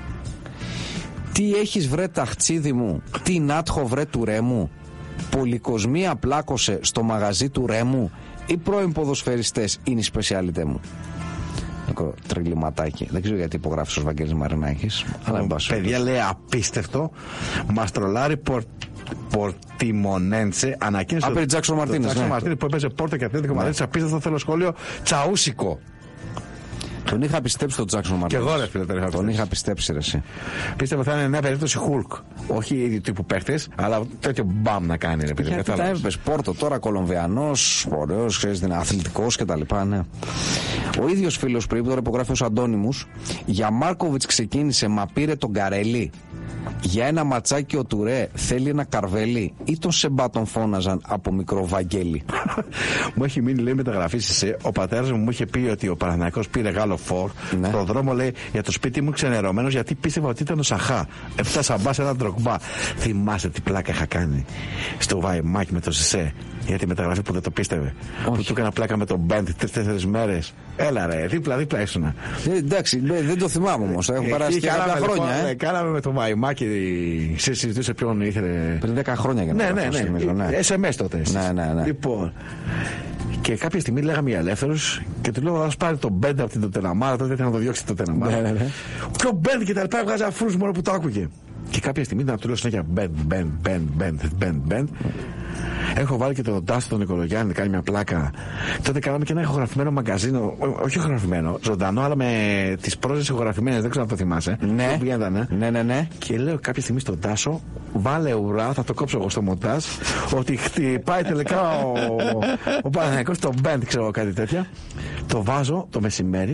Τι έχεις βρε ταχτσίδι μου? Τι Νάτχο βρε του Ρέμου? Πολυκοσμία πλάκωσε στο μαγαζί του Ρέμου? Οι πρώην ποδοσφαιριστές είναι η σπεσιαλιτέ μου? Τριγλυματάκι. Δεν ξέρω γιατί υπογράφεις ως Βαγγέλης Μαρινάκης. Αλλά παιδιά, λέει απίστευτο. Μας τρολάρει πορ... Πορτιμονέντσε. Ανακοίνωσε. Απέρι Τζάκσον Μαρτίνες. Τζάκσον Μαρτίνες που έπαιζε Πόρτο και Ατλέτικο Μαδρίτης. Απίστευτο, θέλω σχόλιο. Τσαούσικο. Τον είχα πιστέψει τον Τζάκσον Μαρτίνες. Και εγώ, ρε φίλε, τον είχα, τον είχα πιστέψει, ρε εσύ. Πίστευα θα είναι μια περίπτωση Χουλκ. Όχι ίδιου τύπου παίχτες, αλλά τέτοιο μπαμ να κάνει, ρε φίλε. Γιατί τα έπαιζε Πόρτο, τώρα Κολομβιανός, ωραίος, ξέρεις, αθλητικός κτλ. Ναι. Ο ίδιος φίλος πριν, τώρα υπογράφει ως Αντώνυμους, για Μάρκοβιτς ξεκίνησε, μα πήρε τον Καρελί. Για ένα ματσάκι ο Τουρέ θέλει ένα καρβέλι ή τον Σεμπά τον φώναζαν από μικρό Βαγγέλη? Μου έχει μείνει, λέει, μεταγραφή σε. Ο πατέρας μου μου είχε πει ότι ο Παναθηναϊκός πήρε Γάλλο φορ. Ναι. Στον δρόμο, λέει, για το σπίτι μου ξενερωμένος γιατί πίστευα ότι ήταν ο Σαχά. Έφτασα σαμπά σε έναν Ντρογκμπά. Θυμάσαι τι πλάκα είχα κάνει στο Βαϊμάκι με το Σεσέ για τη μεταγραφή που δεν το πίστευε? Όχι. Που του έκανα πλάκα με τον Μπέντ τρεις-τέσσερις μέρες. Έλα ρε, δίπλα-δίπλα ήσουν. Ε, εντάξει, δεν το θυμάμαι όμως. Έχω περάσει και κάποια χρόνια. Λοιπόν, ε. Κάναμε με το Βαϊμάκι, σε συζητούσε ποιον ήθελε. Πριν δέκα χρόνια για να ναι, ναι, ναι, νομίζω, ναι. ες εμ ες τότε. Ναι, ναι, ναι. Λοιπόν. Και κάποια στιγμή λέγαμε για ελεύθερους και του λέω: ας πάρει τον Μπέντ από την Τοτεναμάρα. Τότε ήταν να το διώξει την Τοτεναμάρα. Ναι, ναι, ναι. Ποιο Μπέντ και τα λοιπά, βγάζει αφρούς μόνο που το άκουγε. Και κάποια στιγμή να του λέω συνέχεια Μπέντ, Μπέντ, Μπέντ, Μπέντ, Μπέντ, Μπέντ. Έχω βάλει και τον Τάσο τον Νικολογιάννη, κάνει μια πλάκα. Τότε κάναμε και ένα ηχογραφημένο μαγκαζίνο, όχι ηχογραφημένο, ζωντανό, αλλά με τις πρόζες ηχογραφημένες, δεν ξέρω αν το θυμάσαι. Ναι. Ναι, ναι, ναι. Και λέω κάποια στιγμή στον Τάσο, βάλε ουρά, θα το κόψω εγώ στο μοντάζ, ότι χτυπάει τελικά ο, ο Παναθηναϊκός το μπέντ, ξέρω κάτι τέτοια. Το βάζω το μεσημέρι,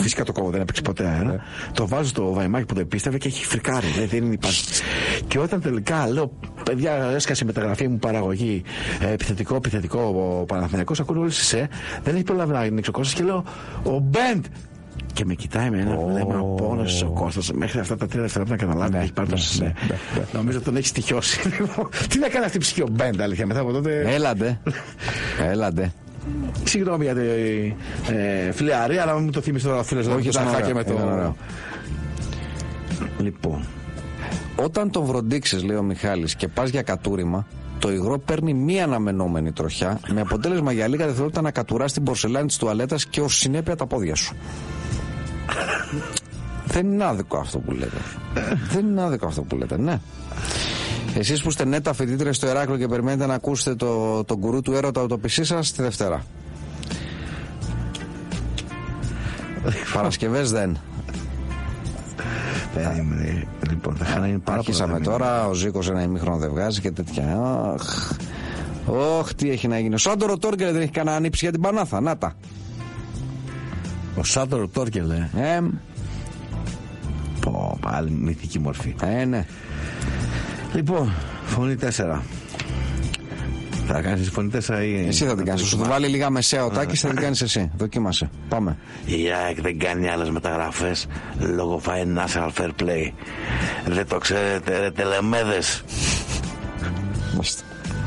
Φυσικά το κόβω, δεν έπαιξε ποτέ αέρα. Yeah. Το βάζω στο βαϊμάκι που δεν πίστευε και έχει φρικάρει. Δηλαδή δεν υπάρχει. Και όταν τελικά λέω, παιδιά, έσκασε η μεταγραφή μου παραγωγή, ε, επιθετικό, επιθετικό ο Παναθηναϊκός, ακούω όλες τις ε, δεν έχει προλάβει να ανοίξει ο Κώστας και λέω, ο Μπεντ! Και με κοιτάει με ένα βλέμμα oh. πόνος ο Κώστας. Μέχρι αυτά τα τρία δευτερόλεπτα να καταλάβει ότι έχει πάρει το σεσέ. Νομίζω τον έχει στοιχειώσει. Τι να κάνει αυτή η ψυχή ο Μπεντ, αλήθεια, μετά από τότε. Έλαντε. Έλαντε. Συγγνώμη για τη ε, φιλιαρία, αλλά μου το θύμισε τώρα ο φίλος εδώ. Όχι, σαφάκια με το. Λοιπόν. Όταν τον βροντίξεις, λέει ο Μιχάλης, και πας για κατούριμα, το υγρό παίρνει μία αναμενόμενη τροχιά, με αποτέλεσμα για λίγα δευτερόλεπτα να κατουράς την πορσελάνη της τουαλέτας και ως συνέπεια τα πόδια σου. Δεν είναι άδικο αυτό που λέτε. Δεν είναι άδικο αυτό που λέτε, ναι. Εσείς που είστε νέτα φοιτήτρες στο Ηράκλειο και περιμένετε να ακούσετε το, το γκουρού του έρωτα το πισί σας τη Δευτέρα. Παρασκευές δεν. Περίμενε. Λοιπόν, θα χάνει πάρα πολύ. Αρχίσαμε τώρα, ο Ζήκος ένα ημίχρονο δεν βγάζει και τέτοια. Οχ, οχ, τι έχει να γίνει. Ο Σάντορο Τόρκελ δεν έχει κανένα ανήψει για την Πανάθα. Να τα. Ο Σάντορο Τόρκελ, ε. Ε, Πω, πάλι μυθική μορφή. Ε, ναι. Λοιπόν, φωνή τέσσερα. Θα κάνεις φωνή τέσσερα ή... Εσύ θα την κάνεις. Σου βάλει λίγα μεσαία ο Τάκης, θα την κάνεις εσύ. Δοκίμασε. Πάμε. Η ΑΕΚ δεν κάνει άλλες μεταγραφές λόγω financial fair play. Δεν το ξέρετε, ρε τελεμέδες. Μάλιστα.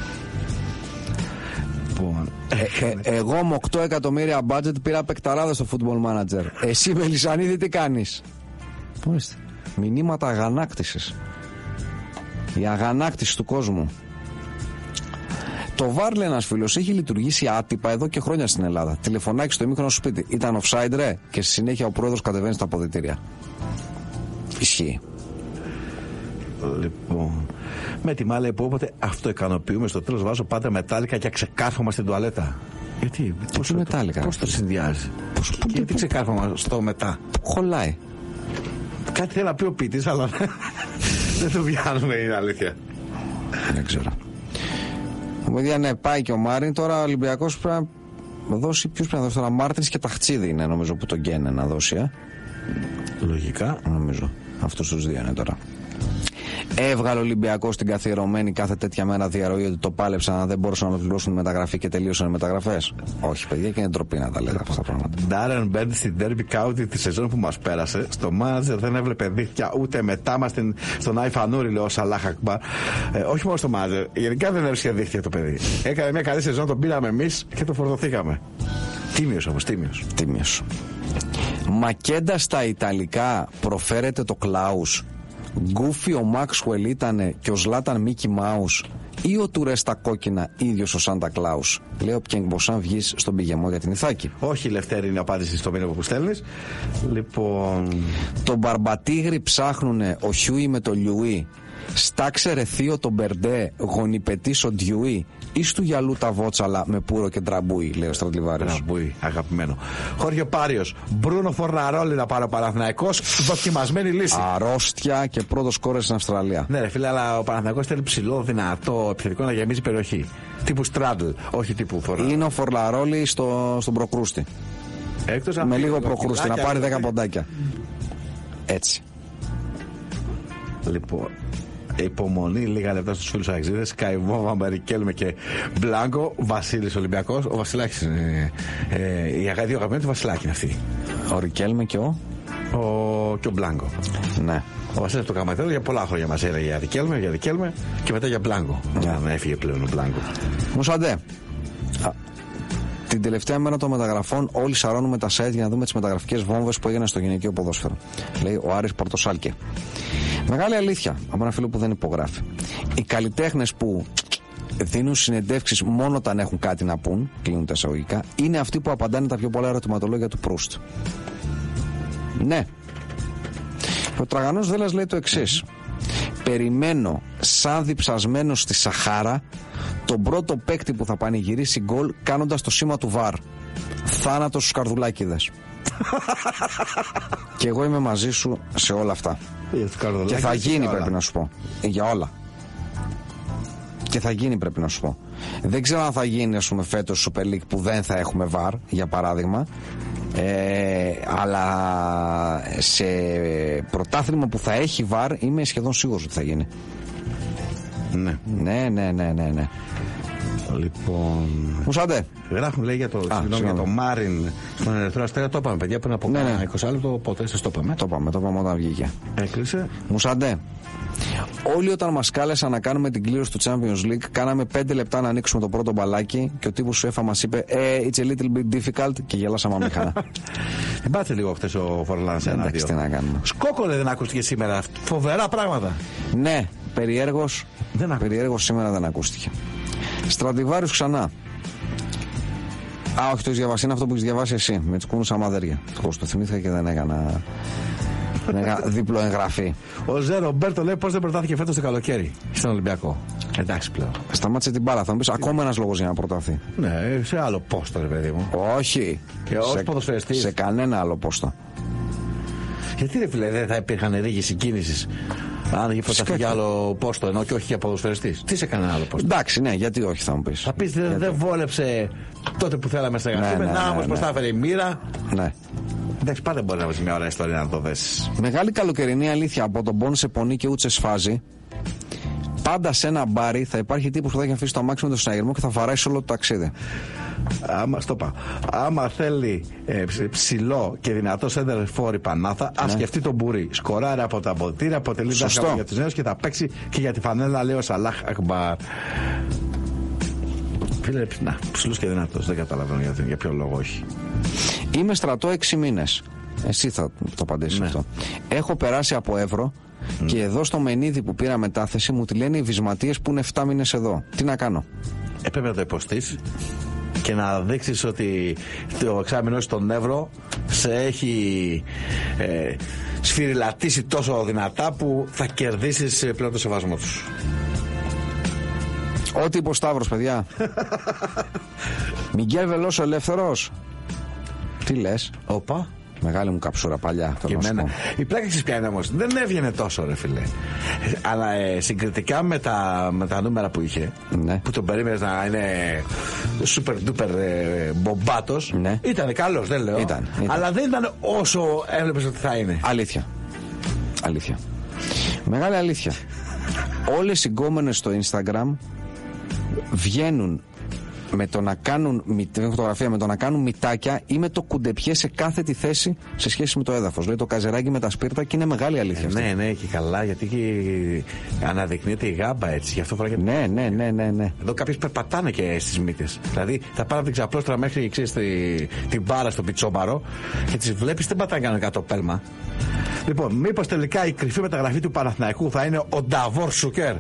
Ε, ε, εγώ με οκτώ εκατομμύρια budget πήρα παικταράδες στο Football Manager. Εσύ Μελισσανίδη τι κάνεις? Μάλιστα. Μηνύματα αγανάκτησης. Η αγανάκτηση του κόσμου. Το βαρ, λέει ένας φίλος, έχει λειτουργήσει άτυπα εδώ και χρόνια στην Ελλάδα. Τηλεφωνάκι στο ημίχρονο σπίτι. Ήταν offside, ρε, και στη συνέχεια ο πρόεδρος κατεβαίνει στα αποδυτήρια. Ισχύει. Λοιπόν, με τη μάλα που όποτε αυτοικανοποιούμε, στο τέλος βάζω πάντα μετάλλικα και ξεκάρφωμα στην τουαλέτα. Γιατί, πώς το μετάλλικα? Πώς το συνδυάζει? Γιατί ξεκάρφωμα στο μετά? Χωλάει. Κάτι θέλει να πει ο ποιητής, αλλά δεν το βιάνουμε, είναι αλήθεια. Δεν ξέρω. Παιδιά, ναι, πάει και ο Μάριν. Τώρα ο Ολυμπιακός πρέπει να δώσει. Ποιος πρέπει να δώσει τώρα? Μάρτινς και Ταχτσίδη είναι, νομίζω, που τον Γκένε να δώσει. Ε. Λογικά. Νομίζω. Αυτούς τους δύο είναι τώρα. Έβγαλε ο Ολυμπιακός την καθιερωμένη κάθε τέτοια μέρα διαρροή ότι το πάλεψαν, να δεν μπορούσαν να ολοκληρώσουν τη μεταγραφή και τελείωσαν οι μεταγραφές? Όχι, παιδιά, και είναι ντροπή να τα λέτε αυτά τα πράγματα. Ντάρεν Μπέντ στην Derby County τη σεζόν που μας πέρασε, στο μάνατζερ δεν έβλεπε δίχτυα ούτε μετά μας στην, στον Αϊφανούρη, λέει ο Σαλάχ Ακμπάρ. Ε, όχι μόνο στο μάνατζερ, γενικά δεν έβρισκε δίχτυα το παιδί. Έκανε μια καλή σεζόν, τον πήραμε εμείς και το φορτωθήκαμε. Τίμιος όμως, τίμιος. Τίμιος. Μακέντα στα Ιταλικά προφέρεται το Κλάους. Γκούφι ο Μάξουελ ήτανε και ο Ζλάταν Μίκι Μάους, ή ο Τουρέ στα κόκκινα ίδιος ο Σάντα Κλάους? Λέω Πκενγκμποσάν, βγεις στον πηγεμό για την Ιθάκη. Όχι, Λευτέρη, είναι απάντηση στο μήνυμα που στέλνεις. Λοιπόν, τον Μπαρμπατίγρη ψάχνουνε ο Χιούι με το Λιουί. Στάξε ρε θείο τον Μπερντέ, γονιπετής ο Ντιουί, ή στου γυαλού τα βότσαλα με πουρο και τραμπούι, λέει ο Στρατλιβάριος. Τραμπούι, αγαπημένο. Χώριο Πάριος, Μπρούνο Φορναρόλη να πάρει ο Παναθηναϊκός, δοκιμασμένη λύση. Αρρώστια και πρώτο σκόρερ στην Αυστραλία. Ναι, ρε φίλε, αλλά ο Παναθηναϊκός θέλει ψηλό, δυνατό, επιθετικό να γεμίζει περιοχή. Τύπου Στράντλ, όχι τύπου Φορναρόλη. Είναι ο Φορναρόλη στο, στον προκρούστη. Έκτος με λίγο προκρούστη, να πάρει δέκα ποντάκια. Έτσι. Λοιπόν, υπομονή, λίγα λεπτά στους φίλους Αξίδες. Καϊβόβα, Μερικέλμε και Μπλάνκο. Βασίλης Ολυμπιακός. Ο Βασιλάκης είναι. Ε, οι δύο αγαπημένοι του Βασιλάκη είναι αυτοί. Ο Ρικέλμε και ο. ο... και ο Μπλάνκο. Ναι. Ο Βασίλης του Καματέλου για πολλά χρόνια μας έλεγε για Ρικέλμε, για Ρικέλμε και μετά για Μπλάνκο. Για να έφυγε πλέον ο Μπλάνκο. Μουσαντέ. Την τελευταία μέρα των μεταγραφών, όλοι σαρώνουμε τα site για να δούμε τις μεταγραφικές βόμβες που έγιναν στο γυναικείο ποδόσφαιρο. Λέει ο Άρης Πορτοσάλκε. Μεγάλη αλήθεια από ένα φίλο που δεν υπογράφει. Οι καλλιτέχνες που δίνουν συνεντεύξεις μόνο όταν έχουν κάτι να πούν, κλείνουν τα εισαγωγικά, είναι αυτοί που απαντάνε τα πιο πολλά ερωτηματολόγια του Προύστ. Ναι. Ο Τραγανός Δέλλας λέει το εξής. Περιμένω σαν διψασμένος στη Σαχάρα τον πρώτο παίκτη που θα πανηγυρίσει γκολ κάνοντας το σήμα του βαρ. Θάνατος στους καρδουλάκηδες. Και εγώ είμαι μαζί σου σε όλα αυτά. Και θα γίνει, πρέπει να σου πω. Για όλα. Και θα γίνει, πρέπει να σου πω. Δεν ξέρω αν θα γίνει, ας πούμε, φέτος Super League που δεν θα έχουμε βαρ, για παράδειγμα. Ε, αλλά σε πρωτάθλημα που θα έχει βαρ είμαι σχεδόν σίγουρος ότι θα γίνει. Ναι. Ναι, ναι, ναι, ναι, ναι. Λοιπόν. Μουσάντε. Γράφουν, λέει, για το, Α, συγγνώμη, για το Μάριν στον Ερυθρό Αστέρα. Το είπαμε, παιδιά, πριν από ναι, ναι. είκοσι λεπτό. Πότε σας το είπαμε. Το είπαμε, το είπαμε όταν βγήκε. Έκλεισε. Μουσάντε. Όλοι όταν μας κάλεσαν να κάνουμε την κλήρωση του Champions League, κάναμε πέντε λεπτά να ανοίξουμε το πρώτο μπαλάκι και ο τύπος σου έφα μας είπε ε, it's a little bit difficult και γελάσαμε αμήχανα. Δεν πάτησε λίγο χθες ο Φορλάν σε ένα δύο. Εντάξει, τι να κάνουμε. Σκόκολε δεν ακούστηκε σήμερα. Φοβερά πράγματα. Ναι, περιέργως, δεν περιέργως σήμερα δεν ακούστηκε. Στρατιβάριους ξανά. Α, όχι, το έχεις διαβάσει, είναι αυτό που έχεις διαβάσει εσύ, με τις κούνους αμαδέρια. Το θυμήθηκα και δεν έκανα, δεν έκανα δίπλο εγγραφή. Ο Ζε Ρομπέρτο λέει πώς δεν προτάθηκε φέτος το καλοκαίρι στον Ολυμπιακό. Εντάξει πλέον. Σταμάτησε την μπάλα, θα μου πεις ακόμα ένας λόγος για να προταθεί. Ναι, σε άλλο πόστο, ρε παιδί μου. Όχι. Και ως ποδοσφαιριστής. Σε κανένα άλλο πόστο. Γιατί ρε φίλε, δεν θα υπήρχαν ρίγες συγκίνησης αν είχε προταθεί για άλλο πόστο, ενώ και όχι για ποδοσφαιριστής? Τι σε κανένα άλλο πόστο? Εντάξει, ναι, γιατί όχι, θα μου πεις. Θα πεις δεν δε βόλεψε τότε που θέλαμε να στεγαστούμε. Ναι, ναι, να όμως ναι, πως ναι. τα έφερε η μοίρα. Ναι. Εντάξει, πάντα μπορεί να βρει μια ωραία ιστορία να το δέσεις. Μεγάλη καλοκαιρινή αλήθεια, από τον πόν σε πονή και ούτσε σφάζει. Πάντα σε ένα μπάρι θα υπάρχει τύπος που θα έχει αφήσει το αμάξι με το συναγερμό και θα βαράει σε όλο το ταξίδι. Άμα, στο πά. Άμα θέλει ε, ψηλό και δυνατό σέντερ φόρη Πανάθα, ναι. Α σκεφτεί τον Μπουρί. Σκοράρει από τα ποτήρια, αποτελεί δάσκαλο για τους νέους και θα παίξει και για τη φανέλα, λέει ο Σαλάχ Ακμπάρ. Φίλε, να, ψηλός και δυνατός, δεν καταλαβαίνω για, για ποιο λόγο όχι. Είμαι στρατό έξι μήνες. Εσύ θα το απαντήσεις ναι. αυτό. Έχω περάσει από Εύρο mm. και εδώ στο Μενίδη που πήρα μετάθεση μου τη λένε οι βυσματίες που είναι εφτά μήνες εδώ. Τι να κάνω? Έπρεπε να το υποστείς και να δείξεις ότι το εξάμηνο στον Εύρο σε έχει ε, σφυριλατήσει τόσο δυνατά που θα κερδίσεις πλέον το σεβασμό τους. Ό,τι είπε ο Σταύρος, παιδιά. Μιγγέλ Βελόσο ελεύθερος. Τι λες? Όπα. Μεγάλη μου καψούρα παλιά. Και εμένα. Η πλάκα της ποια είναι όμως? Δεν έβγαινε τόσο, ρε φίλε. Αλλά ε, συγκριτικά με τα, με τα νούμερα που είχε, ναι. που τον περίμενες να είναι super duper ε, μπομπάτος, ναι. ήταν καλός, δεν λέω. Ήταν, ήταν. Αλλά δεν ήταν όσο έβλεπες ότι θα είναι. Αλήθεια. Αλήθεια. Μεγάλη αλήθεια. Όλες οι γκόμενες στο Instagram βγαίνουν με το να κάνουν την φωτογραφία, με το να κάνουν μυτάκια ή με το κουντεπιέ σε κάθε τη θέση σε σχέση με το έδαφος. Λέει το καζεράκι με τα σπίρτα και είναι μεγάλη αλήθεια. Ε, ναι, ναι, και καλά, γιατί και αναδεικνύεται η γάμπα έτσι. Γι' αυτό φοράγεται. Ναι, ναι, ναι, ναι, ναι. Εδώ κάποιες περπατάνε και στις μύτες. Δηλαδή θα πάνε από την ξαπλώστρα μέχρι ξέρεις, τη, την μπάρα στο πιτσόμπαρο και τις βλέπεις δεν πατάνε κανένα κάτω πέλμα. Λοιπόν, μήπως τελικά η κρυφή μεταγραφή του Παναθηναϊκού θα είναι ο Νταβόρ Σουκέρ?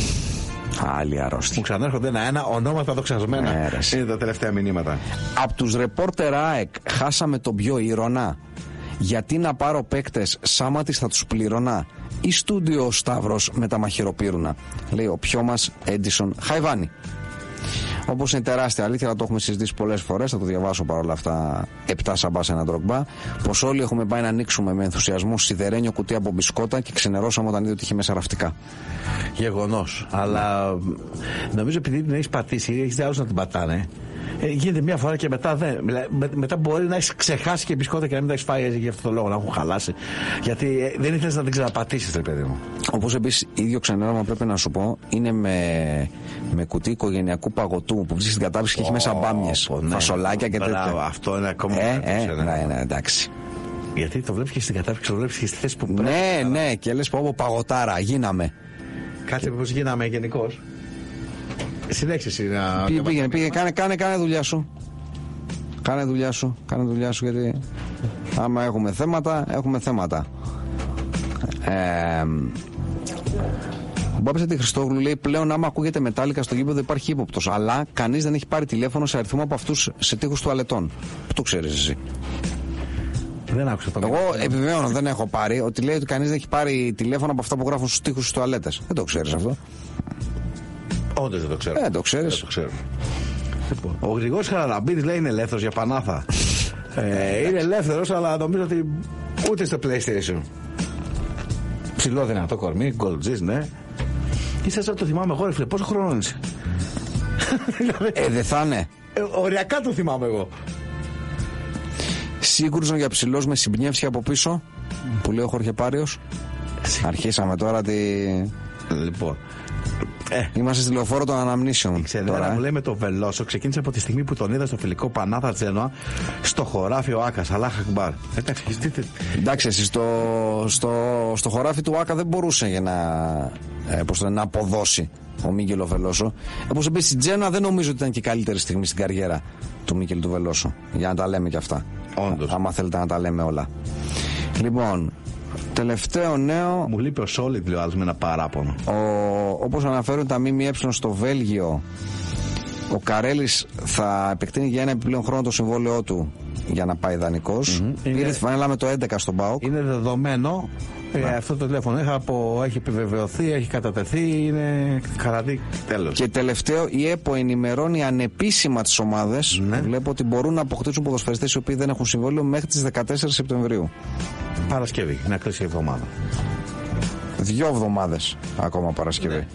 Άλλη αρρώστια. Που ξανάρχονται ένα-ένα ονόματα δοξασμένα. Ναι, είναι τα τελευταία μηνύματα. Από τους ρεπόρτερ ΑΕΚ χάσαμε τον πιο ήρωνα. Γιατί να πάρω παίκτες Σάματης θα τους πλήρωνα. Ή στούντιο ο Σταύρος με τα μαχαιροπύρουνα. Λέει ο πιο μας Έντισον Χαϊβάνη. Όπως είναι τεράστια αλήθεια, αλλά το έχουμε συζητήσει πολλές φορές. Θα το διαβάσω παρόλα αυτά επτά σαμπά σε έναν Ντρογκμπά. Πως όλοι έχουμε πάει να ανοίξουμε με ενθουσιασμό σιδερένιο κουτί από μπισκότα και ξενερώσαμε όταν είδε ότι είχε μέσα ραφτικά. Γεγονός. Αλλά νομίζω επειδή την έχεις πατήσει, έχεις δει άλλους να την πατάνε. Ε, γίνεται μια φορά και μετά δεν. Με, μετά μπορεί να έχει ξεχάσει και μπισκότα και να μην τα έχει φάει για αυτόν τον λόγο, να έχουν χαλάσει. Γιατί ε, δεν ήθελε να την ξαναπατήσει, ρε παιδί μου. Όπως επίσης, ίδιο ξενέρωμα πρέπει να σου πω είναι με, με κουτί οικογενειακού παγωτού που βρίσκει στην κατάψυξη και έχει μέσα μπάμιες, ναι, φασολάκια και τέτοια. Μπράβο, αυτό είναι ακόμα ε, ε, ε, ναι, ναι, εντάξει. Γιατί το βλέπεις και στην κατάψυξη, το βλέπεις και στη θέση που πρέπει. Ναι, ναι, και λες πω από παγωτάρα, γίναμε. Κάτσε πως γίναμε γενικώς. Συνέχισε να. Πήγε, πήγαινε, πήγαινε, κάνε, κάνε, κάνε δουλειά σου. Κάνε δουλειά σου, κάνε δουλειά σου γιατί άμα έχουμε θέματα, έχουμε θέματα. Ε, ο Μπάμπης τη Χριστόγλου λέει πλέον άμα ακούγεται μετάλλικα στο γήπεδο υπάρχει ύποπτος. Αλλά κανείς δεν έχει πάρει τηλέφωνο σε αριθμό από αυτούς σε τείχους τουαλετών. Πού το ξέρεις εσύ? Δεν άκουσα το. Εγώ επιβεβαιώνω, δεν έχω πάρει. Ότι λέει ότι κανείς δεν έχει πάρει τηλέφωνο από αυτά που γράφουν στους τείχους στις τουαλέτες. Δεν το ξέρεις αυτό? Όντως δεν το ξέρω. Ε, δεν το ξέρεις. Δεν το ξέρω. Ο Γρηγόρης Χαραλαμπίδης λέει είναι ελεύθερος για Πανάθα. ε, είναι ελεύθερος, αλλά νομίζω ότι ούτε στο PlayStation. Ψηλό δυνατό κορμί, γκολτζής, ναι. Ίσως το θυμάμαι εγώ, ρε φίλε, πόσο χρόνο είσαι? Ε, δεν θα είναι. Ε, οριακά το θυμάμαι εγώ. Σίγουρζον για ψηλός με συμπνεύσια από πίσω, που λέει ο Χορχεπάριος. Αρχίσαμε τώρα τη... Λοιπόν. Ε. Είμαστε στη λεωφόρο των αναμνήσεων. Ξεδέρα μου λέει με το Βελόσο. Ξεκίνησε από τη στιγμή που τον είδα στο φιλικό Πανάθα Τζένοα στο χωράφι ο Άκας. Αλάχ Ακμπάρ. Εντάξει, Εντάξει, εσύ στο, στο, στο χωράφι του Άκα δεν μπορούσε για να, ε, πώς να αποδώσει ο Μίγκελ ο Βελόσο. Όπως επίσης στην Τζένοα δεν νομίζω ότι ήταν και η καλύτερη στιγμή στην καριέρα του Μίγκελ του Βελόσο. Για να τα λέμε και αυτά. Όντως. Άμα θέλετε να τα λέμε όλα. Λοιπόν, τελευταίο νέο. Μου λείπει ο Σόλιτ, λέει ο άλλος με ένα παράπονο. Όπως αναφέρουν τα ΜΜΕ στο Βέλγιο, ο Καρέλης θα επεκτείνει για ένα επιπλέον χρόνο το συμβόλαιό του για να πάει δανεικός. Mm-hmm. Πήρε τη φανέλα με το έντεκα στον ΠΑΟΚ. Είναι δεδομένο. Ε, αυτό το τηλέφωνο είχα από, έχει επιβεβαιωθεί, έχει κατατεθεί, είναι καρατή, τέλος. Και τελευταίο, η ΕΠΟ ενημερώνει ανεπίσημα τις ομάδες. Ναι. Βλέπω ότι μπορούν να αποκτήσουν ποδοσφαιριστές οι οποίοι δεν έχουν συμβόλαιο μέχρι τις δεκατέσσερις Σεπτεμβρίου. Παρασκευή, να κλείσει η εβδομάδα. Δύο εβδομάδες ακόμα Παρασκευή. Ναι.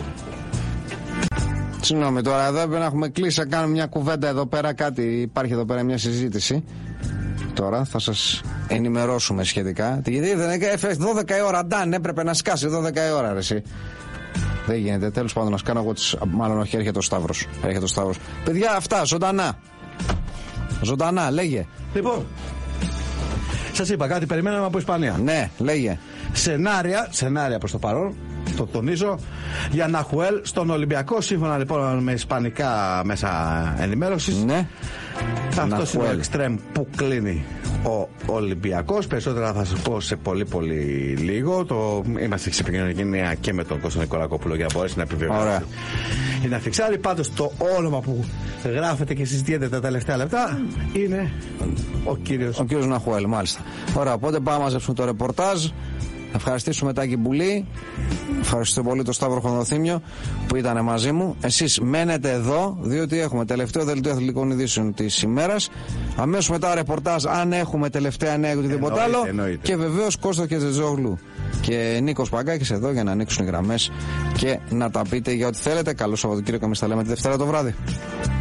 Συγγνώμη τώρα, εδώ πρέπει να έχουμε κλείσει, να κάνουμε μια κουβέντα εδώ πέρα, κάτι, υπάρχει εδώ πέρα μια συζήτηση. Τώρα θα σας ενημερώσουμε σχετικά. Γιατί δεν έφερε δώδεκα η ώρα, Ντάν, έπρεπε να σκάσει δώδεκα η ώρα, ρε εσύ. Δεν γίνεται, τέλος πάντων, να σκάνω εγώ τις, μάλλον όχι, έρχεται ο Σταύρος. Έρχεται ο Σταύρος. Παιδιά, αυτά, ζωντανά. Ζωντανά, λέγε. Λοιπόν, σας είπα κάτι, περιμέναμε από Ισπανία. Ναι, λέγε. Σενάρια, σενάρια προς το παρόν, το τονίζω, για Ναχουέλ στον Ολυμπιακό, σύμφωνα λοιπόν με ισπανικά μέσα ενημέρωσης. Ναι. Αυτός είναι ο εξτρέμ που κλείνει ο Ολυμπιακός. Περισσότερα θα σας πω σε πολύ πολύ λίγο. Το... Είμαστε σε επικοινωνία και με τον Κώστα Νικολακόπουλο για να μπορέσει να επιβεβαιώσει. Είναι αφιξάρι. Πάντως το όνομα που γράφεται και συζητιέται τα τελευταία λεπτά είναι ο κύριος, ο κύριος Ναχουέλ, μάλιστα. Ωραία, οπότε πάμε να μαζέψουμε το ρεπορτάζ. Ευχαριστήσουμε Τάκη Μπουλή. Ευχαριστώ πολύ τον Σταύρο Χονδοθύμιο που ήταν μαζί μου. Εσείς μένετε εδώ, διότι έχουμε τελευταίο δελτίο αθλητικών ειδήσεων της ημέρας. Αμέσως μετά ρεπορτάζ, αν έχουμε τελευταία νέα ή οτιδήποτε άλλο. Εννοείται. Και βεβαίως Κώστα Κεζεζόγλου και Νίκος Παγκάκης εδώ για να ανοίξουν οι γραμμές και να τα πείτε για ό,τι θέλετε. Καλό Σαββατοκύριακο, εμείς τα λέμε τη Δευτέρα το βράδυ.